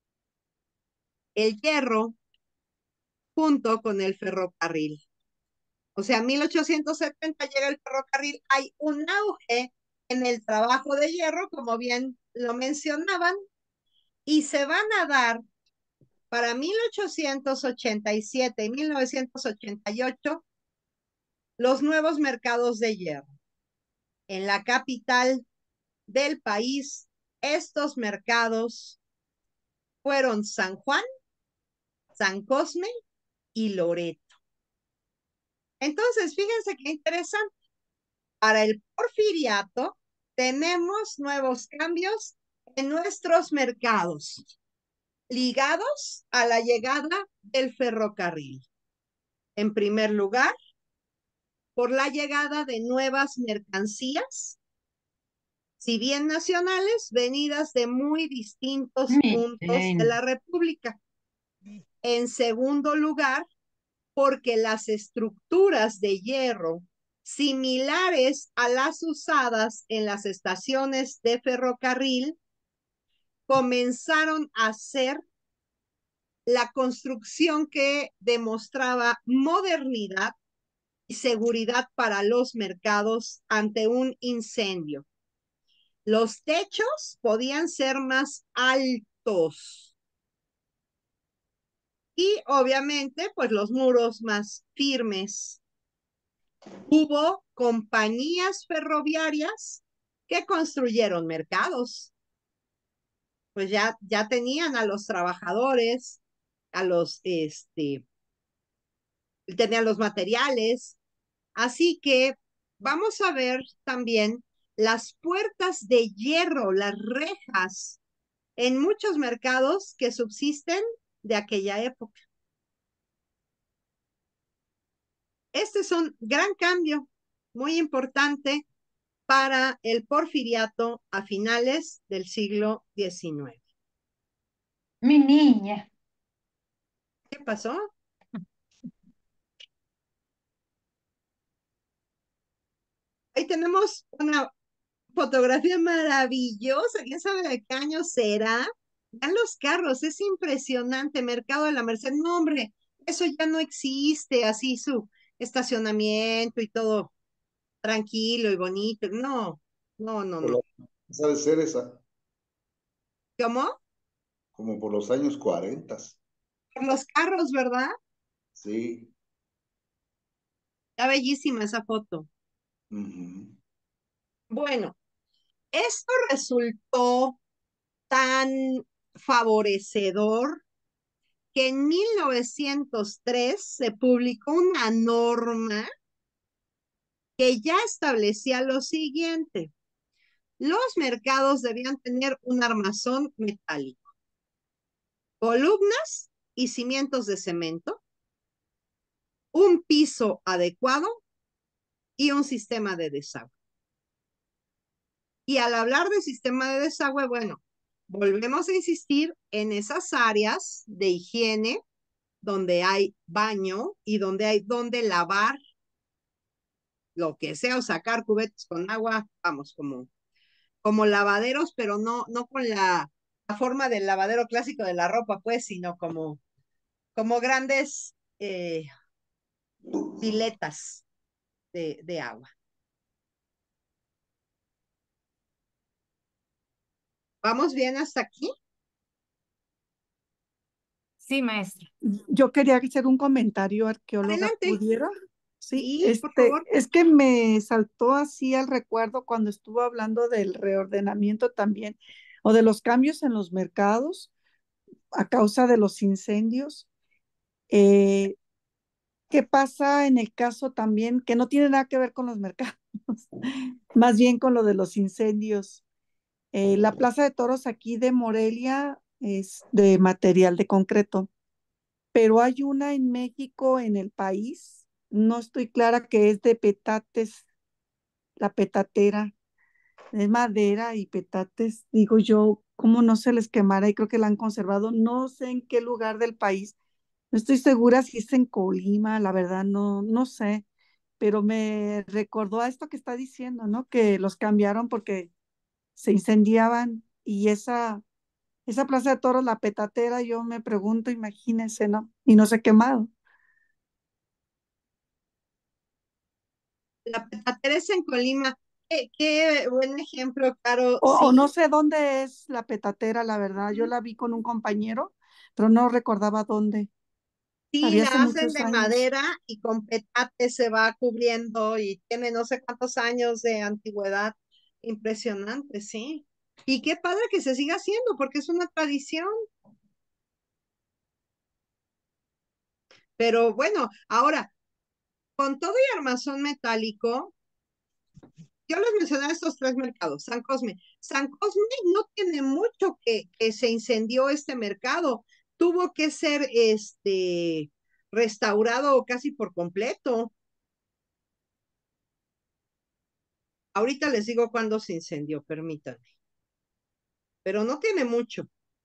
El hierro junto con el ferrocarril. O sea, en mil ochocientos setenta llega el ferrocarril, hay un auge en el trabajo de hierro, como bien lo mencionaban, y se van a dar para mil ochocientos ochenta y siete y mil novecientos ochenta y ocho los nuevos mercados de hierro. En la capital del país, estos mercados fueron San Juan, San Cosme y Loreto. Entonces, fíjense qué interesante. Para el Porfiriato, tenemos nuevos cambios en nuestros mercados ligados a la llegada del ferrocarril. En primer lugar, por la llegada de nuevas mercancías, si bien nacionales, venidas de muy distintos puntos de la República. En segundo lugar, porque las estructuras de hierro similares a las usadas en las estaciones de ferrocarril comenzaron a ser la construcción que demostraba modernidad y seguridad para los mercados ante un incendio. Los techos podían ser más altos y obviamente pues los muros más firmes. Hubo compañías ferroviarias que construyeron mercados. Pues ya, ya tenían a los trabajadores, a los, este, tenían los materiales. Así que vamos a ver también las puertas de hierro, las rejas, en muchos mercados que subsisten de aquella época. Este es un gran cambio, muy importante para el porfiriato a finales del siglo diecinueve. Mi niña. ¿Qué pasó? Ahí tenemos una fotografía maravillosa. ¿Quién sabe de qué año será? Vean los carros, es impresionante. Mercado de la Merced. No, hombre, eso ya no existe. Así su estacionamiento y todo tranquilo y bonito. No, no, no, Por no. la- ¿Sabe ser esa? ¿Cómo? Como por los años cuarenta. Por los carros, ¿verdad? Sí. Está bellísima esa foto. Ujú. Bueno, esto resultó tan favorecedor que en mil novecientos tres se publicó una norma que ya establecía lo siguiente: los mercados debían tener un armazón metálico, columnas y cimientos de cemento, un piso adecuado y un sistema de desagüe. Y al hablar de sistema de desagüe, bueno, volvemos a insistir en esas áreas de higiene donde hay baño y donde hay donde lavar lo que sea o sacar cubetas con agua, vamos, como, como lavaderos, pero no, no con la, la forma del lavadero clásico de la ropa, pues, sino como, como grandes eh, piletas de, de agua. ¿Vamos bien hasta aquí? Sí, maestra. Yo quería hacer un comentario, arqueóloga, Adelante. ¿pudiera? Sí, Sí, por este, favor. es que me saltó así al recuerdo cuando estuvo hablando del reordenamiento también, o de los cambios en los mercados a causa de los incendios. Eh, ¿Qué pasa en el caso también, que no tiene nada que ver con los mercados, más bien con lo de los incendios? Eh, la Plaza de Toros aquí de Morelia es de material de concreto, pero hay una en México, en el país, no estoy clara, que es de petates, la petatera, es madera y petates, digo yo, ¿cómo no se les quemará? Y creo que la han conservado, no sé en qué lugar del país, no estoy segura si es en Colima, la verdad, no, no sé, pero me recordó a esto que está diciendo, ¿no? Que los cambiaron porque se incendiaban y esa, esa Plaza de Toros, la petatera, yo me pregunto, imagínense, ¿no? Y no se ha quemado. La petatera es en Colima. Qué, qué buen ejemplo, Caro. O, o Sí, no sé dónde es la petatera, la verdad. Yo la vi con un compañero, pero no recordaba dónde. La sí, vi hace la hacen muchos de años. madera y con petate se va cubriendo y tiene no sé cuántos años de antigüedad. Impresionante, sí. Y qué padre que se siga haciendo porque es una tradición. Pero bueno, ahora, con todo y armazón metálico, yo les mencioné estos tres mercados, San Cosme. San Cosme no tiene mucho que, que se incendió este mercado. Tuvo que ser este restaurado casi por completo. Ahorita les digo cuándo se incendió, permítanme. Pero no tiene mucho.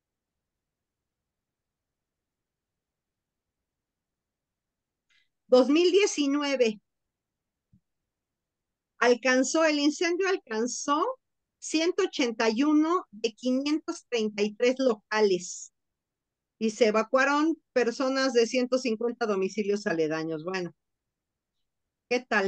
dos mil diecinueve. Alcanzó, el incendio alcanzó ciento ochenta y uno de quinientos treinta y tres locales y se evacuaron personas de ciento cincuenta domicilios aledaños. Bueno, ¿qué tal?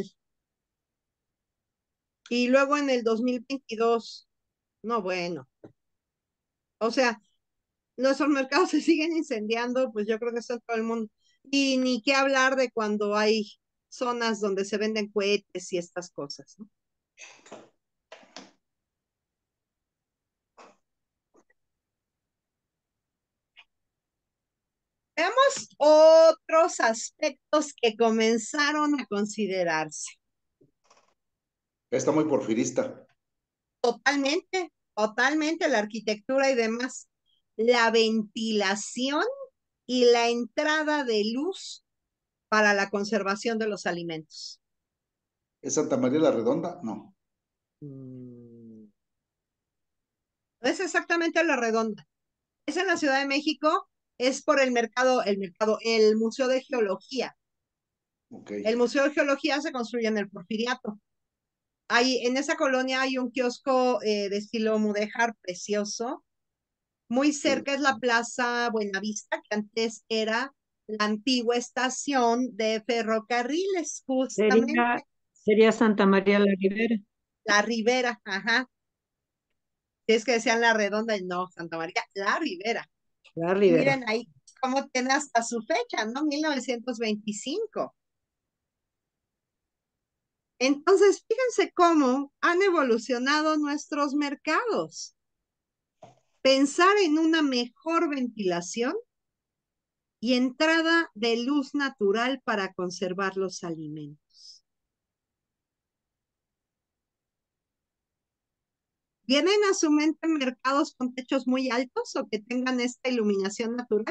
Y luego en el dos mil veintidós, no, bueno. O sea, nuestros mercados se siguen incendiando, pues yo creo que está en todo el mundo. Y ni qué hablar de cuando hay zonas donde se venden cohetes y estas cosas, ¿no? Veamos otros aspectos que comenzaron a considerarse. Está muy porfirista. Totalmente, totalmente la arquitectura y demás. La ventilación y la entrada de luz para la conservación de los alimentos. ¿Es Santa María la Redonda? No. Mm. Es exactamente la redonda. Es en la Ciudad de México, es por el mercado, el mercado, el Museo de Geología. Okay. El Museo de Geología se construye en el Porfiriato. Hay, en esa colonia hay un kiosco eh, de estilo mudéjar precioso. Muy cerca es la Plaza Buenavista, que antes era la antigua estación de ferrocarriles, justamente. Sería, sería Santa María la Ribera. La Ribera, ajá. Es que decían la redonda y no, Santa María, la Ribera. La Y Ribera. miren ahí cómo tiene hasta su fecha, ¿no? mil novecientos veinticinco. Entonces, fíjense cómo han evolucionado nuestros mercados. Pensar en una mejor ventilación y entrada de luz natural para conservar los alimentos. ¿Vienen a su mente mercados con techos muy altos o que tengan esta iluminación natural?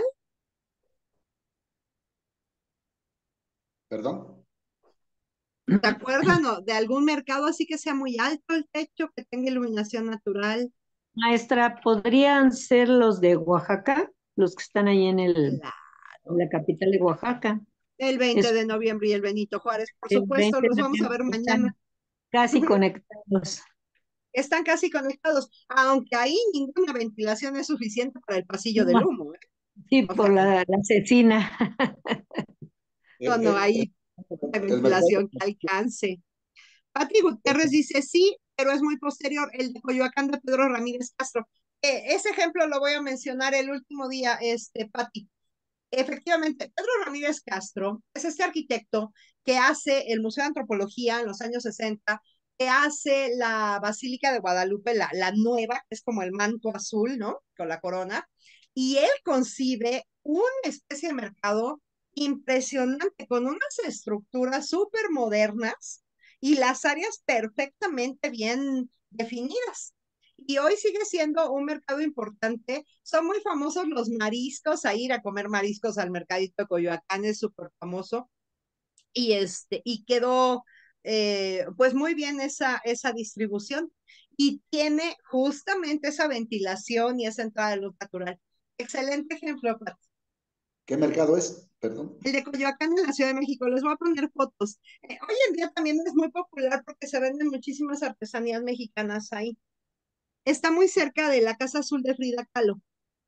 ¿Perdón? ¿Se acuerdan o de algún mercado así que sea muy alto el techo, que tenga iluminación natural? Maestra, ¿podrían ser los de Oaxaca? Los que están ahí en, el, Claro. en la capital de Oaxaca. El veinte Es- de noviembre y el Benito Juárez, por el supuesto, veinte los de vamos a ver noviembre mañana. están casi conectados. Están casi conectados, aunque ahí ninguna ventilación es suficiente para el pasillo del No, humo, ¿eh? sí, O por sea, la, la cecina. no, El, no el- hay el mercado, ventilación que alcance. Pati Gutiérrez dice sí, pero es muy posterior, el de Coyoacán de Pedro Ramírez Castro. Eh, ese ejemplo lo voy a mencionar el último día, este, Pati. Efectivamente, Pedro Ramírez Castro es este arquitecto que hace el Museo de Antropología en los años sesenta, que hace la Basílica de Guadalupe, la, la nueva, que es como el manto azul, ¿no? Con la corona. Y él concibe una especie de mercado impresionante, con unas estructuras súper modernas y las áreas perfectamente bien definidas. Y hoy sigue siendo un mercado importante. Son muy famosos los mariscos, a ir a comer mariscos al mercadito de Coyoacán es súper famoso. Y, este, y quedó eh, pues muy bien esa, esa distribución. Y tiene justamente esa ventilación y esa entrada de luz natural. Excelente ejemplo, Pat. ¿qué mercado es? Perdón. El de Coyoacán en la Ciudad de México. Les voy a poner fotos. Eh, hoy en día también es muy popular porque se venden muchísimas artesanías mexicanas ahí. Está muy cerca de la Casa Azul de Frida Kahlo.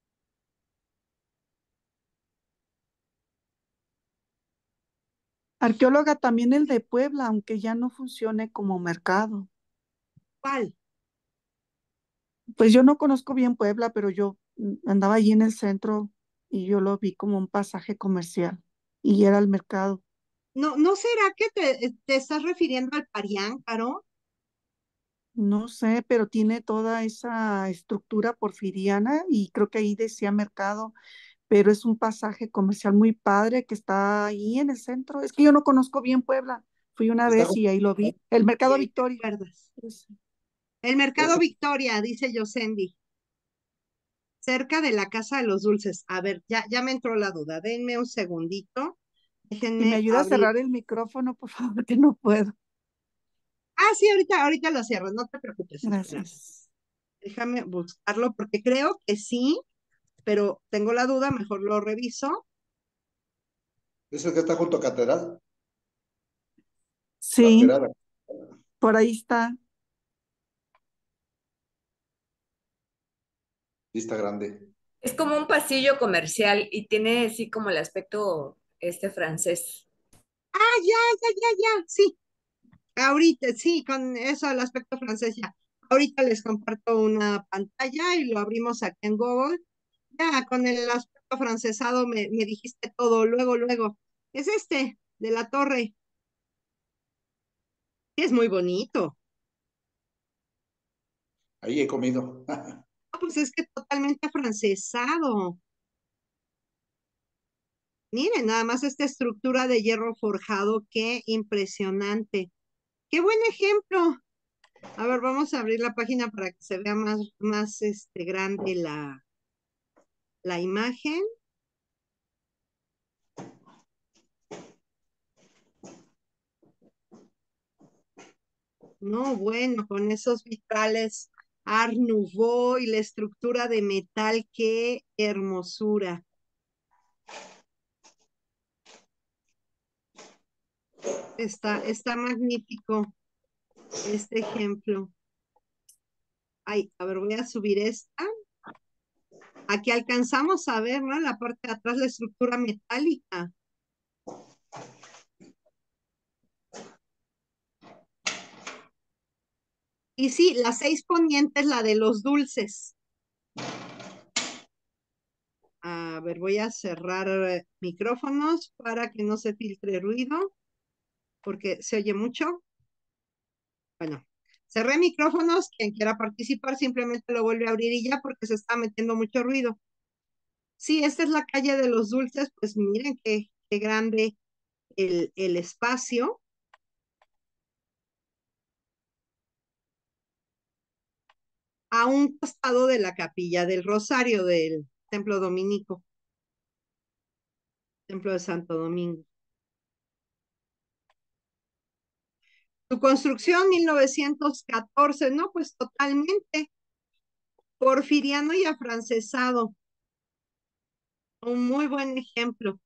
Arqueóloga también el de Puebla, aunque ya no funcione como mercado. ¿Cuál? Pues yo no conozco bien Puebla, pero yo mm, andaba allí en el centro y yo lo vi como un pasaje comercial y era el mercado. ¿No, no será que te, te estás refiriendo al Parián, Caro? No sé, pero tiene toda esa estructura porfiriana y creo que ahí decía mercado, pero es un pasaje comercial muy padre que está ahí en el centro. Es que yo no conozco bien Puebla, Fui una Está vez y ahí lo vi. El Mercado ¿Te Victoria. acuerdas? Ese. El Mercado ese- Victoria, dice Yosendi, cerca de la Casa de los Dulces. A ver, ya, ya me entró la duda. Denme un segundito. Y me Déjenme ayuda a abrir. cerrar el micrófono, por favor, que no puedo. Ah, sí, ahorita, ahorita lo cierro, no te preocupes, espera. Gracias. Déjame buscarlo porque creo que sí, pero tengo la duda, mejor lo reviso. ¿Es el que está junto a Catedral? Sí, Lateral. por ahí está. Sí, está grande. Es como un pasillo comercial y tiene así como el aspecto este francés. Ah, ya, ya, ya, ya, sí. Ahorita, sí, con eso el aspecto francés ya. Ahorita les comparto una pantalla y lo abrimos aquí en Google. Ya, con el aspecto francesado me, me dijiste todo, luego, luego. Es este, de la torre. Sí, es muy bonito. Ahí he comido. Ah, pues es que totalmente afrancesado. Miren, nada más esta estructura de hierro forjado, qué impresionante. Qué buen ejemplo. A ver, vamos a abrir la página para que se vea más, más este, grande la, la imagen. No, bueno, con esos vitrales Art Nouveau y la estructura de metal, qué hermosura. Está, está magnífico este ejemplo. Ay, a ver, voy a subir esta. Aquí alcanzamos a ver, ¿no? En la parte de atrás la estructura metálica. Y sí, la seis poniente es la de los dulces. A ver, voy a cerrar eh, micrófonos para que no se filtre ruido, porque se oye mucho. Bueno, cerré micrófonos. Quien quiera participar simplemente lo vuelve a abrir y ya, porque se está metiendo mucho ruido. Sí, esta es la calle de los dulces. Pues miren qué, qué grande el, el espacio. A un costado de la capilla del Rosario del Templo Dominico, Templo de Santo Domingo. Su construcción, mil novecientos catorce, no, pues totalmente porfiriano y afrancesado. Un muy buen ejemplo.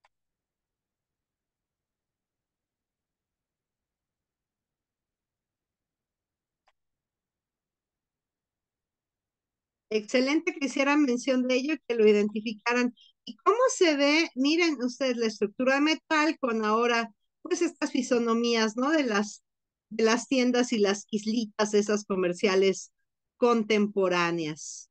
Excelente que hicieran mención de ello y que lo identificaran. ¿Y cómo se ve? Miren ustedes la estructura de metal con ahora, pues estas fisonomías, ¿no? De las, de las tiendas y las islitas, esas comerciales contemporáneas.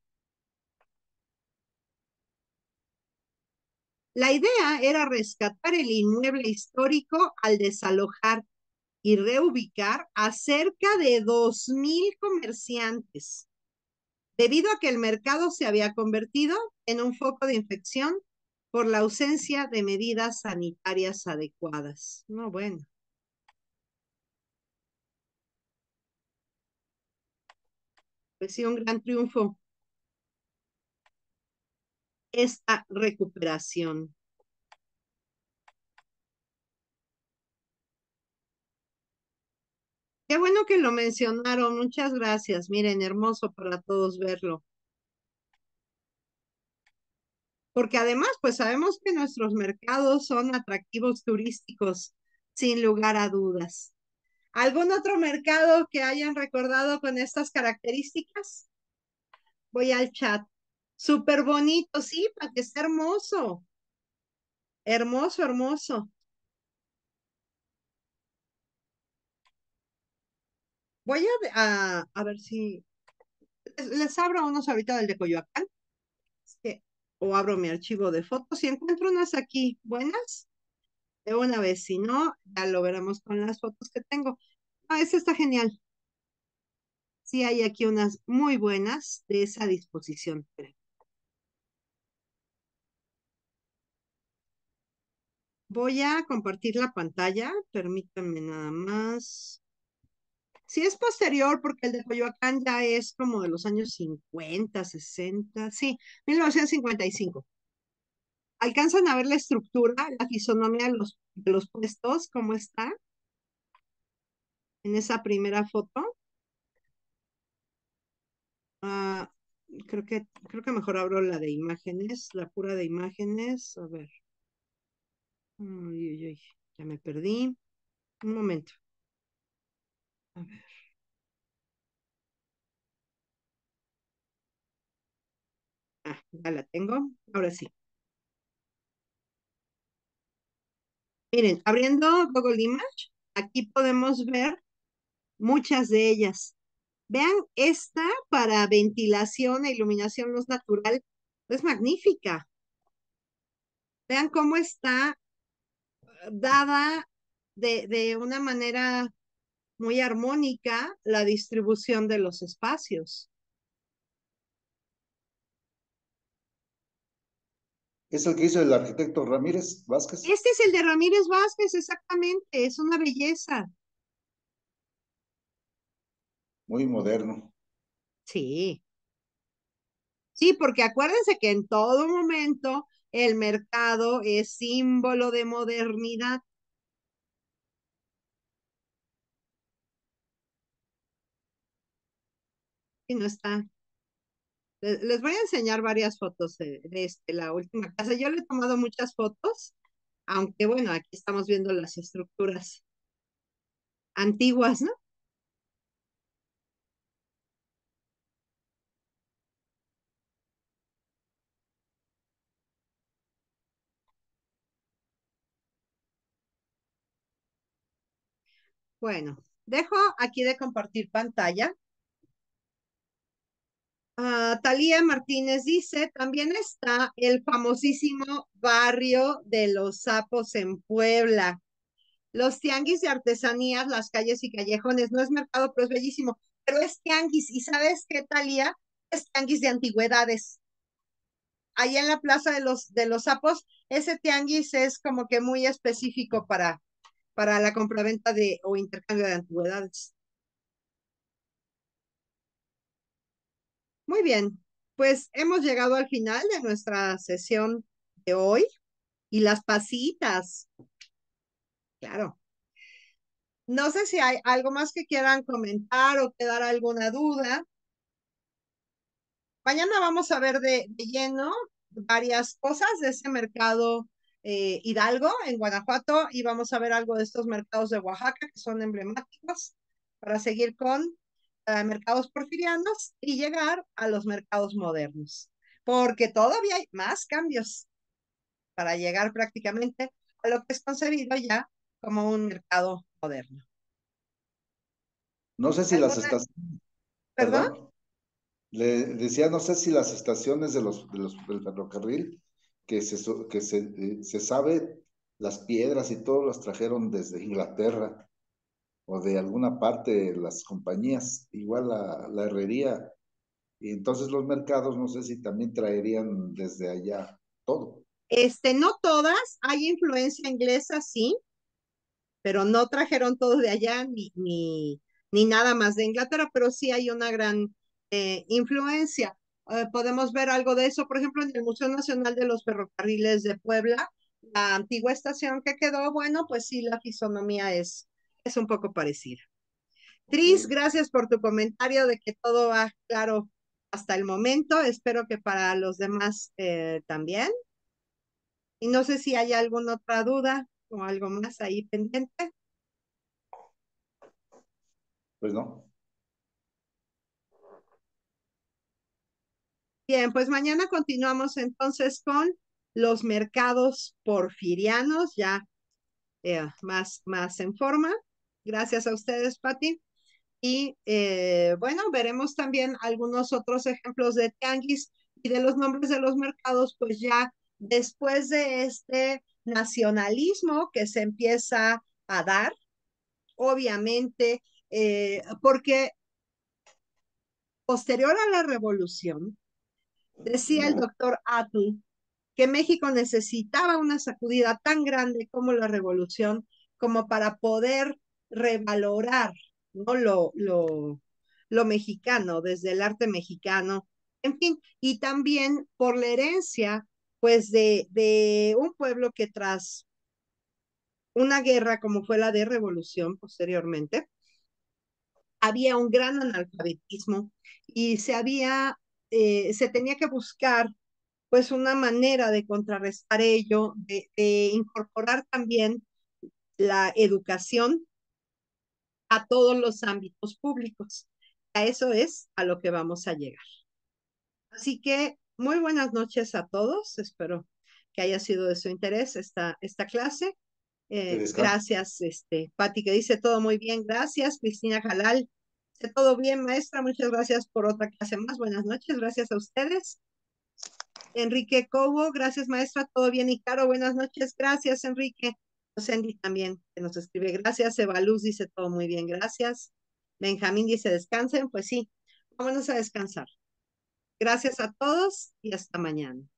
La idea era rescatar el inmueble histórico al desalojar y reubicar a cerca de dos mil comerciantes, debido a que el mercado se había convertido en un foco de infección por la ausencia de medidas sanitarias adecuadas. No, bueno. Pues sí, un gran triunfo esta recuperación. Qué bueno que lo mencionaron, muchas gracias. Miren, hermoso para todos verlo. Porque además, pues sabemos que nuestros mercados son atractivos turísticos, sin lugar a dudas. ¿Algún otro mercado que hayan recordado con estas características? Voy al chat. Súper bonito, sí, para que esté hermoso. Hermoso, hermoso. Voy a, a, a ver si les, les abro unos ahorita del de Coyoacán. Es que, o abro mi archivo de fotos y encuentro unas aquí buenas de una vez. Si no, ya lo veremos con las fotos que tengo. Ah, ese está genial. Sí, hay aquí unas muy buenas de esa disposición. Voy a compartir la pantalla, permítanme nada más. Sí es posterior porque el de Coyoacán ya es como de los años cincuenta, sesenta, sí, mil novecientos cincuenta y cinco. ¿Alcanzan a ver la estructura, la fisonomía de los, de los puestos, cómo está en esa primera foto? Ah, creo que, creo que mejor abro la de imágenes, la pura de imágenes. A ver. Uy, uy, uy, ya me perdí. Un momento. A ver. Ah, ya la tengo. Ahora sí. Miren, abriendo Google Image, aquí podemos ver muchas de ellas. Vean, esta para ventilación e iluminación luz natural es magnífica. Vean cómo está dada de, de una manera muy armónica la distribución de los espacios. Es el que hizo el arquitecto Ramírez Vázquez. Este es el de Ramírez Vázquez, exactamente, es una belleza. Muy moderno. Sí. Sí, porque acuérdense que en todo momento el mercado es símbolo de modernidad. Y no está. Les, les voy a enseñar varias fotos de, de este, la última casa. Yo le he tomado muchas fotos, aunque bueno, aquí estamos viendo las estructuras antiguas, ¿no? Bueno, dejo aquí de compartir pantalla. Uh, Talía Martínez dice, también está el famosísimo barrio de los Sapos en Puebla. Los tianguis de artesanías, las calles y callejones, no es mercado, pero es bellísimo. Pero es tianguis, ¿y sabes qué, Talía? Es tianguis de antigüedades. Ahí en la Plaza de los, de los Sapos, ese tianguis es como que muy específico para, para la compraventa de o intercambio de antigüedades. Muy bien, pues hemos llegado al final de nuestra sesión de hoy y las pasitas, claro. No sé si hay algo más que quieran comentar o quedar alguna duda. Mañana vamos a ver de, de lleno varias cosas de ese mercado eh, Hidalgo en Guanajuato y vamos a ver algo de estos mercados de Oaxaca que son emblemáticos para seguir con eh, mercados porfirianos y llegar a los mercados modernos, porque todavía hay más cambios para llegar prácticamente a lo que es concebido ya como un mercado moderno. No sé si las ¿Alguna? estaciones, ¿Perdón? perdón, le decía, no sé si las estaciones de los, de los del ferrocarril, que se, so- que se, eh, se sabe, las piedras y todo las trajeron desde Inglaterra o de alguna parte de las compañías, igual la, la herrería. Y entonces los mercados, no sé si también traerían desde allá todo. Este, no todas, hay influencia inglesa, sí, pero no trajeron todo de allá ni, ni, ni nada más de Inglaterra, pero sí hay una gran eh, influencia. Eh, podemos ver algo de eso, por ejemplo, en el Museo Nacional de los Ferrocarriles de Puebla, la antigua estación que quedó, bueno, pues sí, la fisonomía es, es un poco parecida. Tris, Ok. gracias por tu comentario de que todo va claro hasta el momento. Espero que para los demás eh, también. Y no sé si hay alguna otra duda o algo más ahí pendiente. Pues no. Bien, pues mañana continuamos entonces con los mercados porfirianos, ya eh, más, más en forma. Gracias a ustedes, Pati. Y eh, bueno, veremos también algunos otros ejemplos de tianguis y de los nombres de los mercados, pues ya después de este nacionalismo que se empieza a dar, obviamente, eh, porque posterior a la revolución, decía el doctor Atul que México necesitaba una sacudida tan grande como la revolución, como para poder revalorar, ¿no? lo, lo, lo mexicano, desde el arte mexicano, en fin, y también por la herencia, pues, de, de un pueblo que tras una guerra como fue la de revolución posteriormente, había un gran analfabetismo y se había, eh, se tenía que buscar pues una manera de contrarrestar ello, de, de incorporar también la educación a todos los ámbitos públicos. A eso es a lo que vamos a llegar. Así que muy buenas noches a todos. Espero que haya sido de su interés esta, esta clase. Que Eh, descanse. gracias, este, Pati, que dice todo muy bien. Gracias, Cristina Jalal. Dice todo bien, maestra. Muchas gracias por otra clase más. Buenas noches. Gracias a ustedes. Enrique Cobo, gracias, maestra. Todo bien. Y Caro, buenas noches. Gracias, Enrique. Sandy también, que nos escribe. Gracias. Evaluz dice todo muy bien. Gracias. Benjamín dice descansen. Pues sí, vámonos a descansar. Gracias a todos y hasta mañana.